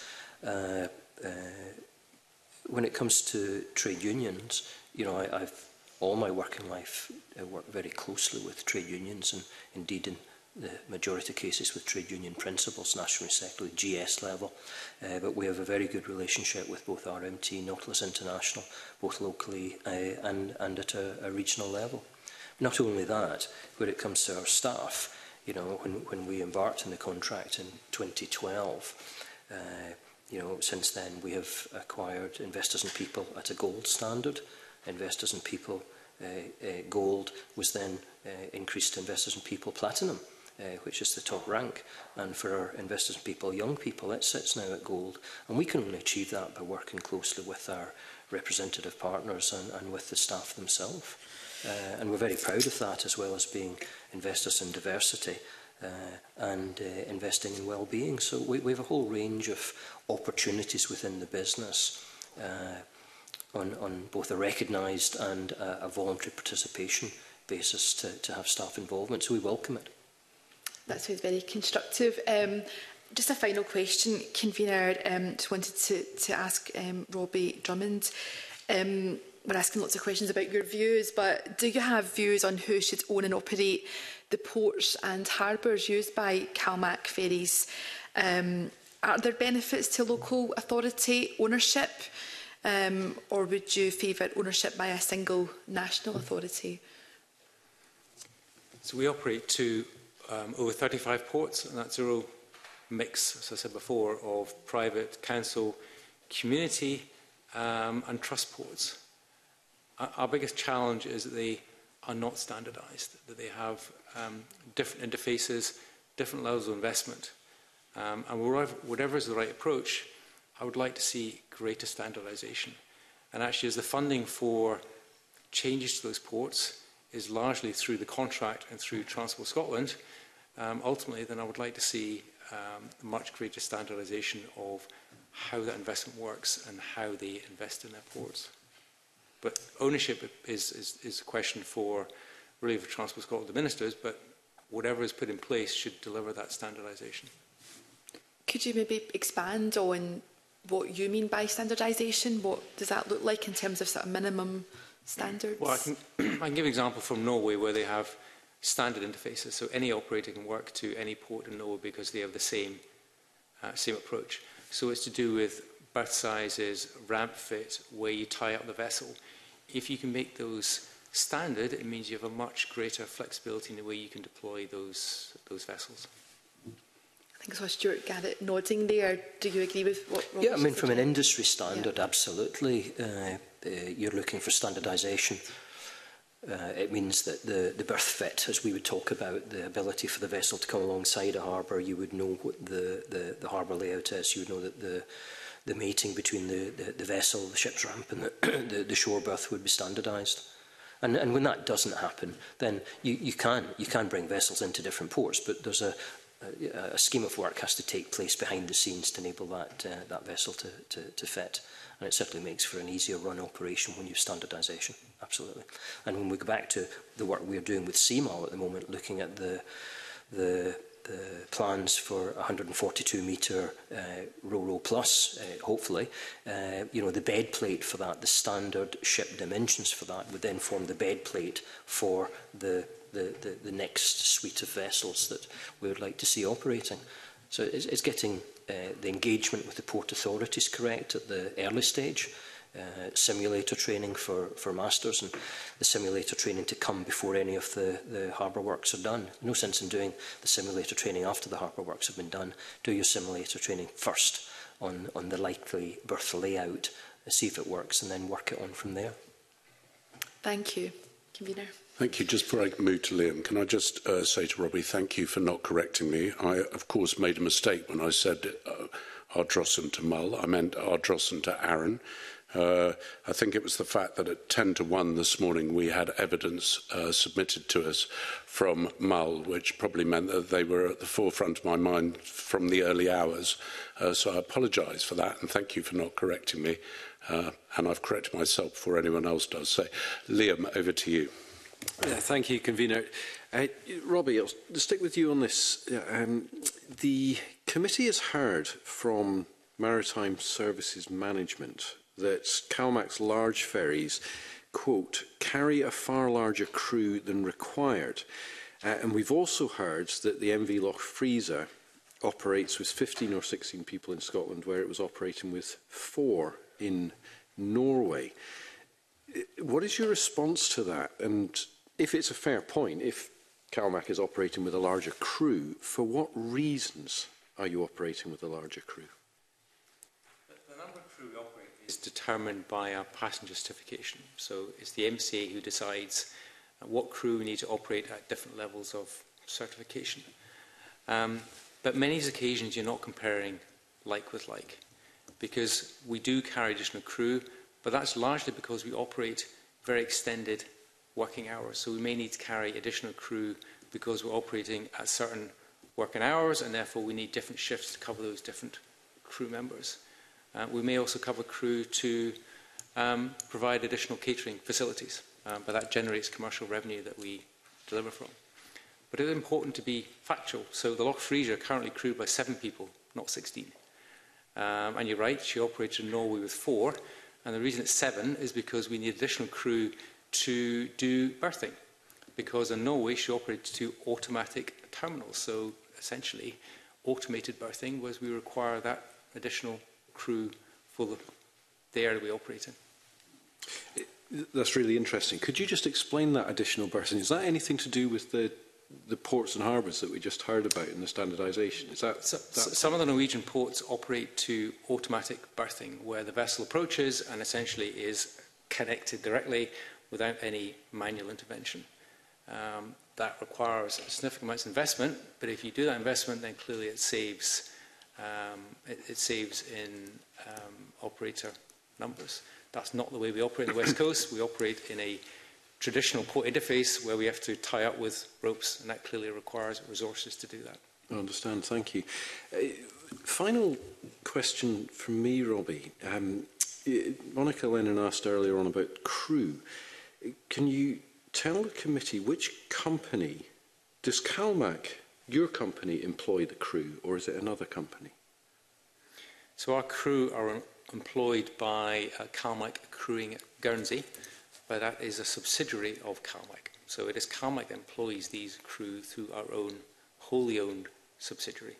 When it comes to trade unions, I've all my working life worked very closely with trade unions, and indeed in the majority of cases with trade union principals, nationally secondary, GS level. But we have a very good relationship with both RMT, Nautilus International, both locally and at a regional level. Not only that, when it comes to our staff, when we embarked on the contract in 2012, since then we have acquired Investors in People at a gold standard. Investors in People gold was then increased to Investors in People platinum, which is the top rank. And for our Investors in People young people, it sits now at gold. And we can only achieve that by working closely with our representative partners and with the staff themselves. And we're very proud of that, as well as being investors in diversity and investing in well-being. So we have a whole range of opportunities within the business on both a recognised and a voluntary participation basis to have staff involvement. So we welcome it. That sounds very constructive. Just a final question, Convener. Just wanted to ask Robbie Drummond. We're asking lots of questions about your views, but do you have views on who should own and operate the ports and harbours used by CalMac ferries? Are there benefits to local authority ownership, or would you favour ownership by a single national authority? So we operate over 35 ports, and that's a real mix, as I said before, of private, council, community and trust ports. Our biggest challenge is that they are not standardised, that they have different interfaces, different levels of investment. And whatever is the right approach, I would like to see greater standardisation. And actually, as the funding for changes to those ports is largely through the contract and through Transport Scotland, ultimately, then I would like to see much greater standardisation of how that investment works and how they invest in their ports. But ownership is a question for Transport Scotland, the ministers, but whatever is put in place should deliver that standardisation. Could you maybe expand on what you mean by standardisation? What does that look like in terms of sort of minimum standards? Well, I can give an example from Norway where they have standard interfaces. So any operator can work to any port in Norway because they have the same approach. So it's to do with berth sizes, ramp fit, where you tie up the vessel. If you can make those standard, it means you have a much greater flexibility in the way you can deploy those vessels. I think I saw Stuart Garrett nodding there. Do you agree with what Rob Yeah, I mean, from an industry standard, absolutely. You're looking for standardisation. It means that the berth fit, as we would talk about, the ability for the vessel to come alongside a harbour, you would know what the harbour layout is. You would know that the mating between the vessel, the ship's ramp and the shore berth would be standardised. And when that doesn't happen, then you can bring vessels into different ports, but there's a scheme of work has to take place behind the scenes to enable that vessel to fit. And it certainly makes for an easier run operation when you have standardisation, absolutely. And when we go back to the work we're doing with CMAL at the moment, looking at the plans for 142-metre Ro-Ro Plus, hopefully, the bed plate for that, the standard ship dimensions for that would then form the bed plate for the next suite of vessels that we would like to see operating. So it's getting the engagement with the port authorities correct at the early stage, simulator training for masters and the simulator training to come before any of the harbour works are done. No sense in doing the simulator training after the harbour works have been done. Do your simulator training first on the likely berth layout, see if it works, and then work it on from there. Thank you. Convener. Thank you. Just before I move to Liam, can I just say to Robbie, thank you for not correcting me. I, of course, made a mistake when I said Ardrossan to Mull. I meant Ardrossan to Arran. I think it was the fact that at 10 to 1 this morning we had evidence submitted to us from Mull, which probably meant that they were at the forefront of my mind from the early hours. So I apologise for that, and thank you for not correcting me. And I've corrected myself before anyone else does. So, Liam, over to you. Thank you, Convener. Robbie, I'll stick with you on this. The committee has heard from Maritime Services Management that CalMac's large ferries, quote, carry a far larger crew than required. And we've also heard that the MV Loch Freezer operates with 15 or 16 people in Scotland, where it was operating with 4 in Norway. What is your response to that? And if it's a fair point, if CalMac is operating with a larger crew, for what reasons are you operating with a larger crew? The number of crew we operate is determined by our passenger certification. So it's the MCA who decides what crew we need to operate at different levels of certification. But many occasions you're not comparing like with like, because we do carry additional crew, but that's largely because we operate very extended working hours. So we may need to carry additional crew because we're operating at certain working hours, and therefore we need different shifts to cover those different crew members. We may also cover crew to provide additional catering facilities, but that generates commercial revenue that we deliver from. But it's important to be factual. So the Loch Freesia are currently crewed by 7 people, not 16. And you're right, she operates in Norway with 4. And the reason it's 7 is because we need additional crew to do berthing. Because in Norway, she operates 2 automatic terminals. So essentially, automated berthing was we require that additional crew for the area we operate in. That's really interesting. Could you just explain that additional berthing? Is that anything to do with the ports and harbours that we just heard about in the standardisation? Is that, some of the Norwegian ports operate to automatic berthing, where the vessel approaches and essentially is connected directly without any manual intervention. That requires significant amounts of investment, but if you do that investment, then clearly it saves in operator numbers. That's not the way we operate on the West Coast. We operate in a traditional port interface where we have to tie up with ropes, and that clearly requires resources to do that. I understand, thank you. Final question from me, Robbie. Monica Lennon asked earlier on about crew. Can you tell the committee which company, does CalMac, your company, employ the crew, or is it another company? So our crew are employed by CalMac Crewing Guernsey, but that is a subsidiary of CalMac. So it is CalMac that employs these crew through our own wholly owned subsidiary.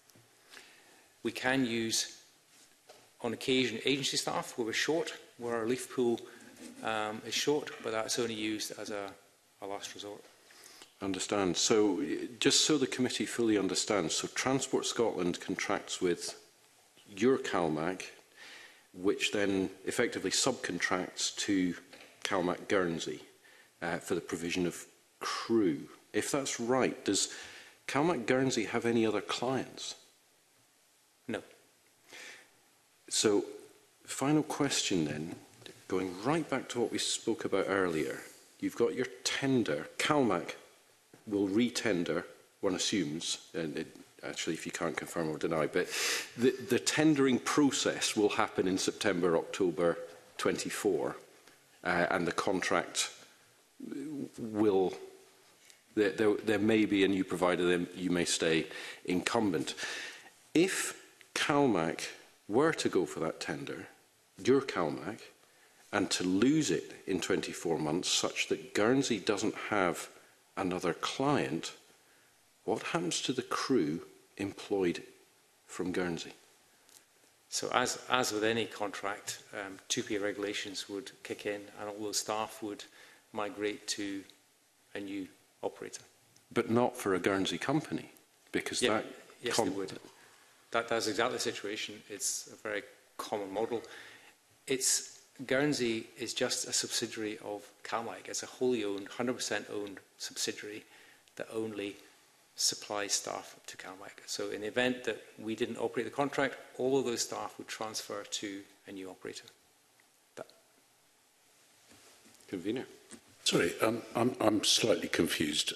We can use, on occasion, agency staff where we're short, where our leaf pool is short, but that's only used as a last resort. Understand. So, just so the committee fully understands, so Transport Scotland contracts with your CalMac, which then effectively subcontracts to CalMac Guernsey for the provision of crew. If that's right, does CalMac Guernsey have any other clients? No. So, final question then, going right back to what we spoke about earlier. You've got your tender. CalMac will re-tender, one assumes, and actually if you can't confirm or deny, but the tendering process will happen in September, October 24, and the contract will, there may be a new provider, then you may stay incumbent. If CalMac were to go for that tender, your CalMac, and to lose it in 24 months such that Guernsey doesn't have another client, what happens to the crew employed from Guernsey? So as with any contract, 2PA regulations would kick in and all those staff would migrate to a new operator. But not for a Guernsey company, because yes, they would. That's exactly the situation. It's a very common model. Guernsey is just a subsidiary of CalMac. It's a wholly owned, 100% owned subsidiary that only supplies staff to CalMac. So in the event that we didn't operate the contract, all of those staff would transfer to a new operator. Convener. Sorry, I'm slightly confused.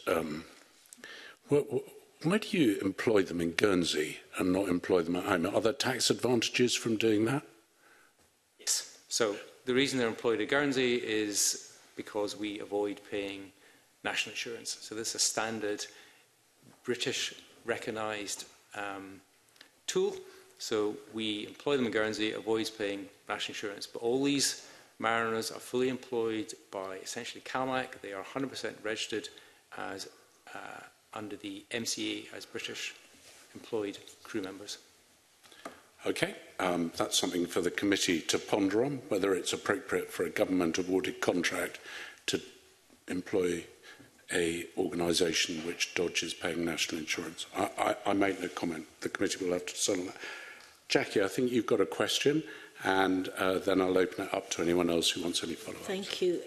Why do you employ them in Guernsey and not employ them at home? Are there tax advantages from doing that? Yes. So the reason they're employed at Guernsey is because we avoid paying national insurance. So this is a standard British recognised tool. So we employ them in Guernsey, avoids paying national insurance. But all these mariners are fully employed by essentially CalMac. They are 100% registered as under the MCA as British employed crew members. Okay, that's something for the committee to ponder on, whether it's appropriate for a government-awarded contract to employ an organisation which dodges paying national insurance. I make no comment. The committee will have to decide on that. Jackie, I think you've got a question, and then I'll open it up to anyone else who wants any follow-up. Thank you.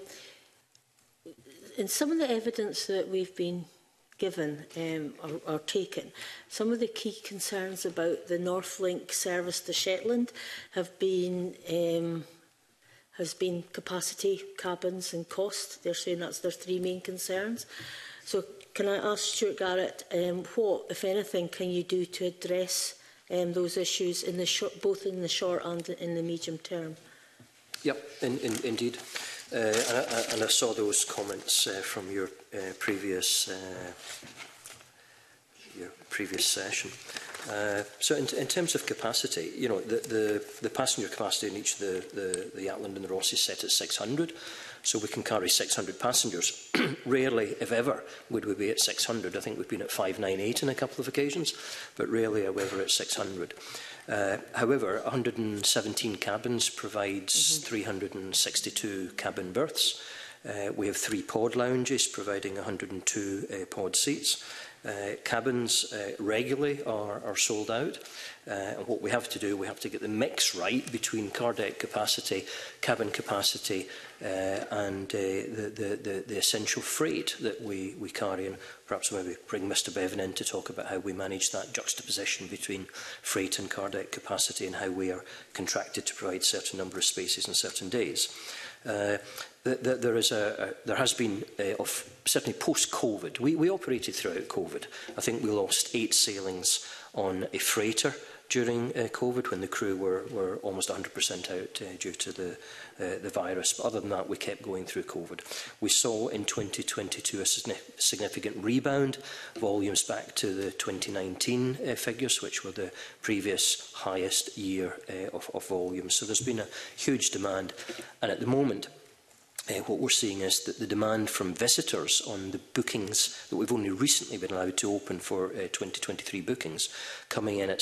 In some of the evidence that we've been given or taken, some of the key concerns about the Northlink service to Shetland have been has been capacity, cabins and cost. They're saying that's their three main concerns. So can I ask Stuart Garrett, what, if anything, can you do to address those issues in the both in the short and in the medium term? Yep, indeed. And I saw those comments from your previous session. So in terms of capacity, you know, the passenger capacity in each of the Yatland and the Ross is set at 600, so we can carry 600 passengers. Rarely, if ever, would we be at 600. I think we've been at 598 on a couple of occasions, but rarely are we ever at 600. However, 117 cabins provides 362 cabin berths. We have 3 pod lounges providing 102 pod seats. Cabins regularly are sold out, and what we have to do, we have to get the mix right between car deck capacity, cabin capacity, and the essential freight that we carry. And perhaps maybe bring Mr Bevan in to talk about how we manage that juxtaposition between freight and car deck capacity and how we are contracted to provide a certain number of spaces on certain days. There has been, certainly post-COVID, we operated throughout COVID. I think we lost 8 sailings on a freighter during COVID when the crew were almost 100% out due to the virus. But other than that, we kept going through COVID. We saw in 2022 a significant rebound, volumes back to the 2019 figures, which were the previous highest year of volume. So there's been a huge demand. And at the moment, what we're seeing is that the demand from visitors on the bookings that we've only recently been allowed to open for 2023 bookings, coming in at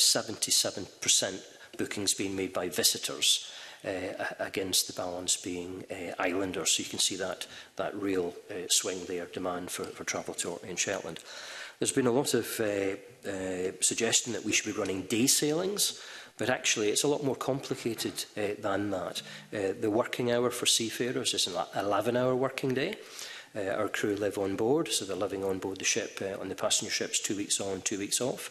77% bookings being made by visitors against the balance being islanders. So you can see that real swing there, demand for travel to Orkney and Shetland. There's been a lot of suggestion that we should be running day sailings. But actually, it's a lot more complicated than that. The working hour for seafarers is an 11-hour working day. Our crew live on board, so they're living on board the ship, on the passenger ships, 2 weeks on, 2 weeks off.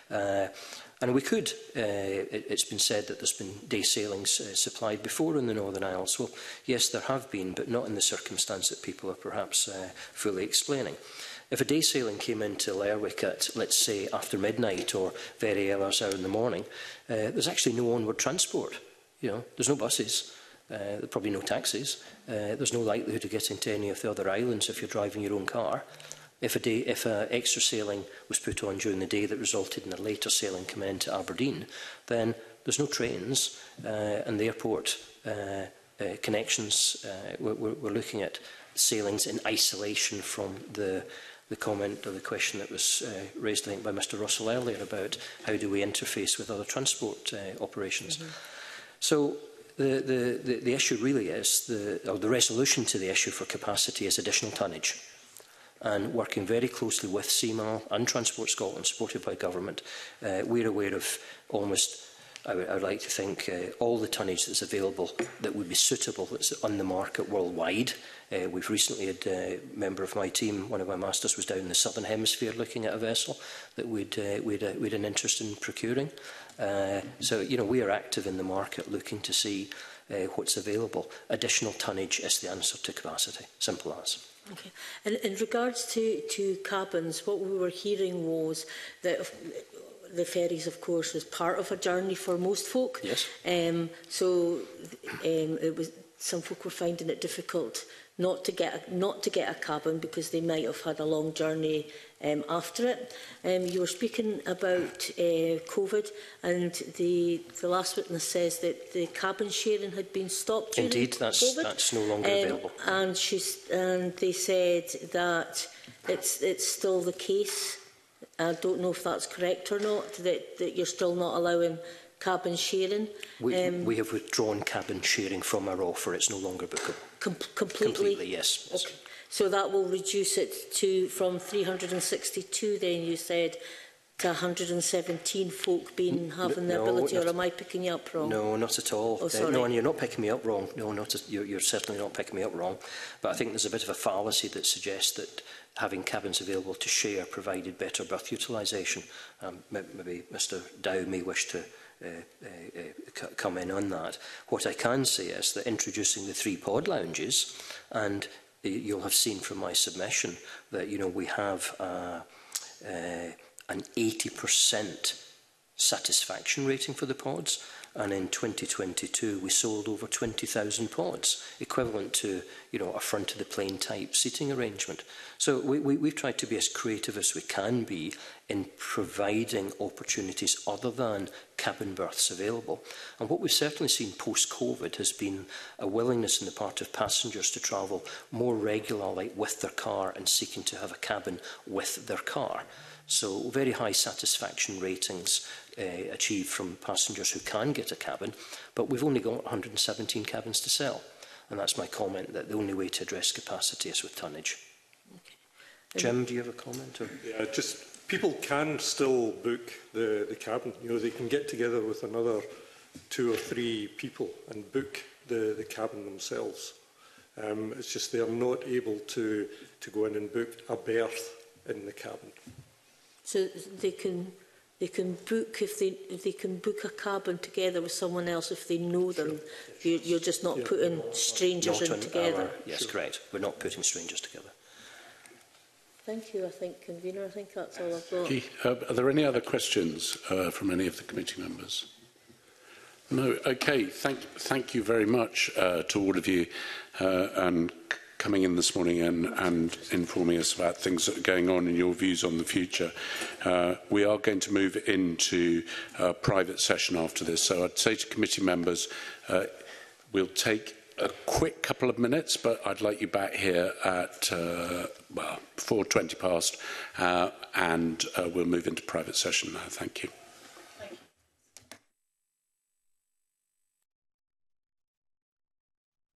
And we could, it's been said that there's been day sailings supplied before in the Northern Isles. Well, yes, there have been, but not in the circumstance that people are perhaps fully explaining. If a day sailing came into Lerwick at, let's say, after midnight or very early hour in the morning, there's actually no onward transport. You know, there's no buses, there's probably no taxis. There's no likelihood of getting to any of the other islands if you're driving your own car. If an extra sailing was put on during the day that resulted in a later sailing coming into Aberdeen, then there's no trains, and the airport connections. We're looking at sailings in isolation from the comment or the question that was raised, I think, by Mr Russell earlier about how do we interface with other transport operations. So the issue really is, the resolution to the issue for capacity is additional tonnage. And working very closely with CMAL and Transport Scotland, supported by government, we're aware of almost, I would like to think, all the tonnage that's available that would be suitable, that's on the market worldwide. We've recently had a member of my team, one of my masters, was down in the Southern Hemisphere looking at a vessel that we'd an interest in procuring. So, you know, we are active in the market looking to see what's available. Additional tonnage is the answer to capacity. Simple as. Okay. And in regards to cabins, what we were hearing was that the ferries, of course, is part of a journey for most folk. Yes. So it was, some folk were finding it difficult not to get a cabin because they might have had a long journey after it. You were speaking about COVID, and the last witness says that the cabin sharing had been stopped during Indeed, COVID. that's no longer available. And they said that it's still the case. I don't know if that's correct or not, that you're still not allowing cabin sharing. We have withdrawn cabin sharing from our offer. It's no longer bookable. Completely? Yes. Okay. So that will reduce it from 362, then you said, to 117 folk having the ability, or am I picking you up wrong? No, not at all. Oh, sorry. No, and you're not picking me up wrong. No, you're certainly not picking me up wrong. But I think there's a bit of a fallacy that suggests that having cabins available to share provided better berth utilisation. Maybe Mr Dow may wish to come in on that. What I can say is that introducing the 3 pod lounges, and you'll have seen from my submission that we have an 80% satisfaction rating for the pods, and in 2022 we sold over 20,000 pods, equivalent to a front of the plane type seating arrangement. So we've tried to be as creative as we can be in providing opportunities other than cabin berths available. And what we've certainly seen post-COVID has been a willingness on the part of passengers to travel more regularly with their car and seeking to have a cabin with their car. So very high satisfaction ratings achieved from passengers who can get a cabin, but we've only got 117 cabins to sell. And that's my comment, that the only way to address capacity is with tonnage. Okay. Jim, do you have a comment? Or? Yeah, just people can still book the cabin. They can get together with another 2 or 3 people and book the cabin themselves. It's just they are not able to go in and book a berth in the cabin. So they can book if they can book a cabin together with someone else if they know them. Sure. You're just not putting strangers in together. Yes, correct. We're not putting strangers together. Thank you. I think, Convener, I think that's all I've got. Okay. Are there any other questions from any of the committee members? No. Okay. Thank you very much to all of you and coming in this morning and informing us about things that are going on and your views on the future. We are going to move into a private session after this, so I'd say to committee members, we'll take a quick couple of minutes, but I'd like you back here at, before 20 past, and we'll move into private session now. Thank you.